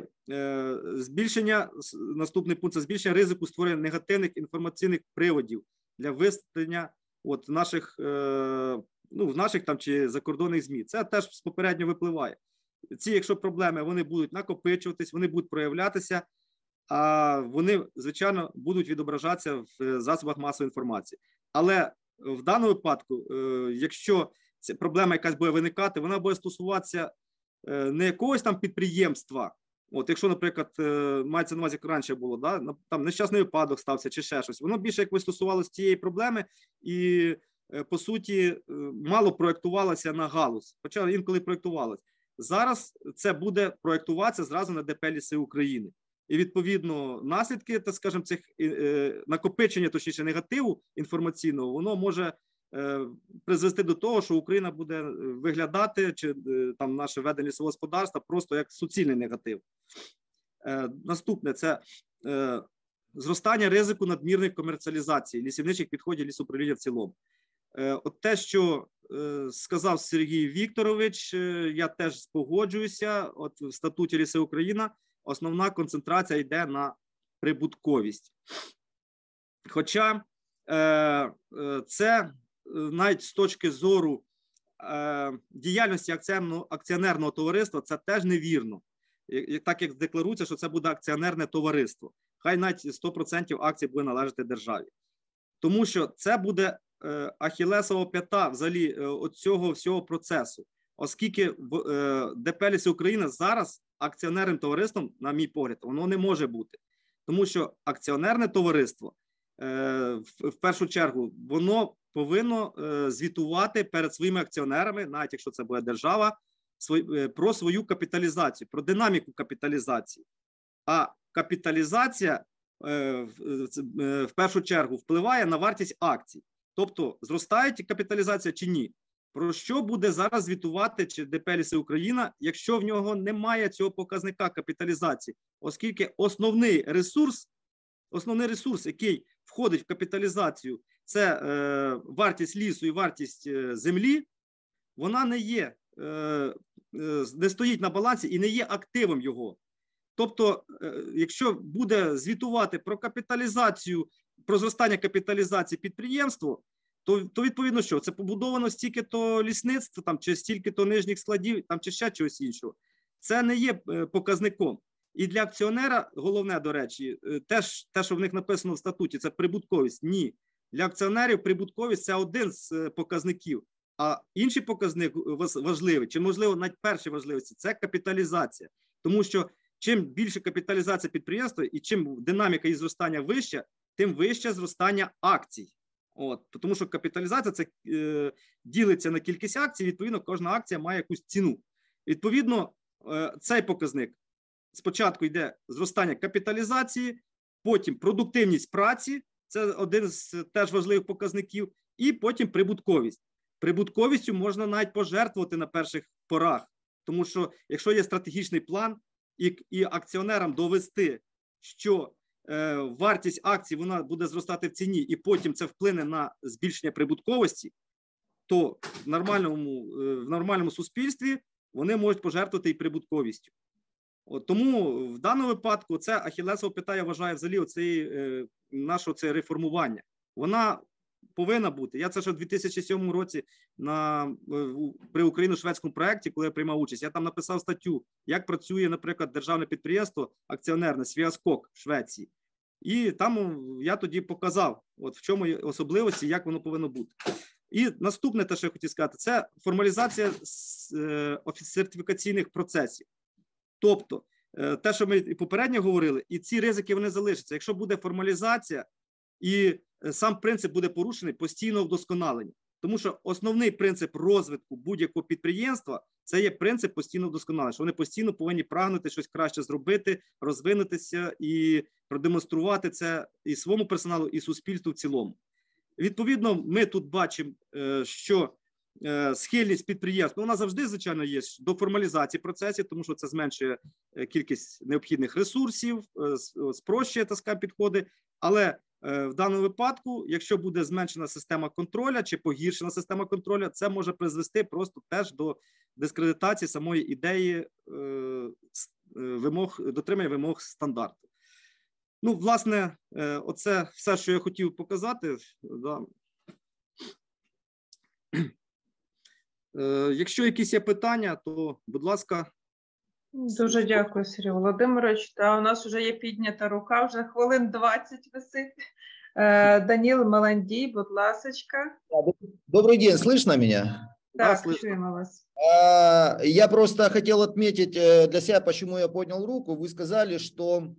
наступний пункт – це збільшення ризику створення негативних інформаційних приводів для висвітлення в наших там чи закордонних ЗМІ. Це теж попередньо випливає. Якщо проблеми, вони будуть накопичуватись, вони будуть проявлятися, а вони, звичайно, будуть відображатися в засобах масової інформації. Але в даному випадку, якщо ця проблема якась буде виникати, вона буде стосуватися не якогось там підприємства. Якщо, наприклад, мається на увазі, як раніше було, там нещасний випадок стався чи ще щось, воно більше якось стосувалося цієї проблеми і, по суті, мало проєктувалося на галузь, хоча інколи проєктувалося. Зараз це буде проєктуватися зразу на ДП «Ліси України». І, відповідно, наслідки, так скажемо, цих накопичення, точніше, негативу інформаційного, воно може призвести до того, що Україна буде виглядати, чи там наше ведення лісового господарства, просто як суцільний негатив. Наступне – це зростання ризику надмірної комерціалізації лісівничих підходів лісуправління в цілому. От те, що сказав Сергій Вікторович, я теж погоджуюся. От в статуті «Ліси України» основна концентрація йде на прибутковість. Хоча це навіть з точки зору діяльності акціонерного товариства це теж невірно. Так як декларується, що це буде акціонерне товариство. Хай навіть 100% акцій буде належати державі. Тому що це буде ахілесова п'ята взагалі цього всього процесу. Оскільки ДП «Ліси України» зараз акціонерним товариством, на мій погляд, воно не може бути. Тому що акціонерне товариство, в першу чергу, воно повинно звітувати перед своїми акціонерами, навіть якщо це буде держава, про свою капіталізацію, про динаміку капіталізації. А капіталізація в першу чергу впливає на вартість акцій. Тобто, зростає капіталізація чи ні? Про що буде зараз звітувати чи ДП «Ліси України», якщо в нього немає цього показника капіталізації? Оскільки основний ресурс, який входить в капіталізацію, це вартість лісу і вартість землі, вона не стоїть на балансі і не є активом його. Тобто, якщо буде звітувати про капіталізацію, про зростання капіталізації підприємства, то відповідно що? Це побудовано стільки-то лісництва, чи стільки-то нижніх складів, чи ще чогось іншого. Це не є показником. І для акціонера головне, до речі, теж те, що в них написано в статуті, це прибутковість. Ні. Для акціонерів прибутковість – це один з показників. А інший показник важливий, чи, можливо, навіть перший важливості – це капіталізація. Тому що чим більше капіталізація підприємства і чим динаміка її зростання вища, тим вище зростання акцій. Тому що капіталізація – це ділиться на кількість акцій, відповідно, кожна акція має якусь ціну. Відповідно, цей показник спочатку йде зростання капіталізації, потім продуктивність праці, це один з теж важливих показників, і потім прибутковість. Прибутковістю можна навіть пожертвувати на перших порах, тому що якщо є стратегічний план і акціонерам довести, що вартість акцій вона буде зростати в ціні і потім це вплине на збільшення прибутковості, то в нормальному суспільстві вони можуть пожертвувати і прибутковістю. Тому в даному випадку це ахілесова п'ята, я вважаю, взагалі нашого реформування. Вона повинна бути. Я це ще в 2007 році при україно-шведському проєкті, коли я приймав участь, я там написав статтю, як працює, наприклад, державне підприємство акціонерне Свіаскок в Швеції. І там я тоді показав, в чому є особливості, як воно повинно бути. І наступне, те, що я хотів сказати, це формалізація сертифікаційних процесів. Тобто, те, що ми і попередньо говорили, і ці ризики вони залишаться. Якщо буде формалізація і сам принцип буде порушений, постійного вдосконалення. Тому що основний принцип розвитку будь-якого підприємства – це є принцип постійного вдосконалення, що вони постійно повинні прагнути щось краще зробити, розвинутися і продемонструвати це і своєму персоналу, і суспільству в цілому. Відповідно, ми тут бачимо, що схильність підприємств, вона завжди, звичайно, є до формалізації процесів, тому що це зменшує кількість необхідних ресурсів, спрощує, так сказати, підходи, але в даному випадку, якщо буде зменшена система контролю чи погіршена система контролю, це може призвести просто теж до дискредитації самої ідеї дотримання вимог стандарту. Ну, власне, оце все, що я хотів показати. Да. Якщо якісь є питання, то, будь ласка. Дуже дякую, Сергій Володимирович. Та у нас вже є піднята рука, вже хвилин 20 висить. Даніл Меландій, будь ласочка. Добрый день, слышно меня? Так, чуємо вас. Я просто хотел отметить для себя, почему я поднял руку. Вы сказали, что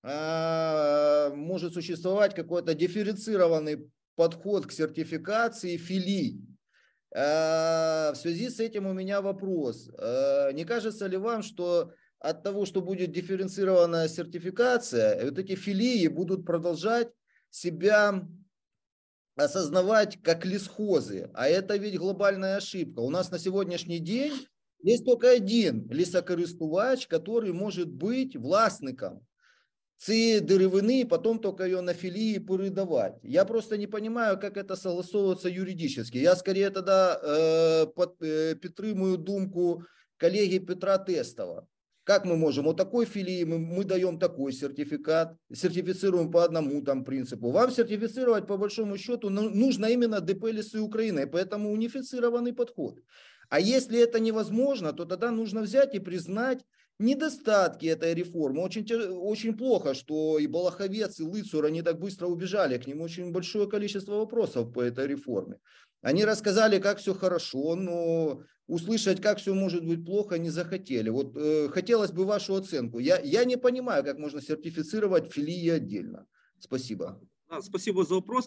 может существовать какой-то дифференцированный подход к сертификации филий. В связи с этим у меня вопрос. Не кажется ли вам, что от того, что будет дифференцированная сертификация, вот эти филии будут продолжать себя осознавать как лесхозы? А это ведь глобальная ошибка. У нас на сегодняшний день есть только один лесокористувач, который может быть властником цієї деревини, потом только ее на филии передавать. Я просто не понимаю, как это согласовывается юридически. Я скорее тогда підтримую думку коллеги Петра Тестова. Как мы можем? Вот такой филии мы даем такой сертификат, сертифицируем по одному там принципу. Вам сертифицировать по большому счету нужно именно ДП «Лесы Украины», поэтому унифицированный подход. А если это невозможно, то тогда нужно взять и признать недостатки этой реформы. Очень плохо, что и Балаховец, и Лыцур, они так быстро убежали. К ним очень большое количество вопросов по этой реформе. Они рассказали, как все хорошо, но услышать, как все может быть плохо, не захотели. Вот хотелось бы вашу оценку. Я не понимаю, как можно сертифицировать филии отдельно. Спасибо. Спасибо за вопрос.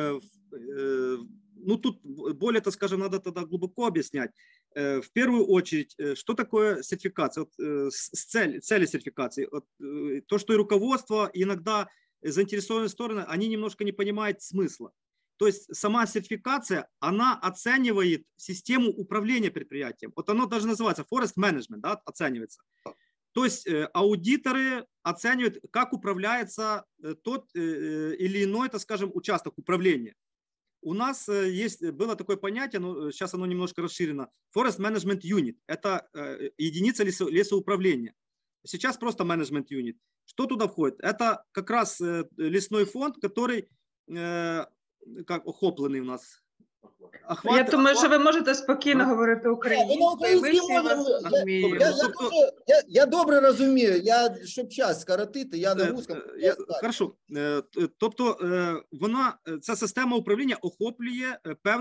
Ну, тут более, так скажем, надо тогда глубоко объяснять. В первую очередь, что такое сертификация? Цели сертификации. То, что и руководство, и иногда заинтересованные стороны, они немножко не понимают смысла. То есть сама сертификация, она оценивает систему управления предприятием. Вот оно даже называется forest management, да, оценивается. То есть аудиторы оценивают, как управляется тот или иной, так скажем, участок управления. У нас было такое понятие, но сейчас оно немножко расширено, Forest Management Unit. Это единица лесоуправления. Сейчас просто Management Unit. Что туда входит? Это как раз лесной фонд, который как охопленный у нас Я думаю, що ви можете спокійно говорити українською. Ми всі вас розуміємо. Я добре розумію. Щоб час скоротити, я на русском. Хорошо. Тобто вона, ця система управління охоплює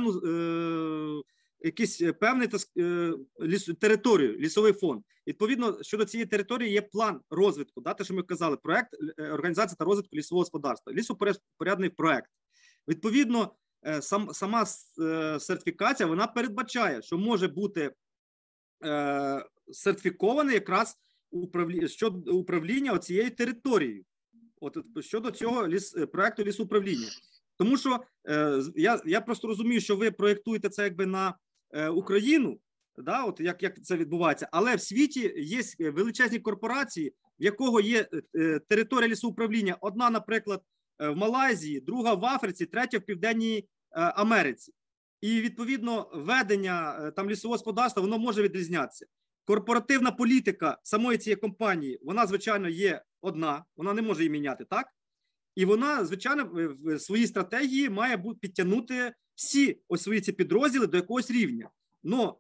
якийсь певний територію, лісовий фонд. Відповідно, щодо цієї території є план розвитку, те, що ми казали, проект організації та розвитку лісового господарства, лісопорядний проект. Відповідно, сама сертифікація, вона передбачає, що може бути сертифікований якраз щодо управління цією територією, щодо цього проекту лісоуправління. Тому що я просто розумію, що ви проєктуєте це якби на Україну, як це відбувається, але в світі є величезні корпорації, в якого є територія лісоуправління. Одна, наприклад, в Малайзії, друга в Африці, третя в Південній Америці. І, відповідно, ведення там лісового господарства, воно може відрізнятися. Корпоративна політика самої цієї компанії, вона, звичайно, є одна, вона не може її міняти, так? І вона, звичайно, в своїй стратегії має підтягнути всі свої ці підрозділи до якогось рівня. Но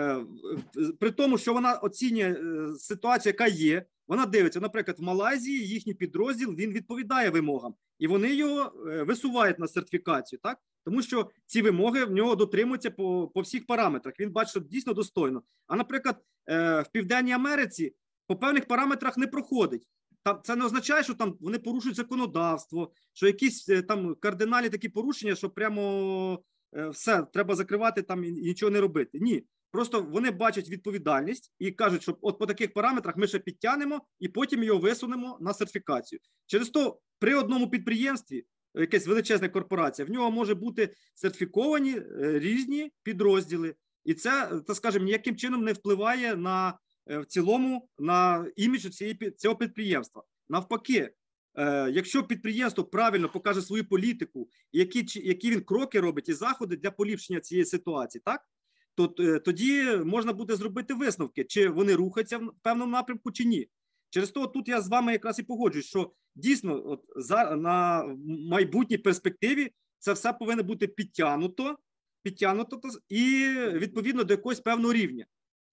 при тому, що вона оцінює ситуацію, яка є, вона дивиться, наприклад, в Малайзії їхній підрозділ, він відповідає вимогам, і вони його висувають на сертифікацію, так? Тому що ці вимоги в нього дотримуються по всіх параметрах, він бачить, що дійсно достойно. А, наприклад, в Південній Америці по певних параметрах не проходить. Це не означає, що там вони порушують законодавство, що якісь там кардинальні такі порушення, що прямо все, треба закривати там і нічого не робити. Ні. Просто вони бачать відповідальність і кажуть, що от по таких параметрах ми ще підтягнемо і потім його висунемо на сертифікацію. Через то при одному підприємстві, якась величезна корпорація, в нього може бути сертифіковані різні підрозділи. І це, так скажемо, ніяким чином не впливає на в цілому на імідж цього підприємства. Навпаки, якщо підприємство правильно покаже свою політику, які він кроки робить і заходи для поліпшення цієї ситуації, так? То тоді можна буде зробити висновки, чи вони рухаються в певному напрямку, чи ні. Через то тут я з вами якраз і погоджуюсь, що дійсно на майбутній перспективі це все повинно бути підтягнуто і відповідно до якогось певного рівня.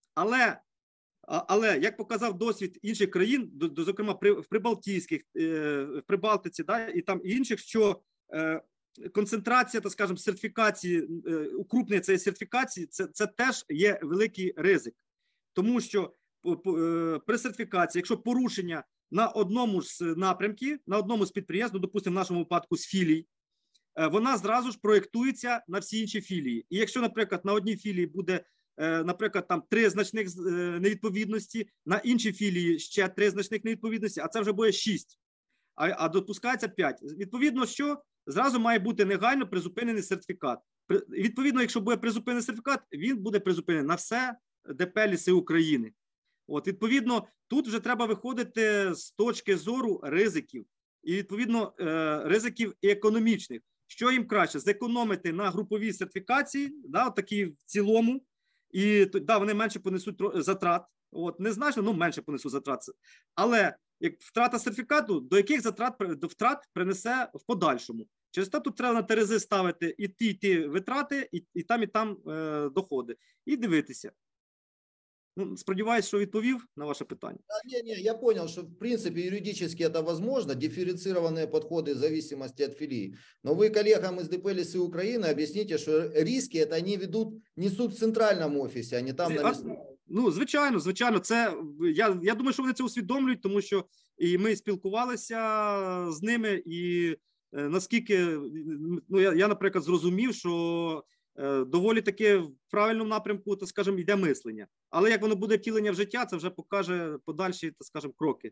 Але як показав досвід інших країн, зокрема в Прибалтійських, в Прибалтиці, і там інших, що концентрація, так скажемо, сертифікації, укрупнення цієї сертифікації, це теж є великий ризик. Тому що при сертифікації, якщо порушення на одному з напрямків, на одному з підприємств, допустимо, в нашому випадку з філій, вона зразу ж проєктується на всі інші філії. І якщо, наприклад, на одній філії буде, наприклад, там 3 значних невідповідності, на іншій філії ще 3 значних невідповідності, а це вже буде 6, а допускається 5. Відповідно, що зразу має бути негайно призупинений сертифікат. Відповідно, якщо буде призупинений сертифікат, він буде призупинений на все ДП «Ліси України». Відповідно, тут вже треба виходити з точки зору ризиків. І, відповідно, ризиків і економічних. Що їм краще? Зекономити на груповій сертифікації, такі в цілому, і вони менше понесуть затрат. Незначно, менше понесуть затрат. Але як втрата сертифікату, до яких втрат принесе в подальшому. Через те тут треба на терези ставити і ті витрати, і там доходи. І дивитися. Сподіваюсь, що відповів на ваше питання. Я понял, что в принципе юридически это возможно, дифференцированные подходы в зависимости от филии. Но вы коллегам из ДП «Лесы Украины» объясните, что риски это они несут в центральном офисе, а не там на местном. Звичайно. Це, я думаю, що вони це усвідомлюють, тому що і ми спілкувалися з ними, і наскільки, я, наприклад, зрозумів, що доволі таки в правильному напрямку, так скажемо, йде мислення. Але як воно буде втілення в життя, це вже покаже подальші, так скажемо, кроки.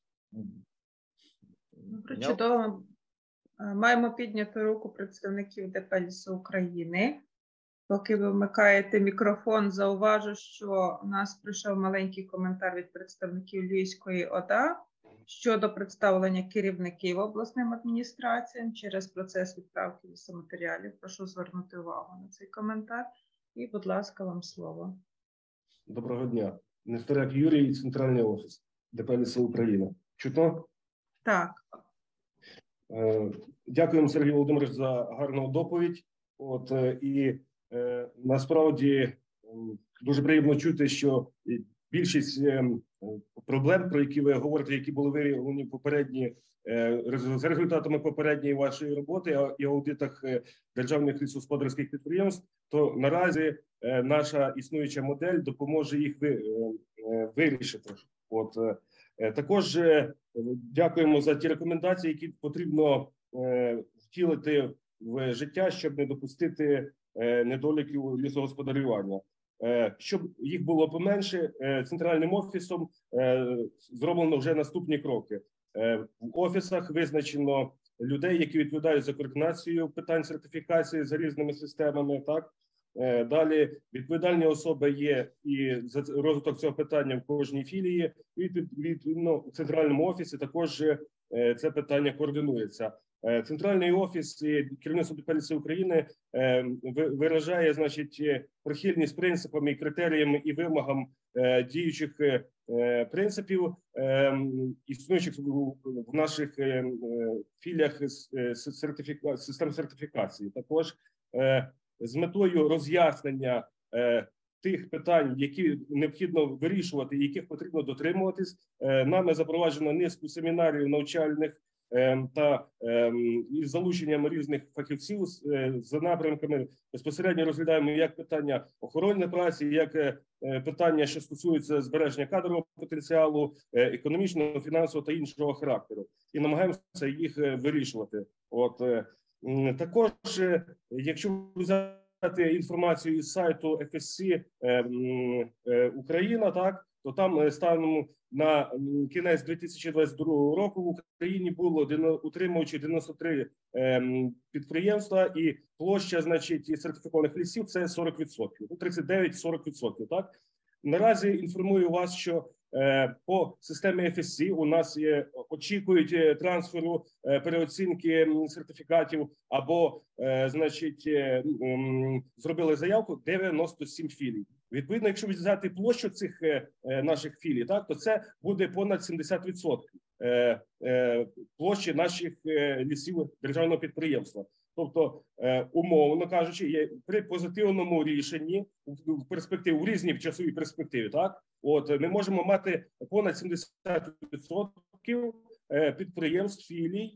Чудово. Маємо підняту руку представників ДП «Ліси України». Поки ви вмикаєте мікрофон, зауважу, що у нас прийшов маленький коментар від представників Львівської ОДА щодо представлення керівників обласним адміністраціям через процес відправки лісоматеріалів. Прошу звернути увагу на цей коментар. І, будь ласка, вам слово. Доброго дня. Нестеряк Юрій, центральний офіс ДП «Ліси України». Чутно? Так. Дякуємо, Сергій Володимирович, за гарну доповідь. От і насправді дуже приємно чути, що більшість проблем, про які ви говорите, які були виявлені попередні за результатами попередньої вашої роботи і аудитах державних лісогосподарських підприємств, то наразі наша існуюча модель допоможе їх вирішити. От також дякуємо за ті рекомендації, які потрібно втілити в життя, щоб не допустити недоліків лісогосподарювання. Щоб їх було поменше, центральним офісом зроблено вже наступні кроки. В офісах визначено людей, які відповідають за координацію питань сертифікації за різними системами. Так далі відповідальні особи є і за розвиток цього питання в кожній філії. І відповідно в центральному офісі також це питання координується. Центральний офіс і керівництво ДП «Ліси України» виражає, значить, прихильність принципам і критеріям і вимогам діючих принципів, існуючих в наших філіях систем сертифікації. Також з метою роз'яснення тих питань, які необхідно вирішувати, яких потрібно дотримуватись, нами запроваджено низку семінарів навчальних та із залученням різних фахівців за напрямками. Безпосередньо розглядаємо як питання охорони праці, як питання, що стосуються збереження кадрового потенціалу, економічного, фінансового та іншого характеру, і намагаємося їх вирішувати. От також, якщо взяти інформацію із сайту FSC Україна, так, то там станом на кінець 2022 року в Україні було утримуючи 93 підприємства, і площа, значить, сертифікованих лісів – це 40%, 39-40%. Так? Наразі інформую вас, що по системі FSC у нас очікують трансферу переоцінки сертифікатів або, значить, зробили заявку 97 філій. Відповідно, якщо взяти площу цих наших філій, так, то це буде понад 70% площі наших лісів державного підприємства. Тобто, умовно кажучи, при позитивному рішенні в перспективі, в різній часовій перспективі, так, от ми можемо мати понад 70% підприємств, філій,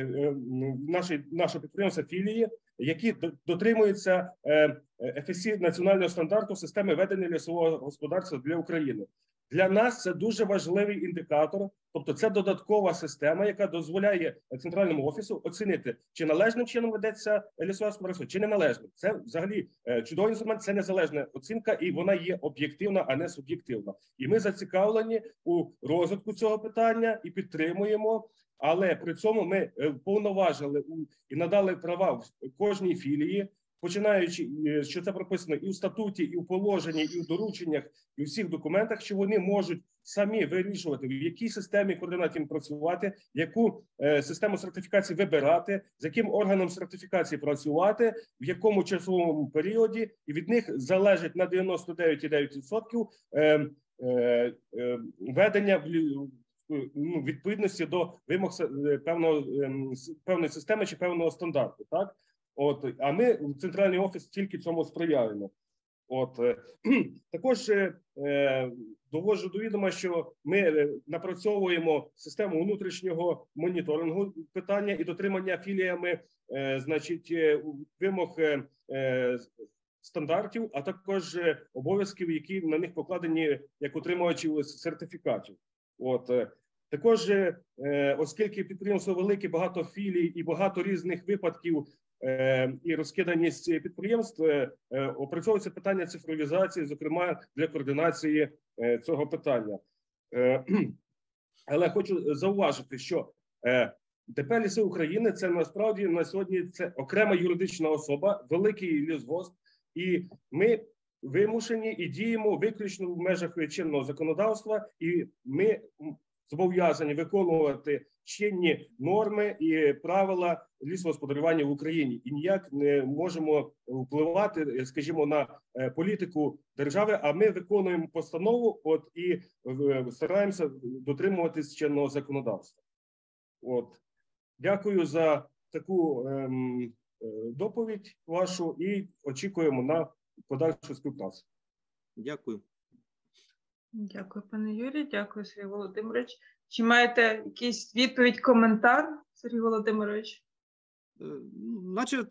нашого підприємства філії, які дотримуються FSC національного стандарту системи ведення лісового господарства для України. Для нас це дуже важливий індикатор, тобто це додаткова система, яка дозволяє центральному офісу оцінити, чи належним чином ведеться лісове господарство, чи неналежним. Це взагалі чудовий інструмент, це незалежна оцінка, і вона є об'єктивна, а не суб'єктивна. І ми зацікавлені у розвитку цього питання і підтримуємо. Але при цьому ми повноважили і надали права в кожній філії, починаючи, що це прописано і в статуті, і в положенні, і в дорученнях, і в всіх документах, що вони можуть самі вирішувати, в якій системі координат їм працювати, яку систему сертифікації вибирати, з яким органом сертифікації працювати, в якому часовому періоді, і від них залежить на 99,9% ведення відповідності до вимог певної системи чи певного стандарту. Так? От, а ми в центральний офіс тільки цьому сприяємо. От, також доводжу до відома, що ми напрацьовуємо систему внутрішнього моніторингу питання і дотримання філіями, значить, вимог стандартів, а також обов'язків, які на них покладені як отримувачів сертифікатів. От, також, оскільки підприємство велике, багато філій і багато різних випадків і розкиданість підприємств, опрацьовується питання цифровізації, зокрема для координації цього питання. Але хочу зауважити, що ДП «Ліси України» – це насправді на сьогодні це окрема юридична особа, великий лісгосп, і ми вимушені і діємо виключно в межах чинного законодавства, і ми зобов'язані виконувати чинні норми і правила лісогосподарювання в Україні. І ніяк не можемо впливати, скажімо, на політику держави, а ми виконуємо постанову і стараємося дотримуватись чинного законодавства. От. Дякую за таку доповідь вашу і очікуємо на подальшу співпрацю. Дякую. Дякую, пане Юрій. Дякую, Сергій Володимирович. Чи маєте якийсь відповідь, коментар, Сергій Володимирович? Значить,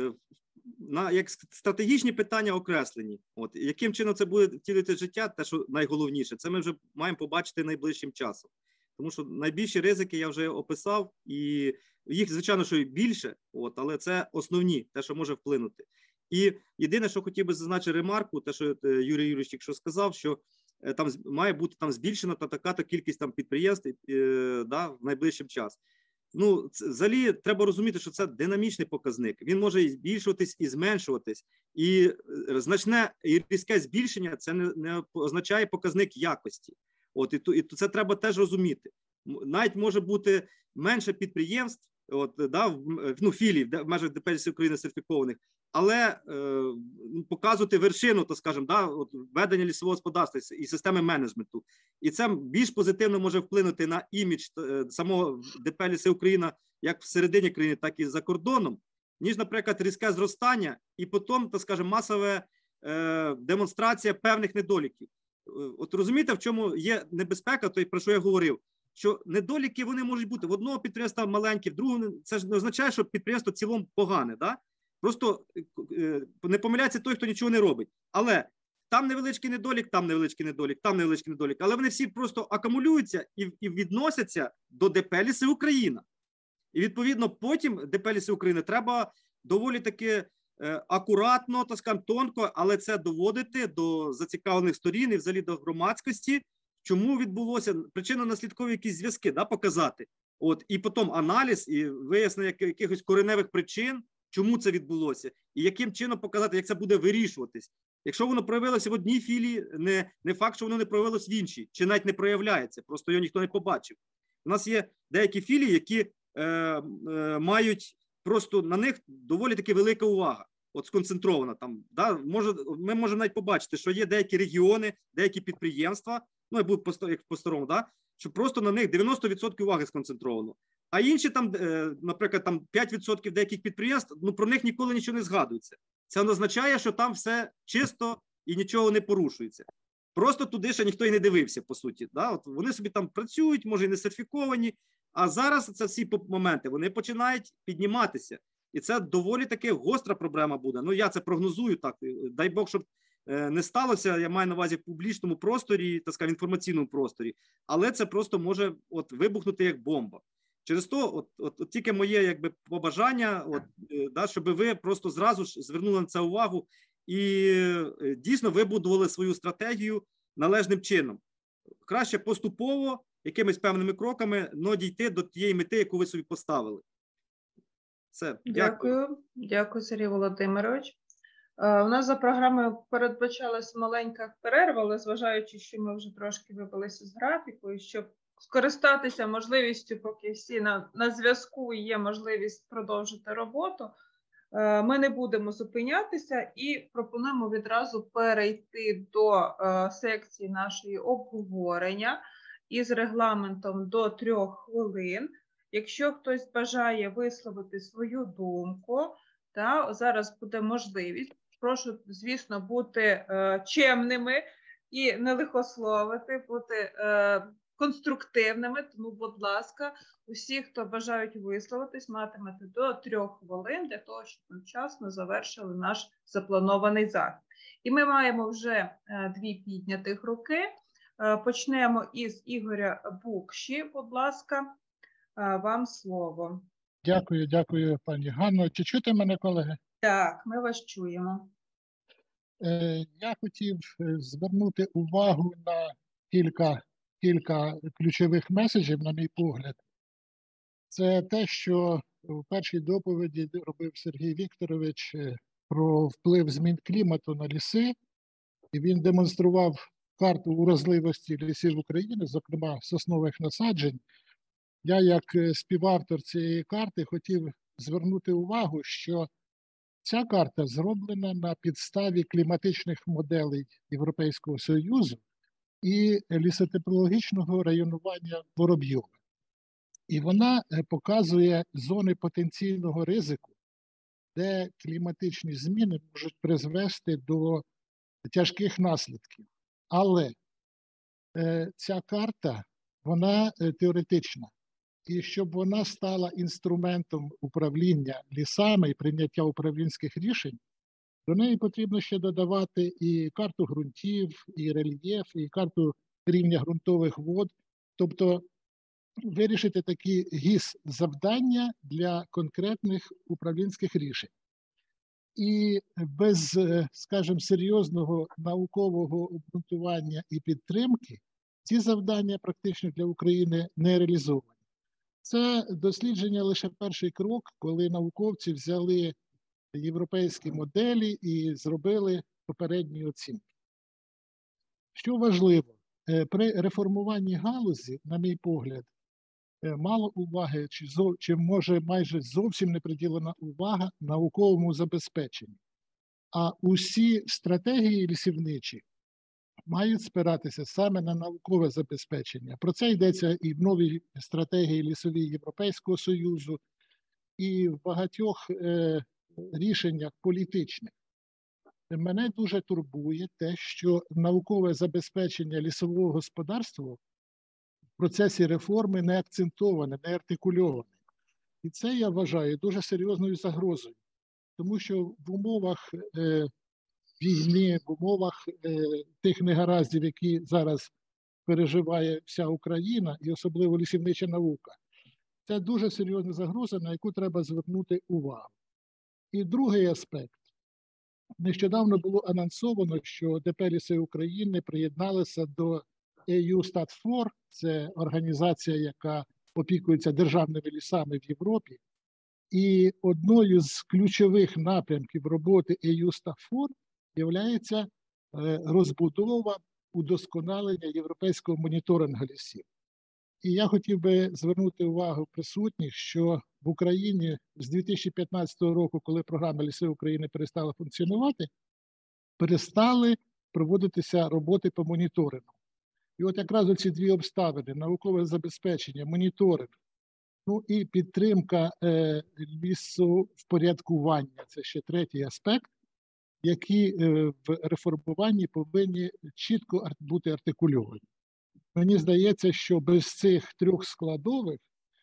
як стратегічні питання окреслені. От яким чином це буде втілити життя, те, що найголовніше, це ми вже маємо побачити найближчим часом. Тому що найбільші ризики я вже описав, і їх, звичайно, що і більше, але це основні, те, що може вплинути. І єдине, що хотів би зазначити ремарку, те, що Юрій Юрійович тільки що сказав, що там має бути там збільшена така-то кількість там підприємств в найближчим час. Ну, взагалі, треба розуміти, що це динамічний показник. Він може і збільшуватись, і зменшуватись. І значне і різке збільшення – це не означає показник якості. І це треба теж розуміти. Навіть може бути менше підприємств, філій в межах ДП України сертифікованих, але показувати вершину, то скажімо, ведення лісового господарства і системи менеджменту. І це більш позитивно може вплинути на імідж самого ДП Ліси Україна як всередині країни, так і за кордоном, ніж, наприклад, різке зростання і потім, так скажемо, масова демонстрація певних недоліків. От розумієте, в чому є небезпека, то про що я говорив, що недоліки вони можуть бути в одного підприємства маленькі, в другого, це ж не означає, що підприємство в цілому погане, да? Просто не помиляється той, хто нічого не робить. Але там невеличкий недолік, там невеличкий недолік, там невеличкий недолік. Але вони всі просто акумулюються і відносяться до ДП Ліси Україна. І відповідно потім ДП Ліси України треба доволі таки акуратно, так скажемо, тонко, але це доводити до зацікавлених сторін і взагалі до громадськості, чому відбулося, причинно-наслідкові якісь зв'язки, показати. І потім аналіз і вияснення якихось кореневих причин, чому це відбулося, і яким чином показати, як це буде вирішуватись. Якщо воно проявилося в одній філії, не факт, що воно не проявилось в іншій, чи навіть не проявляється, просто його ніхто не побачив. У нас є деякі філії, які мають просто на них доволі таки велика увага, сконцентрована там. Ми можемо навіть побачити, що є деякі регіони, деякі підприємства, я буду як по-старому, що просто на них 90% уваги сконцентровано. А інші там, наприклад, там 5% деяких підприємств, про них ніколи нічого не згадується. Це не означає, що там все чисто і нічого не порушується. Просто туди ще ніхто і не дивився, по суті. Вони собі там працюють, може і не сертифіковані, а зараз це всі моменти, вони починають підніматися. І це доволі таки гостра проблема буде. Я це прогнозую так, дай Бог, щоб не сталося, я маю на увазі в публічному просторі, так сказати, в інформаційному просторі, але це просто може вибухнути як бомба. Через то, тільки моє побажання, щоб ви просто зразу ж звернули на це увагу і дійсно вибудували свою стратегію належним чином. Краще поступово, якимись певними кроками, але дійти до тієї мети, яку ви собі поставили. Все. Дякую. Дякую, Сергій Володимирович. У нас за програмою передбачалась маленька перерва, але зважаючи, що ми вже трошки вибилися з графіку, і щоб скористатися можливістю, поки всі на зв'язку і є можливість продовжити роботу, ми не будемо зупинятися і пропонуємо відразу перейти до секції нашої обговорення із регламентом до 3 хвилин. Якщо хтось бажає висловити свою думку, зараз буде можливість. Прошу, звісно, бути чемними і не лихословити, бути конструктивними. Тому, будь ласка, усі, хто бажають висловитись, матимете до 3 хвилин для того, щоб ми вчасно завершили наш запланований захід. І ми маємо вже 2 піднятих руки. Почнемо із Ігоря Букші. Будь ласка, вам слово. Дякую, пані Ганно. Чи чути мене, колеги? Так, ми вас чуємо. Я хотів звернути увагу на кілька ключових меседжів, на мій погляд. Це те, що в першій доповіді робив Сергій Вікторович про вплив змін клімату на ліси. І він демонстрував карту уразливості лісів України, зокрема соснових насаджень. Я, як співавтор цієї карти, хотів звернути увагу, що ця карта зроблена на підставі кліматичних моделей Європейського Союзу і лісотипологічного районування Воробйова. І вона показує зони потенційного ризику де кліматичні зміни можуть призвести до тяжких наслідків. Але ця карта, вона теоретична. І щоб вона стала інструментом управління лісами і прийняття управлінських рішень, до неї потрібно ще додавати і карту ґрунтів, і рельєф, і карту рівня ґрунтових вод. Тобто вирішити такі ГІС-завдання для конкретних управлінських рішень. І без, скажімо, серйозного наукового обґрунтування і підтримки ці завдання практично для України не реалізовані. Це дослідження лише перший крок, коли науковці взяли європейські моделі і зробили попередні оцінки. Що важливо, при реформуванні галузі, на мій погляд, мало уваги, чи може майже зовсім не приділена увага науковому забезпеченню. А усі стратегії лісівничі мають спиратися саме на наукове забезпечення. Про це йдеться і в новій стратегії лісовій Європейського Союзу, і в багатьох рішеннях політичних. Мене дуже турбує те, що наукове забезпечення лісового господарства в процесі реформи не акцентоване, не артикульоване. І це, я вважаю, дуже серйозною загрозою. Тому що в умовах війни, в умовах тих негараздів, які зараз переживає вся Україна, і особливо лісівнича наука, це дуже серйозна загроза, на яку треба звернути увагу. І другий аспект. Нещодавно було анонсовано, що ДП «Ліси України» приєдналися до EU Stat4, це організація, яка опікується державними лісами в Європі. І одною з ключових напрямків роботи EU Stat4 є розбудова, удосконалення європейського моніторингу лісів. І я хотів би звернути увагу присутніх, що в Україні з 2015 року, коли програма «Ліси України» перестала функціонувати, перестали проводитися роботи по моніторингу. І от якраз оці дві обставини – наукове забезпечення, моніторинг, ну і підтримка лісовпорядкування – це ще третій аспект, які в реформуванні повинні чітко бути артикульовані. Мені здається, що без цих трьох складових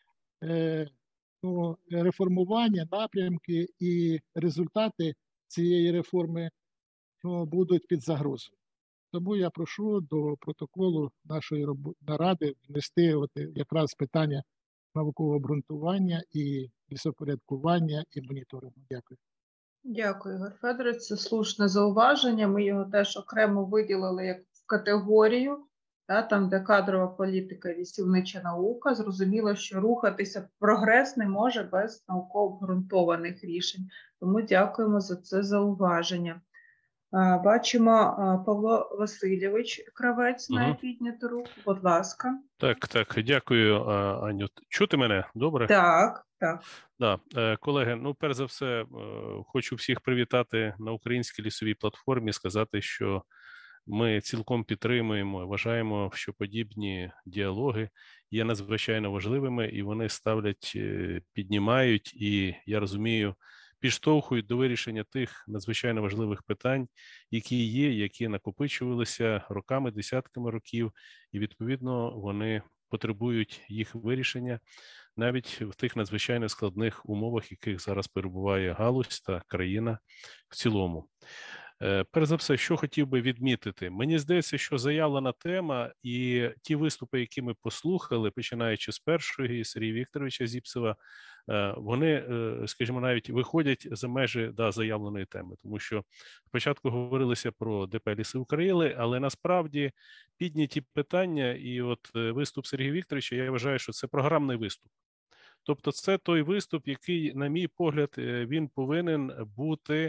реформування, напрямки і результати цієї реформи будуть під загрозою. Тому я прошу до протоколу нашої наради внести якраз питання наукового обґрунтування і лісопорядкування і моніторингу. Дякую. Дякую, Ігор Федорович. Це слушне зауваження. Ми його теж окремо виділили як в категорію, там, де кадрова політика і лісівнича наука. Зрозуміло, що рухатися в прогрес не може без науково обґрунтованих рішень. Тому дякуємо за це зауваження. Бачимо, Павло Васильович Кравець має підняту руку. Будь ласка. Так, дякую, Аню. Чути мене? Добре? Так. Да. Колеги, ну, перш за все, хочу всіх привітати на українській лісовій платформі, сказати, що ми цілком підтримуємо, вважаємо, що подібні діалоги є надзвичайно важливими, і вони ставлять, піднімають, і, я розумію, підштовхують до вирішення тих надзвичайно важливих питань, які є, які накопичувалися роками, десятками років, і, відповідно, вони потребують їх вирішення навіть в тих надзвичайно складних умовах, яких зараз перебуває галузь та країна в цілому. Перш за все, що хотів би відмітити, мені здається, що заявлена тема і ті виступи, які ми послухали, починаючи з першої Сергія Вікторовича Зіпсова, вони, скажімо, навіть виходять за межі заявленої теми, тому що спочатку говорилося про ДП «Ліси України», але насправді підняті питання, і от виступ Сергія Вікторовича, я вважаю, що це програмний виступ. Тобто це той виступ, який, на мій погляд, він повинен бути,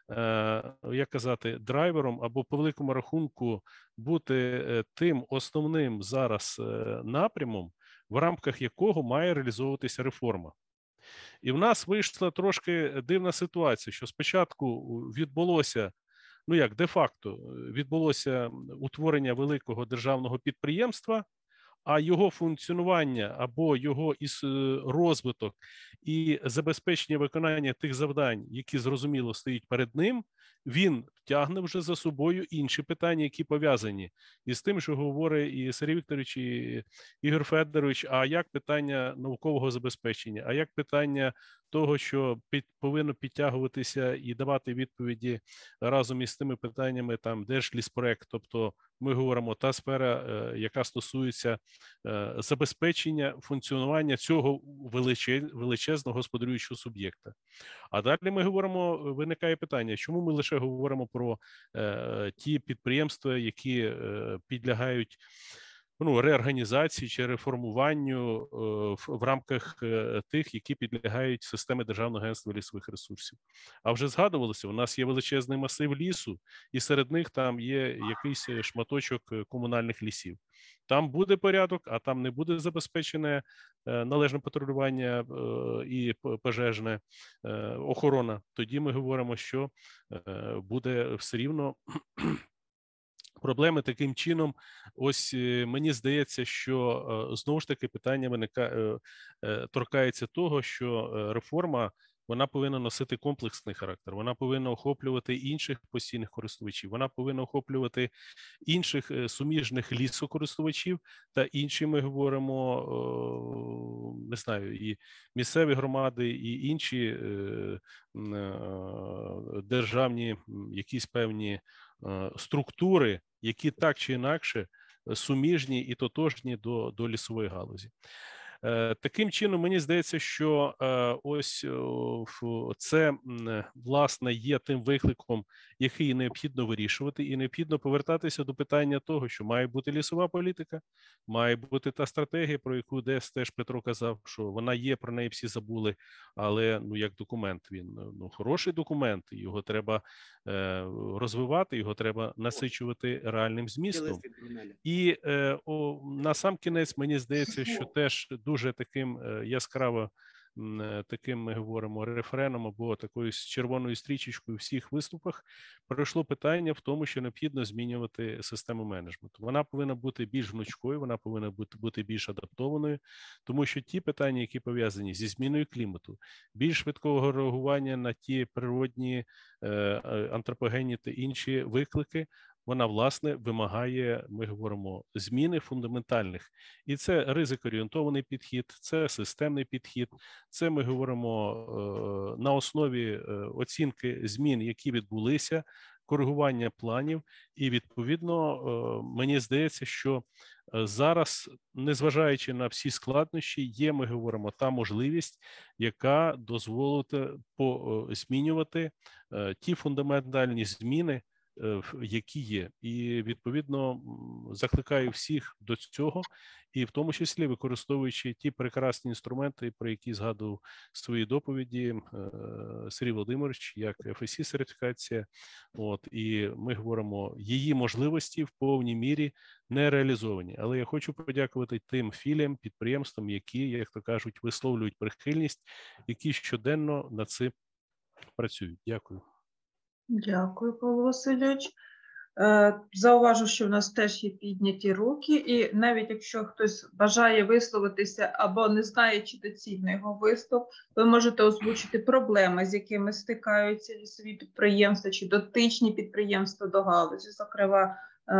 як казати, драйвером або по великому рахунку бути тим основним зараз напрямом, в рамках якого має реалізовуватися реформа. І в нас вийшла трошки дивна ситуація, що спочатку відбулося, ну як де-факто, відбулося утворення великого державного підприємства, а його функціонування або його розвиток і забезпечення виконання тих завдань, які зрозуміло стоять перед ним, він тягне вже за собою інші питання, які пов'язані із тим, що говорить і Сергій Вікторович, і Ігор Федорович, а як питання наукового забезпечення, а як питання того, що повинно підтягуватися і давати відповіді разом із тими питаннями там Держліспроект, тобто ми говоримо та сфера, яка стосується забезпечення функціонування цього величезного господарюючого суб'єкта. А далі ми говоримо, виникає питання, чому ми лише говоримо про ті підприємства, які підлягають реорганізації чи реформуванню в рамках тих, які підлягають системі Державного агентства лісових ресурсів. А вже згадувалося, у нас є величезний масив лісу, і серед них там є якийсь шматочок комунальних лісів. Там буде порядок, а там не буде забезпечене належне патрулювання і пожежна охорона. Тоді ми говоримо, що буде все рівно проблеми таким чином. Ось мені здається, що знову ж таки питання торкається того, що реформа, вона повинна носити комплексний характер, вона повинна охоплювати інших постійних користувачів, вона повинна охоплювати інших суміжних лісокористувачів та інші, ми говоримо, не знаю, і місцеві громади, і інші державні якісь певні структури, які так чи інакше суміжні і тотожні до лісової галузі. Таким чином, мені здається, що ось це, власне, є тим викликом, який необхідно вирішувати, і необхідно повертатися до питання того, що має бути лісова політика, має бути та стратегія, про яку десь теж Петро казав, що вона є, про неї всі забули, але як документ він хороший документ, його треба розвивати, його треба насичувати реальним змістом. І насамкінець, мені здається, що теж дуже таким яскраво, таким ми говоримо рефреном або такою червоною стрічечкою у всіх виступах пройшло питання в тому, що необхідно змінювати систему менеджменту. Вона повинна бути більш гнучкою, вона повинна бути більш адаптованою, тому що ті питання, які пов'язані зі зміною клімату, більш швидкого реагування на ті природні, антропогенні та інші виклики, вона, власне, вимагає, ми говоримо, зміни фундаментальних. І це ризикоорієнтований підхід, це системний підхід, це ми говоримо на основі оцінки змін, які відбулися, коригування планів. І, відповідно, мені здається, що зараз, незважаючи на всі складнощі, є, ми говоримо, та можливість, яка дозволить змінювати ті фундаментальні зміни, які є. І, відповідно, закликаю всіх до цього, і в тому числі використовуючи ті прекрасні інструменти, про які згадував в своїй доповіді Сергій Володимирович, як FSC-сертифікація. І ми говоримо, її можливості в повній мірі не реалізовані. Але я хочу подякувати тим філіям, підприємствам, які, як то кажуть, висловлюють прихильність, які щоденно над цим працюють. Дякую. Дякую, Павло Васильович. Зауважу, що в нас теж є підняті руки, і навіть якщо хтось бажає висловитися або не знає, чи доцільно його виступ, ви можете озвучити проблеми, з якими стикаються лісові підприємства чи дотичні підприємства до галузі, зокрема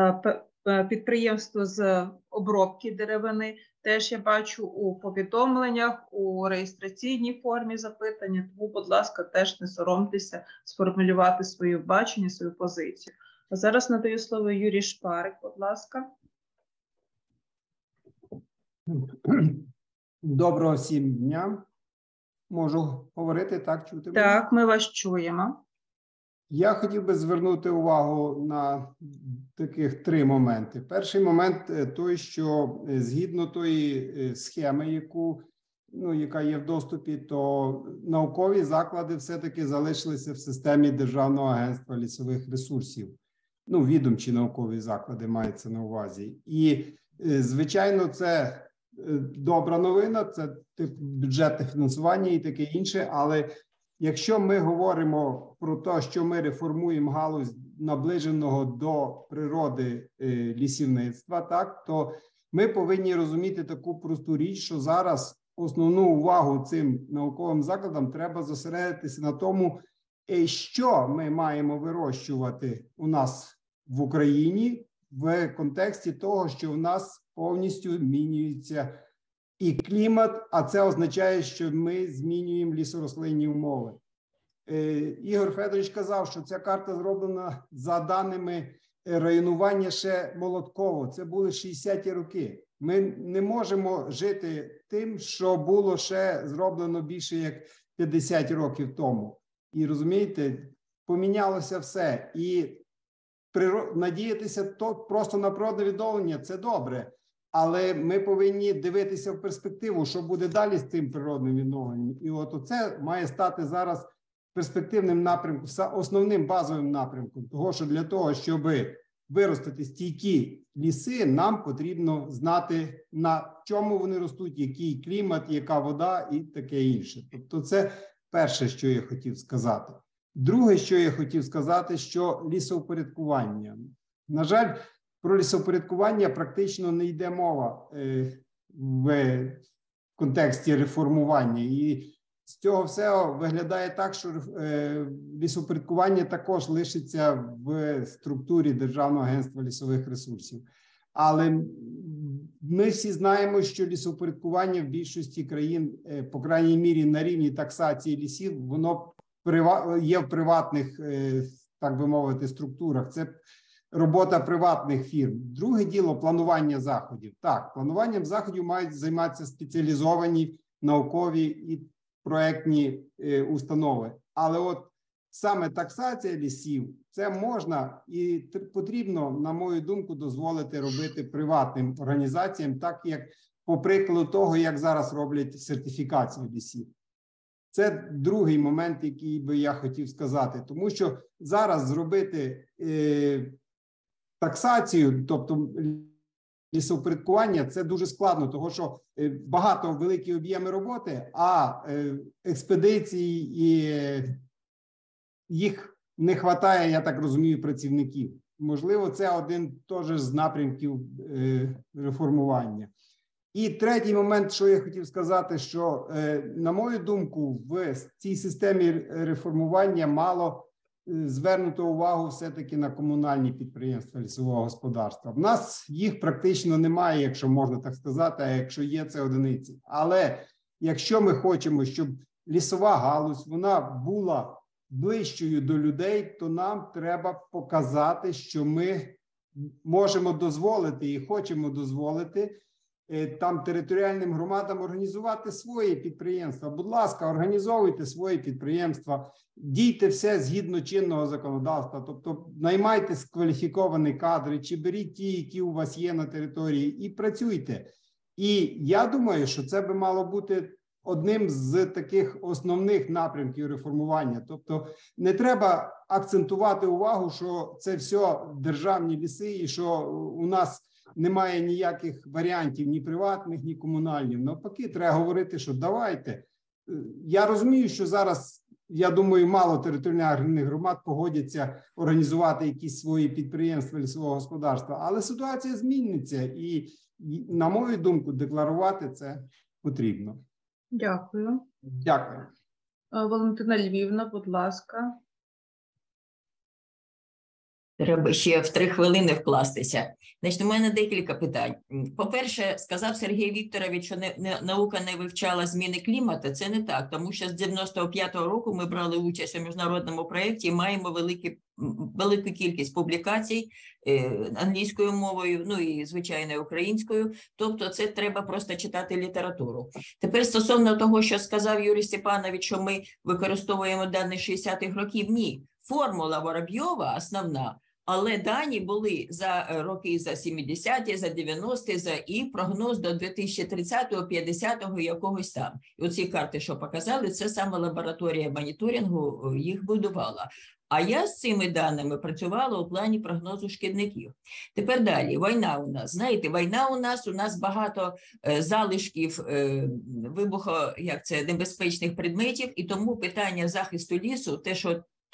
підприємство з обробки деревини. Теж я бачу у повідомленнях, у реєстраційній формі запитання, тому, будь ласка, теж не соромтеся сформулювати своє бачення, свою позицію. А зараз надаю слово Юрій Шпарик, будь ласка. Доброго всім дня. Можу говорити, так, чути мене? Так, ми вас чуємо. Я хотів би звернути увагу на таких 3 моменти. Перший момент той, що згідно тої схеми, яка є в доступі, то наукові заклади все-таки залишилися в системі Державного агентства лісових ресурсів. Відомчі наукові заклади мається на увазі. І, звичайно, це добра новина, це бюджетне фінансування і таке інше, але якщо ми говоримо про те, що ми реформуємо галузь наближеного до природи лісівництва, так, то ми повинні розуміти таку просту річ, що зараз основну увагу цим науковим закладам треба зосередитися на тому, що ми маємо вирощувати у нас в Україні в контексті того, що в нас повністю змінюється і клімат, а це означає, що ми змінюємо лісорослинні умови. Ігор Федорович казав, що ця карта зроблена за даними районування ще Молотково. Це були 60-ті роки. Ми не можемо жити тим, що було ще зроблено більше як 50 років тому. І розумієте, помінялося все. І надіятися просто на природне відновлення – це добре. Але ми повинні дивитися в перспективу, що буде далі з цим природним відновленням. І от оце має стати зараз перспективним напрямком, основним базовим напрямком. Того, що для того, щоб виростити стійкі ліси, нам потрібно знати, на чому вони ростуть, який клімат, яка вода і таке інше. Тобто це перше, що я хотів сказати. Друге, що я хотів сказати, що лісовпорядкування. На жаль, про лісовпорядкування практично не йде мова в контексті реформування. І з цього всього виглядає так, що лісовпорядкування також лишиться в структурі Державного агентства лісових ресурсів. Але ми всі знаємо, що лісовпорядкування в більшості країн, по крайній мірі на рівні таксації лісів, воно є в приватних, так би мовити, структурах. Це робота приватних фірм. Друге діло – планування заходів. Так, плануванням заходів мають займатися спеціалізовані наукові і проектні установи. Але от саме таксація лісів, це можна і потрібно, на мою думку, дозволити робити приватним організаціям, так як по прикладу того, як зараз роблять сертифікацію лісів. Це другий момент, який би я хотів сказати. Тому що зараз зробити таксацію, тобто лісовпорядкування, це дуже складно, тому що багато великі об'єми роботи, а експедицій і їх не вистачає, я так розумію, працівників. Можливо, це один теж з напрямків реформування. І третій момент, що я хотів сказати, що, на мою думку, в цій системі реформування мало звернуто увагу все-таки на комунальні підприємства лісового господарства. В нас їх практично немає, якщо можна так сказати, а якщо є, це одиниці. Але якщо ми хочемо, щоб лісова галузь, вона була ближчою до людей, то нам треба показати, що ми можемо дозволити і хочемо дозволити там територіальним громадам організувати свої підприємства. Будь ласка, організовуйте свої підприємства, дійте все згідно чинного законодавства, тобто наймайте скваліфіковані кадри, чи беріть ті, які у вас є на території, і працюйте. І я думаю, що це би мало бути одним з таких основних напрямків реформування. Тобто не треба акцентувати увагу, що це все державні ліси і що у нас немає ніяких варіантів ні приватних, ні комунальних. Навпаки, треба говорити, що давайте. Я розумію, що зараз, я думаю, мало територіальних громад погодяться організувати якісь свої підприємства лісового господарства, але ситуація зміниться і, на мою думку, декларувати це потрібно. Дякую. Дякую. Валентина Львівна, будь ласка. Треба ще в 3 хвилини вкластися. Значить, у мене декілька питань. По-перше, сказав Сергій Вікторович, що наука не вивчала зміни клімату. Це не так, тому що з 95-го року ми брали участь у міжнародному проєкті і маємо велику кількість публікацій англійською мовою, ну і, звичайно, українською. Тобто це треба просто читати літературу. Тепер стосовно того, що сказав Юрій Степанович, що ми використовуємо дані 60-х років, ні. Формула Воробйова основна, але дані були за роки за 70-ті, за 90-ті, за і прогноз до 2030-го, 50-го якогось там. І оці карти, що показали, це саме лабораторія моніторингу їх будувала. А я з цими даними працювала у плані прогнозу шкідників. Тепер далі, війна у нас. Знаєте, війна у нас багато залишків небезпечних предметів, і тому питання захисту лісу, те, що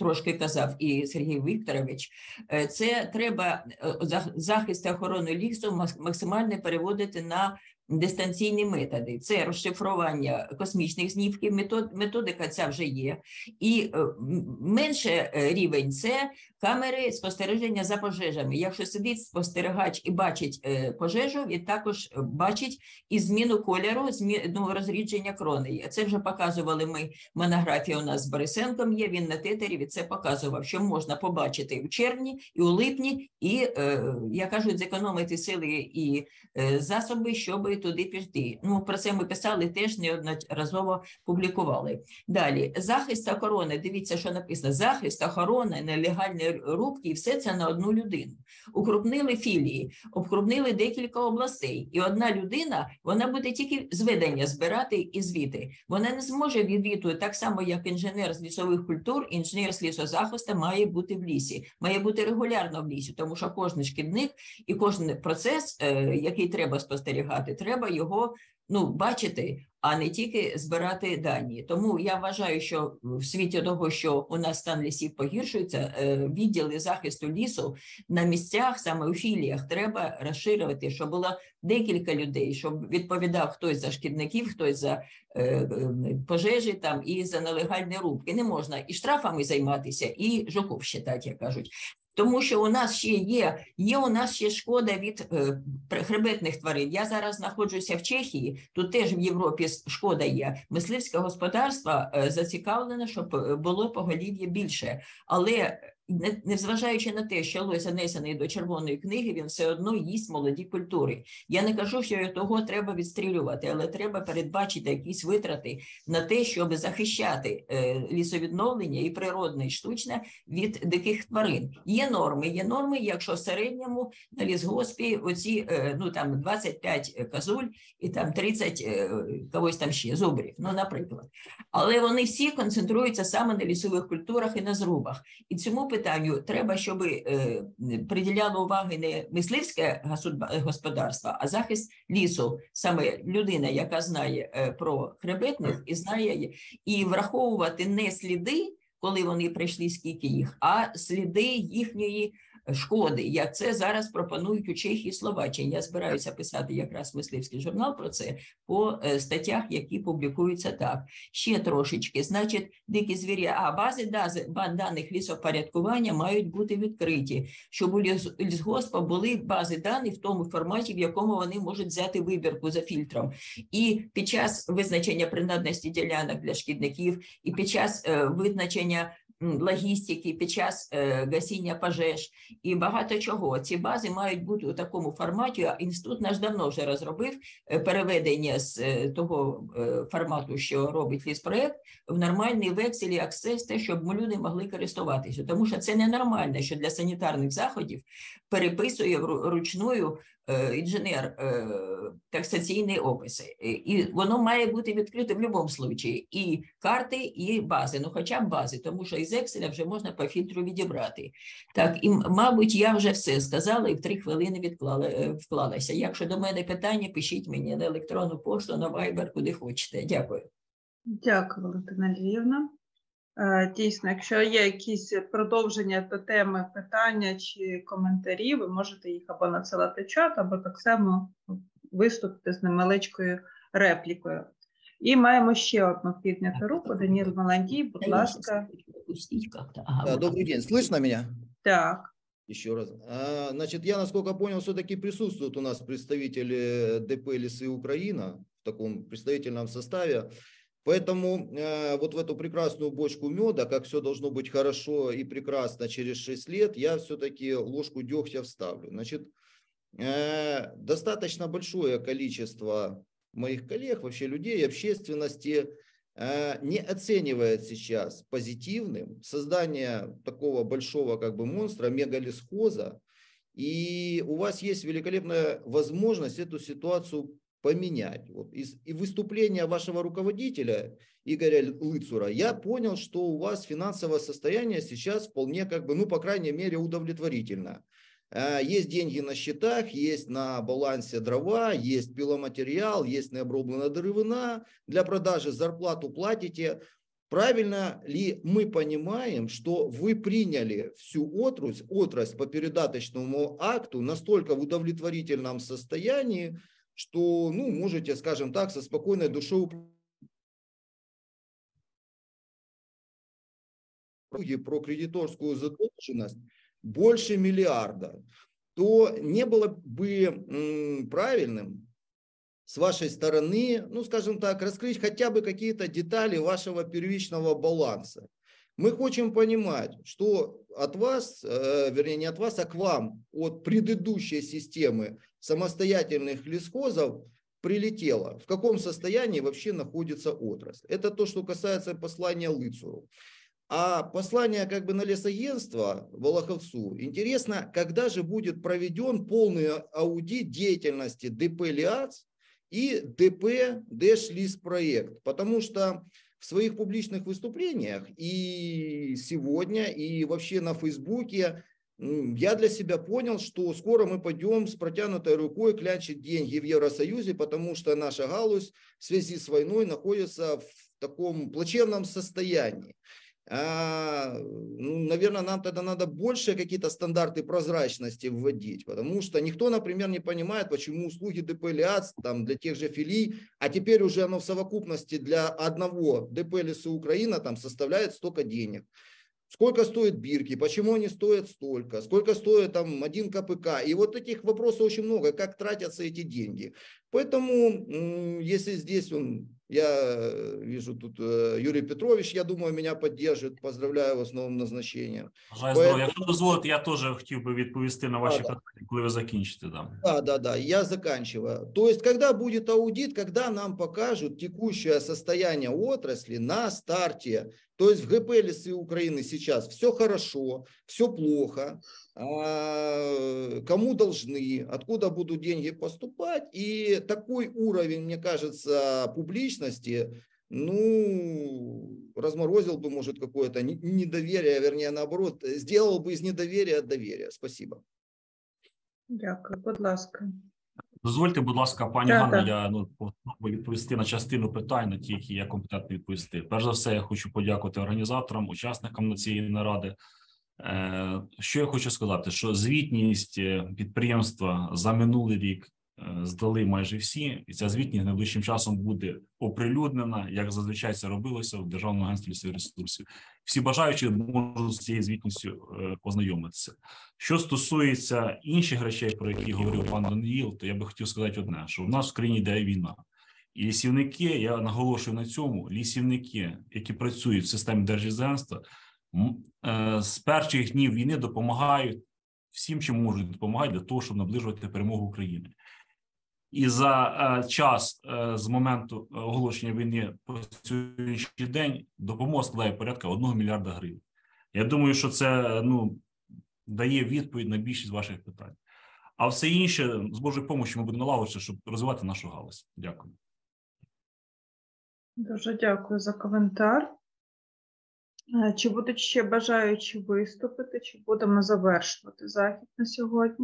трошки казав і Сергій Вікторович, це треба захист та охорону лісу максимально переводити на дистанційні методи. Це розшифрування космічних знімків, методика ця вже є. І менше рівень – це камери спостереження за пожежами. Якщо сидить спостерігач і бачить пожежу, він також бачить і зміну кольору, зміну розрідження кроней. Це вже показували ми, монографія у нас з Борисенком є, він на тетері це показував, що можна побачити у червні і у липні, і, я кажу, зекономити сили і засоби, щоб туди піти. Ну, про це ми писали, теж неодноразово публікували. Далі, захист та охорона. Дивіться, що написано. Захист, охорона, нелегальні рубки, і все це на одну людину. Укрупнили філії, обкрупнили декілька областей. І одна людина, вона буде тільки зведення збирати і звіти. Вона не зможе відвідувати, так само, як інженер з лісових культур, інженер з лісозахисту має бути в лісі. Має бути регулярно в лісі, тому що кожен шкідник і кожен процес, який треба спостерігати, треба його бачити, а не тільки збирати дані. Тому я вважаю, що в світі того, що у нас стан лісів погіршується, відділи захисту лісу на місцях, саме у філіях, треба розширювати, щоб було декілька людей, щоб відповідав хтось за шкідників, хтось за пожежі там і за нелегальні рубки. Не можна і штрафами займатися, і жуков считати, як кажуть. Тому що у нас ще є у нас ще шкода від хребетних тварин. Я зараз знаходжуся в Чехії, тут теж в Європі шкода є. Мисливське господарство зацікавлено, щоб було поголів'я більше. Але незважаючи на те, що лось занесений до Червоної книги, він все одно їсть молоді культури. Я не кажу, що того треба відстрілювати, але треба передбачити якісь витрати на те, щоб захищати лісовідновлення і природне, і штучне від диких тварин. Є норми, якщо в середньому на лісгоспі оці, 25 козуль і там 30 когось там ще, зубрів, наприклад. Але вони всі концентруються саме на лісових культурах і на зрубах. І цьому питанню треба, щоб приділяло уваги не мисливське господарство, а захист лісу. Саме людина, яка знає про хребетних і знає, і враховувати не сліди, коли вони прийшли, скільки їх, а сліди їхньої шкоди, як це зараз пропонують у Чехії і Словаччині. Я збираюся писати якраз мисливський журнал про це по статтях, які публікуються так. Ще трошечки. Значить, дикі звіря, бази даних лісопорядкування мають бути відкриті, щоб у лісгоспа були бази даних в тому форматі, в якому вони можуть взяти вибірку за фільтром. І під час визначення принадності ділянок для шкідників, і під час визначення логістики, під час гасіння пожеж і багато чого. Ці бази мають бути у такому форматі, а інститут наш давно вже розробив переведення з того формату, що робить ліспроект, в нормальний векселі, аксес, те, щоб люди могли користуватися. Тому що це ненормально, що для санітарних заходів переписує вручную інженер таксаційні описи. І воно має бути відкрите в будь-якому випадку. І карти, і бази. Хоча б бази, тому що із Excel вже можна по фільтру відібрати. Так, і, мабуть, я вже все сказала і в 3 хвилини вклалася. Якщо до мене питання, пишіть мені на електронну пошту, на Viber, куди хочете. Дякую. Дякую, Валентина Львівна. Дійсно, якщо є якісь продовження до теми, питання чи коментарі, ви можете їх або надсилати в чат, або так само виступити з невеличкою реплікою. І маємо ще одну підняту руку. Даніл Маландій, будь ласка. Добрый день, слышно меня? Так. Еще раз. Значит, я, насколько понял, все-таки присутствуют у нас представители ДП «Лесы Украина» в таком представительном составе. Поэтому вот в эту прекрасную бочку меда, как все должно быть хорошо и прекрасно через 6 лет, я все-таки ложку дегтя вставлю. Значит, достаточно большое количество моих коллег, вообще людей, общественности не оценивает сейчас позитивным создание такого большого монстра, мегалесхоза. И у вас есть великолепная возможность эту ситуацию поменять. Вот. И выступление вашего руководителя Игоря Лыцура, я понял, что у вас финансовое состояние сейчас вполне, по крайней мере, удовлетворительно. Есть деньги на счетах, есть на балансе дрова, есть пиломатериал, есть необробленная деревина для продажи, зарплату платите. Правильно ли мы понимаем, что вы приняли всю отрасль по передаточному акту настолько в удовлетворительном состоянии, что, ну, можете, скажем так, со спокойной душой про кредиторскую задолженность больше миллиарда, то не было бы правильным с вашей стороны, ну, скажем так, раскрыть хотя бы какие-то детали вашего первичного баланса. Мы хотим понимать, что от вас, вернее, не от вас, а к вам, от предыдущей системы самостоятельных лесхозов прилетело. В каком состоянии вообще находится отрасль. Это то, что касается послания Лыцуру. А послание как бы на лесагентство Волоховцу, интересно, когда же будет проведен полный аудит деятельности ДП «Лиац» и ДП «Дэшлиспроект», потому что в своих публичных выступлениях и сегодня, и вообще на Фейсбуке я для себя понял, что скоро мы пойдем с протянутой рукой клянчить деньги в Евросоюзе, потому что наша галузь в связи с войной находится в таком плачевном состоянии. Наверное, нам тогда надо больше какие-то стандарты прозрачности вводить, потому что никто, например, не понимает, почему услуги ДП «Лиац» там, для тех же филий, а теперь уже оно в совокупности для одного ДП «Лесы Украина» там составляет столько денег. Сколько стоят бирки, почему они стоят столько, сколько стоит там один КПК. И вот этих вопросов очень много, как тратятся эти деньги. Поэтому, если здесь я вижу тут Юрий Петрович, я думаю, меня поддержит. Поздравляю вас з новим назначенням. Якщо дозволите, я теж хотів би відповісти на ваші питання, коли ви закінчите. Да, я заканчиваю. То есть, когда будет аудит, когда нам покажут текущее состояние отрасли на старте, то есть в ГП «Лесы Украины» сейчас все хорошо, все плохо, кому должны, откуда будут деньги поступать. И такой уровень, мне кажется, публичности, разморозил бы, может, какое-то недоверие, вернее, наоборот, сделал бы из недоверия доверие. Спасибо. Дякую, будь ласка. Дозвольте, будь ласка, пані Ганно, я попробую відповісти на частину питань, на ті, які я компетентний відповісти. Перш за все, я хочу подякувати організаторам, учасникам цієї наради. Що я хочу сказати, що звітність підприємства за минулий рік здали майже всі, і ця звітність найближчим часом буде оприлюднена, як зазвичай це робилося в Державному агентстві лісових ресурсів. Всі бажаючі можуть з цією звітністю познайомитися. Що стосується інших речей, про які говорив пан Даниїл, то я би хотів сказати одне, що в нас в країні йде війна. І лісівники, я наголошую на цьому, лісівники, які працюють в системі Держлісагентства, з перших днів війни допомагають всім, чим можуть допомагати для того, щоб наближувати перемогу України. І за час з моменту оголошення війни по сьогоднішній день допомога складає порядка 1 мільярда гривень. Я думаю, що це дає відповідь на більшість ваших питань. А все інше, з Божою допомогою, ми будемо налагоджувати, щоб розвивати нашу галузь. Дякую. Дуже дякую за коментар. Чи будуть ще бажаючі виступити, чи будемо завершувати захід на сьогодні?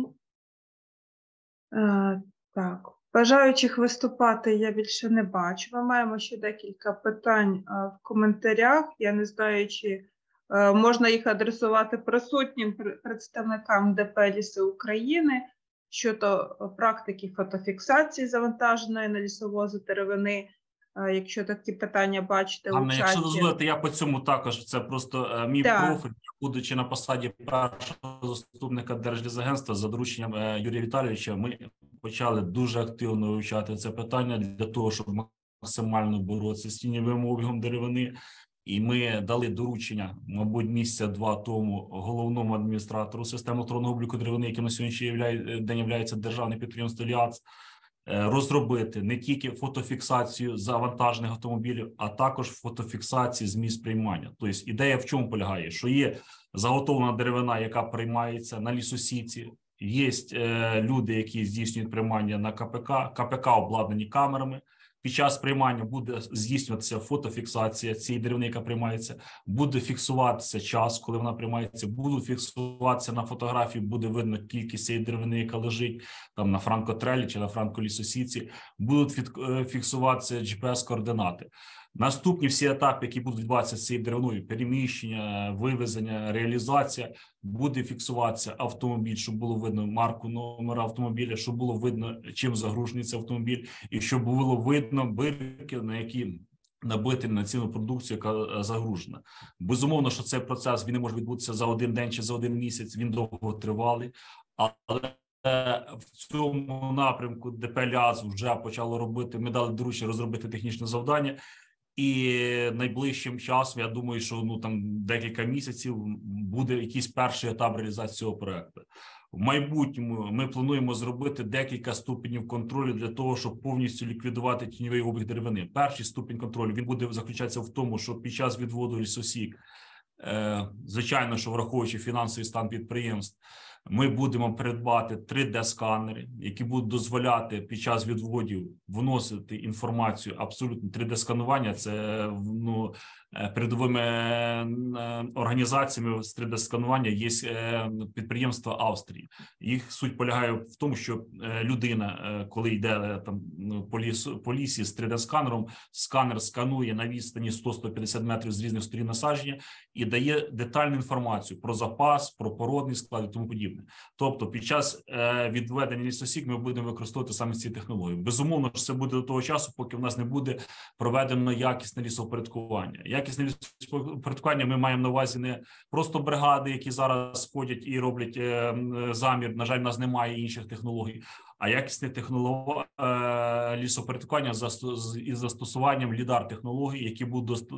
Так, бажаючих виступати я більше не бачу. Ми маємо ще декілька питань в коментарях. Я не знаю, чи можна їх адресувати присутнім представникам ДП «Ліси України» щодо практики фотофіксації завантаженої на лісовози деревини. Якщо такі питання бачите у чаті. Якщо дозволите, я по цьому також, це просто мій профіль, будучи на посаді першого заступника Держлісагентства за дорученням Юрія Віталійовича, ми почали дуже активно вивчати це питання для того, щоб максимально боротися з тіньовим обігом деревини. І ми дали доручення, мабуть, місяця 2 тому головному адміністратору системи електронного обліку деревини, яким на сьогоднішній день є державне підприємство «Ліац», розробити не тільки фотофіксацію завантажених автомобілів, а також фотофіксацію з місць приймання. Тобто ідея в чому полягає? Що є заготовлена деревина, яка приймається на лісосіці, є люди, які здійснюють приймання на КПК, КПК обладнані камерами. Під час приймання буде здійснюватися фотофіксація цієї деревини, яка приймається, буде фіксуватися час, коли вона приймається, будуть фіксуватися на фотографії, буде видно кількість цієї деревини, яка лежить там на франкотрелі чи на франколісосіці, будуть фіксуватися GPS-координати. Наступні всі етапи, які будуть відбуватися з цією деревиною, переміщення, вивезення, реалізація, буде фіксуватися автомобіль, щоб було видно марку номера автомобіля, щоб було видно, чим загружений цей автомобіль, і щоб було видно бирки, на які набити на ціну продукцію, яка загружена. Безумовно, що цей процес він не може відбутися за один день чи за один місяць, він довготривалий, але в цьому напрямку ДП «Ліаз» вже почало робити, ми дали доручення розробити технічне завдання, і найближчим часом, я думаю, що там декілька місяців буде якийсь перший етап реалізації цього проекту. В майбутньому ми плануємо зробити декілька ступенів контролю для того, щоб повністю ліквідувати тіньовий обіг деревини. Перший ступінь контролю, він буде заключатися в тому, що під час відводу лісосік, звичайно, що враховуючи фінансовий стан підприємств, ми будемо придбати 3D-сканери, які будуть дозволяти під час відводів вносити інформацію абсолютно 3D-сканування. Це передовими організаціями з 3D-сканування є підприємства Австрії. Їх суть полягає в тому, що людина, коли йде там по лісі з 3D-сканером, сканер сканує на відстані 100-150 метрів з різних сторін насадження і дає детальну інформацію про запас, про породний склад і тому подібне. Тобто під час відведення лісосік ми будемо використовувати саме ці технології. Безумовно, що це буде до того часу, поки в нас не буде проведено якісне лісопорядкування. Якісне лісопорядкування ми маємо на увазі не просто бригади, які зараз ходять і роблять замір. На жаль, в нас немає інших технологій, а якісне лісопорядкування із застосуванням лідар-технологій, які будуть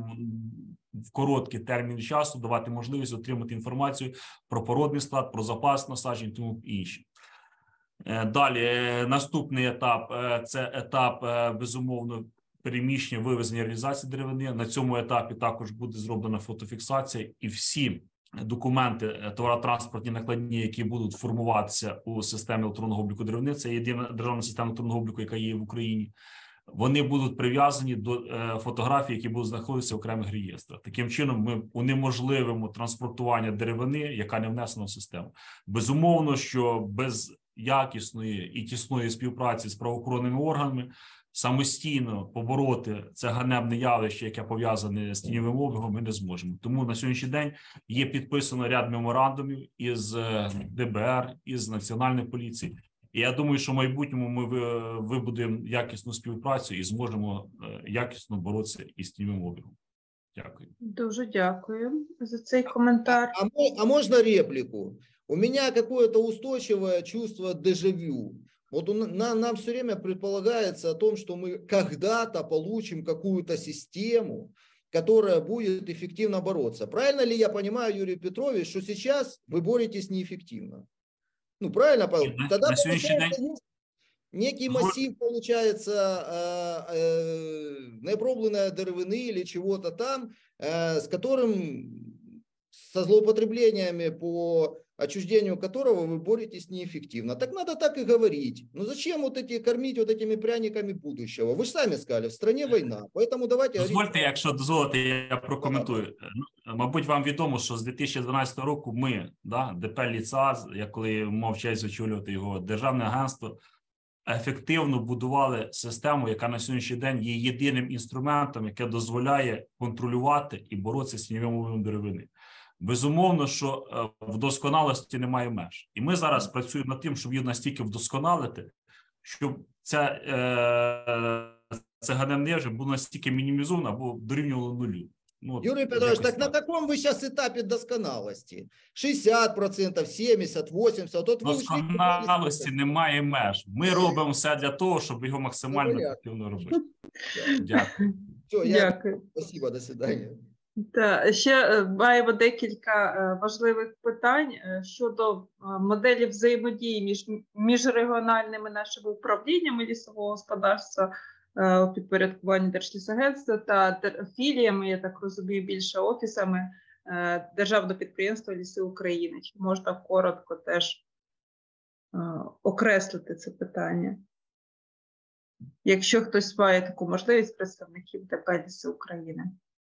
в короткий термін часу давати можливість отримати інформацію про породний склад, про запас насаджень і тому інше. Далі, наступний етап – це етап, безумовно, переміщення, вивезення, реалізації деревини. На цьому етапі також буде зроблена фотофіксація, і всі документи товаротранспортні накладні, які будуть формуватися у системі електронного обліку деревини, це єдина державна система електронного обліку, яка є в Україні, вони будуть прив'язані до фотографій, які будуть знаходитися в окремих реєстрах. Таким чином ми унеможливимо транспортування деревини, яка не внесена в систему. Безумовно, що без якісної і тісної співпраці з правоохоронними органами самостійно побороти це ганебне явище, яке пов'язане з тіньовим обігом, ми не зможемо. Тому на сьогоднішній день є підписано ряд меморандумів із ДБР, із Національної поліції. І я думаю, що в майбутньому ми вибудуємо якісну співпрацю і зможемо якісно боротися із тіньовим обігом. Дякую. Дуже дякую за цей коментар. А можно реплику? У меня какое-то устойчивое чувство дежавю. Вот нам все время предполагается о том, что мы когда-то получим какую-то систему, которая будет эффективно бороться. Правильно ли я понимаю, Юрий Петрович, что сейчас вы боретесь неэффективно? Ну, правильно, Павел? Тогда получается, некий массив, получается, необробленной деревины или чего-то там, с которым, со злоупотреблениями по отчуждению которого вы боретесь неэффективно. Так надо так и говорить. Ну зачем кормить вот этими пряниками будущего? Вы же сами сказали, в стране война. Поэтому давайте... Дозвольте, якщо дозволите, я прокоментую. Мабуть, вам відомо, що з 2012 року ми, ДП «Ліаз», я коли мав честь очолювати його, Державне агентство, ефективно будували систему, яка на сьогоднішній день є єдиним інструментом, яке дозволяє контролювати і боротися з тіньовим обігом деревини. Безумовно, що в досконалості немає меж. І ми зараз працюємо над тим, щоб її настільки вдосконалити, щоб це ганебне явище було настільки мінімізовано або дорівнювало нулю. Юрий Петрович, так на каком вы сейчас этапе досконалости? 60%, 70%, 80%? Досконалості немає меж. Ми робимо все для того, щоб його максимально ефективно робити. Дякую. Дякую. Спасибо, до свидання. Так, ще маємо декілька важливих питань щодо моделі взаємодії між міжрегіональними нашими управліннями лісового господарства у підпорядкуванні Держлісагентства та філіями, я так розумію, більше офісами Державного підприємства «Ліси України». Чи можна коротко теж окреслити це питання? Якщо хтось має таку можливість, представників ДП «Ліси України».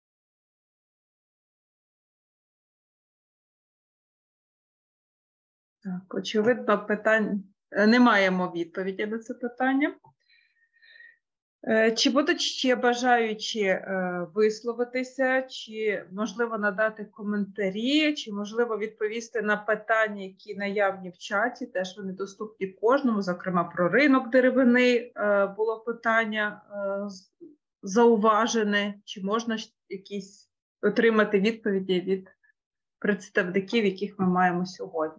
Так, очевидно, питань не маємо відповіді на це питання. Чи будуть ще бажаючі висловитися, чи можливо надати коментарі, чи можливо відповісти на питання, які наявні в чаті, теж вони доступні кожному, зокрема про ринок деревини було питання зауважене, чи можна якісь отримати відповіді від представників, яких ми маємо сьогодні.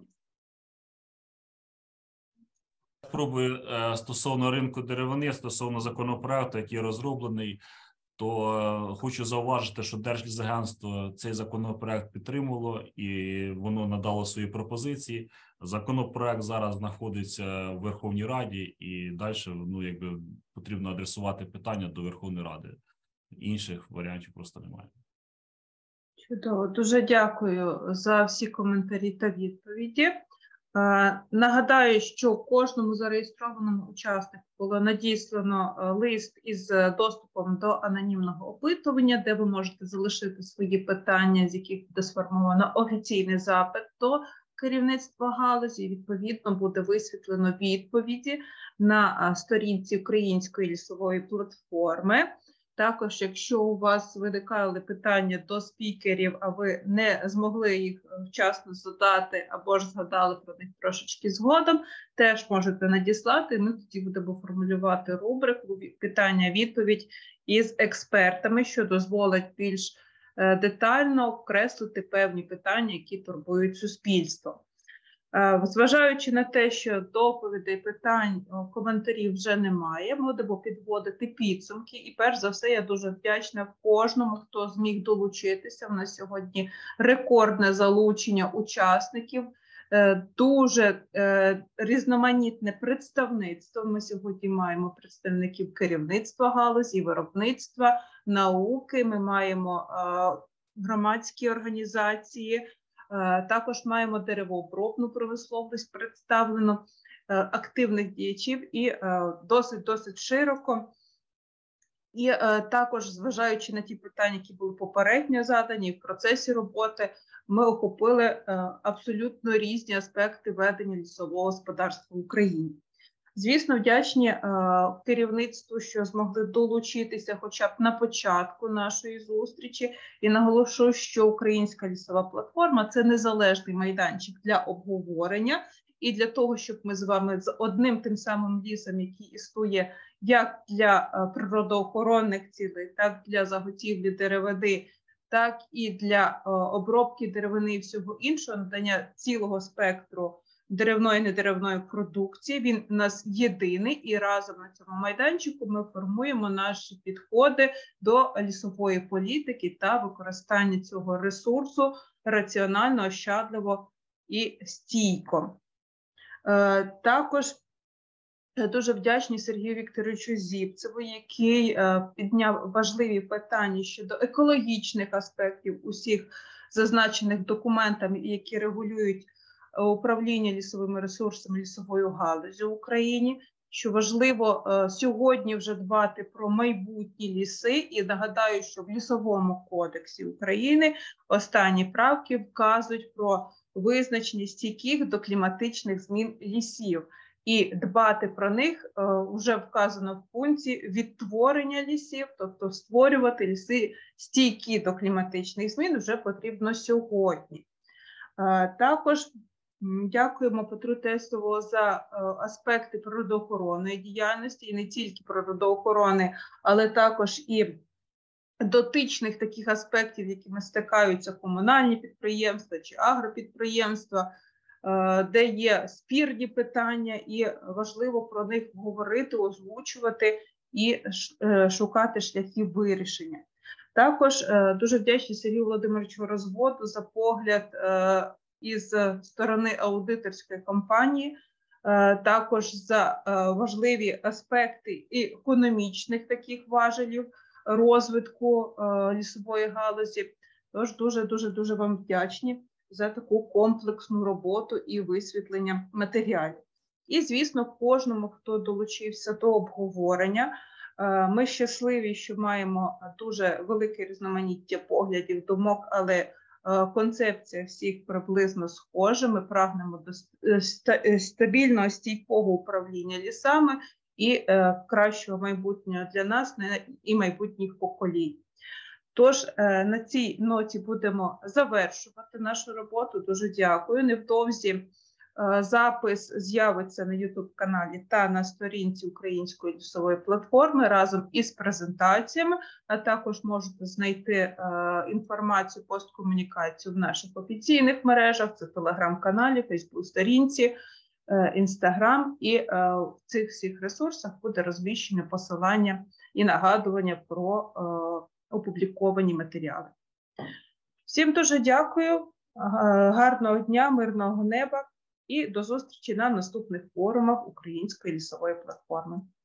Спробую стосовно ринку деревини, стосовно законопроекту, який розроблений, то хочу зауважити, що Держлісагентство цей законопроект підтримувало і воно надало свої пропозиції. Законопроект зараз знаходиться в Верховній Раді і далі потрібно адресувати питання до Верховної Ради. Інших варіантів просто немає. Чудово. Дуже дякую за всі коментарі та відповіді. Нагадаю, що кожному зареєстрованому учаснику було надіслано лист із доступом до анонімного опитування, де ви можете залишити свої питання, з яких буде сформовано офіційний запит до керівництва галузі. І, відповідно, буде висвітлено відповіді на сторінці Української лісової платформи. Також, якщо у вас виникали питання до спікерів, а ви не змогли їх вчасно задати або ж згадали про них трошечки згодом, теж можете надіслати. Ми тоді будемо формулювати рубрику питання-відповідь із експертами, що дозволить більш детально окреслити певні питання, які турбують суспільство. Зважаючи на те, що доповідей, питань, коментарів вже немає, ми будемо підводити підсумки. І перш за все, я дуже вдячна кожному, хто зміг долучитися. У нас сьогодні рекордне залучення учасників, дуже різноманітне представництво. Ми сьогодні маємо представників керівництва галузі, виробництва, науки, ми маємо громадські організації, також маємо деревообробну промисловість представлено, активних діячів і досить широко. І також, зважаючи на ті питання, які були попередньо задані, в процесі роботи ми охопили абсолютно різні аспекти ведення лісового господарства в Україні. Звісно, вдячні керівництву, що змогли долучитися хоча б на початку нашої зустрічі. І наголошую, що Українська лісова платформа – це незалежний майданчик для обговорення і для того, щоб ми з вами з одним тим самим лісом, який існує як для природоохоронних цілей, так для заготівлі деревини, так і для обробки деревини і всього іншого, надання цілого спектру деревної і недеревної продукції. Він у нас єдиний, і разом на цьому майданчику ми формуємо наші підходи до лісової політики та використання цього ресурсу раціонально, ощадливо і стійко. Також дуже вдячні Сергію Вікторовичу Зібцеву, який підняв важливі питання щодо екологічних аспектів усіх зазначених документами, які регулюють управління лісовими ресурсами, лісовою галузю в Україні, що важливо сьогодні вже дбати про майбутні ліси. І нагадаю, що в Лісовому кодексі України останні правки вказують про визначення стійких до кліматичних змін лісів. І дбати про них вже вказано в пункті відтворення лісів, тобто створювати ліси стійкі до кліматичних змін вже потрібно сьогодні. Також дякуємо Петру Тестову за аспекти природоохоронної діяльності, і не тільки природоохорони, але також і дотичних таких аспектів, якими стикаються комунальні підприємства чи агропідприємства, де є спірні питання, і важливо про них говорити, озвучувати і шукати шляхи вирішення. Також дуже вдячні Сергію Володимировичу Розводу за погляд із сторони аудиторської компанії, також за важливі аспекти економічних таких важелів розвитку лісової галузі. Тож дуже вам вдячні за таку комплексну роботу і висвітлення матеріалів. І, звісно, кожному, хто долучився до обговорення. Ми щасливі, що маємо дуже велике різноманіття поглядів, думок, але концепція всіх приблизно схожа. Ми прагнемо до стабільного, стійкого управління лісами і кращого майбутнього для нас і майбутніх поколінь. Тож на цій ноті будемо завершувати нашу роботу. Дуже дякую. Невдовзі запис з'явиться на YouTube-каналі та на сторінці Української лісової платформи разом із презентаціями, а також можете знайти інформацію, посткомунікацію в наших офіційних мережах, це Телеграм-каналі, Фейсбук-сторінці, Інстаграм, і в цих всіх ресурсах буде розміщене посилання і нагадування про опубліковані матеріали. Всім дуже дякую, гарного дня, мирного неба і до зустрічі на наступних форумах Української лісової платформи.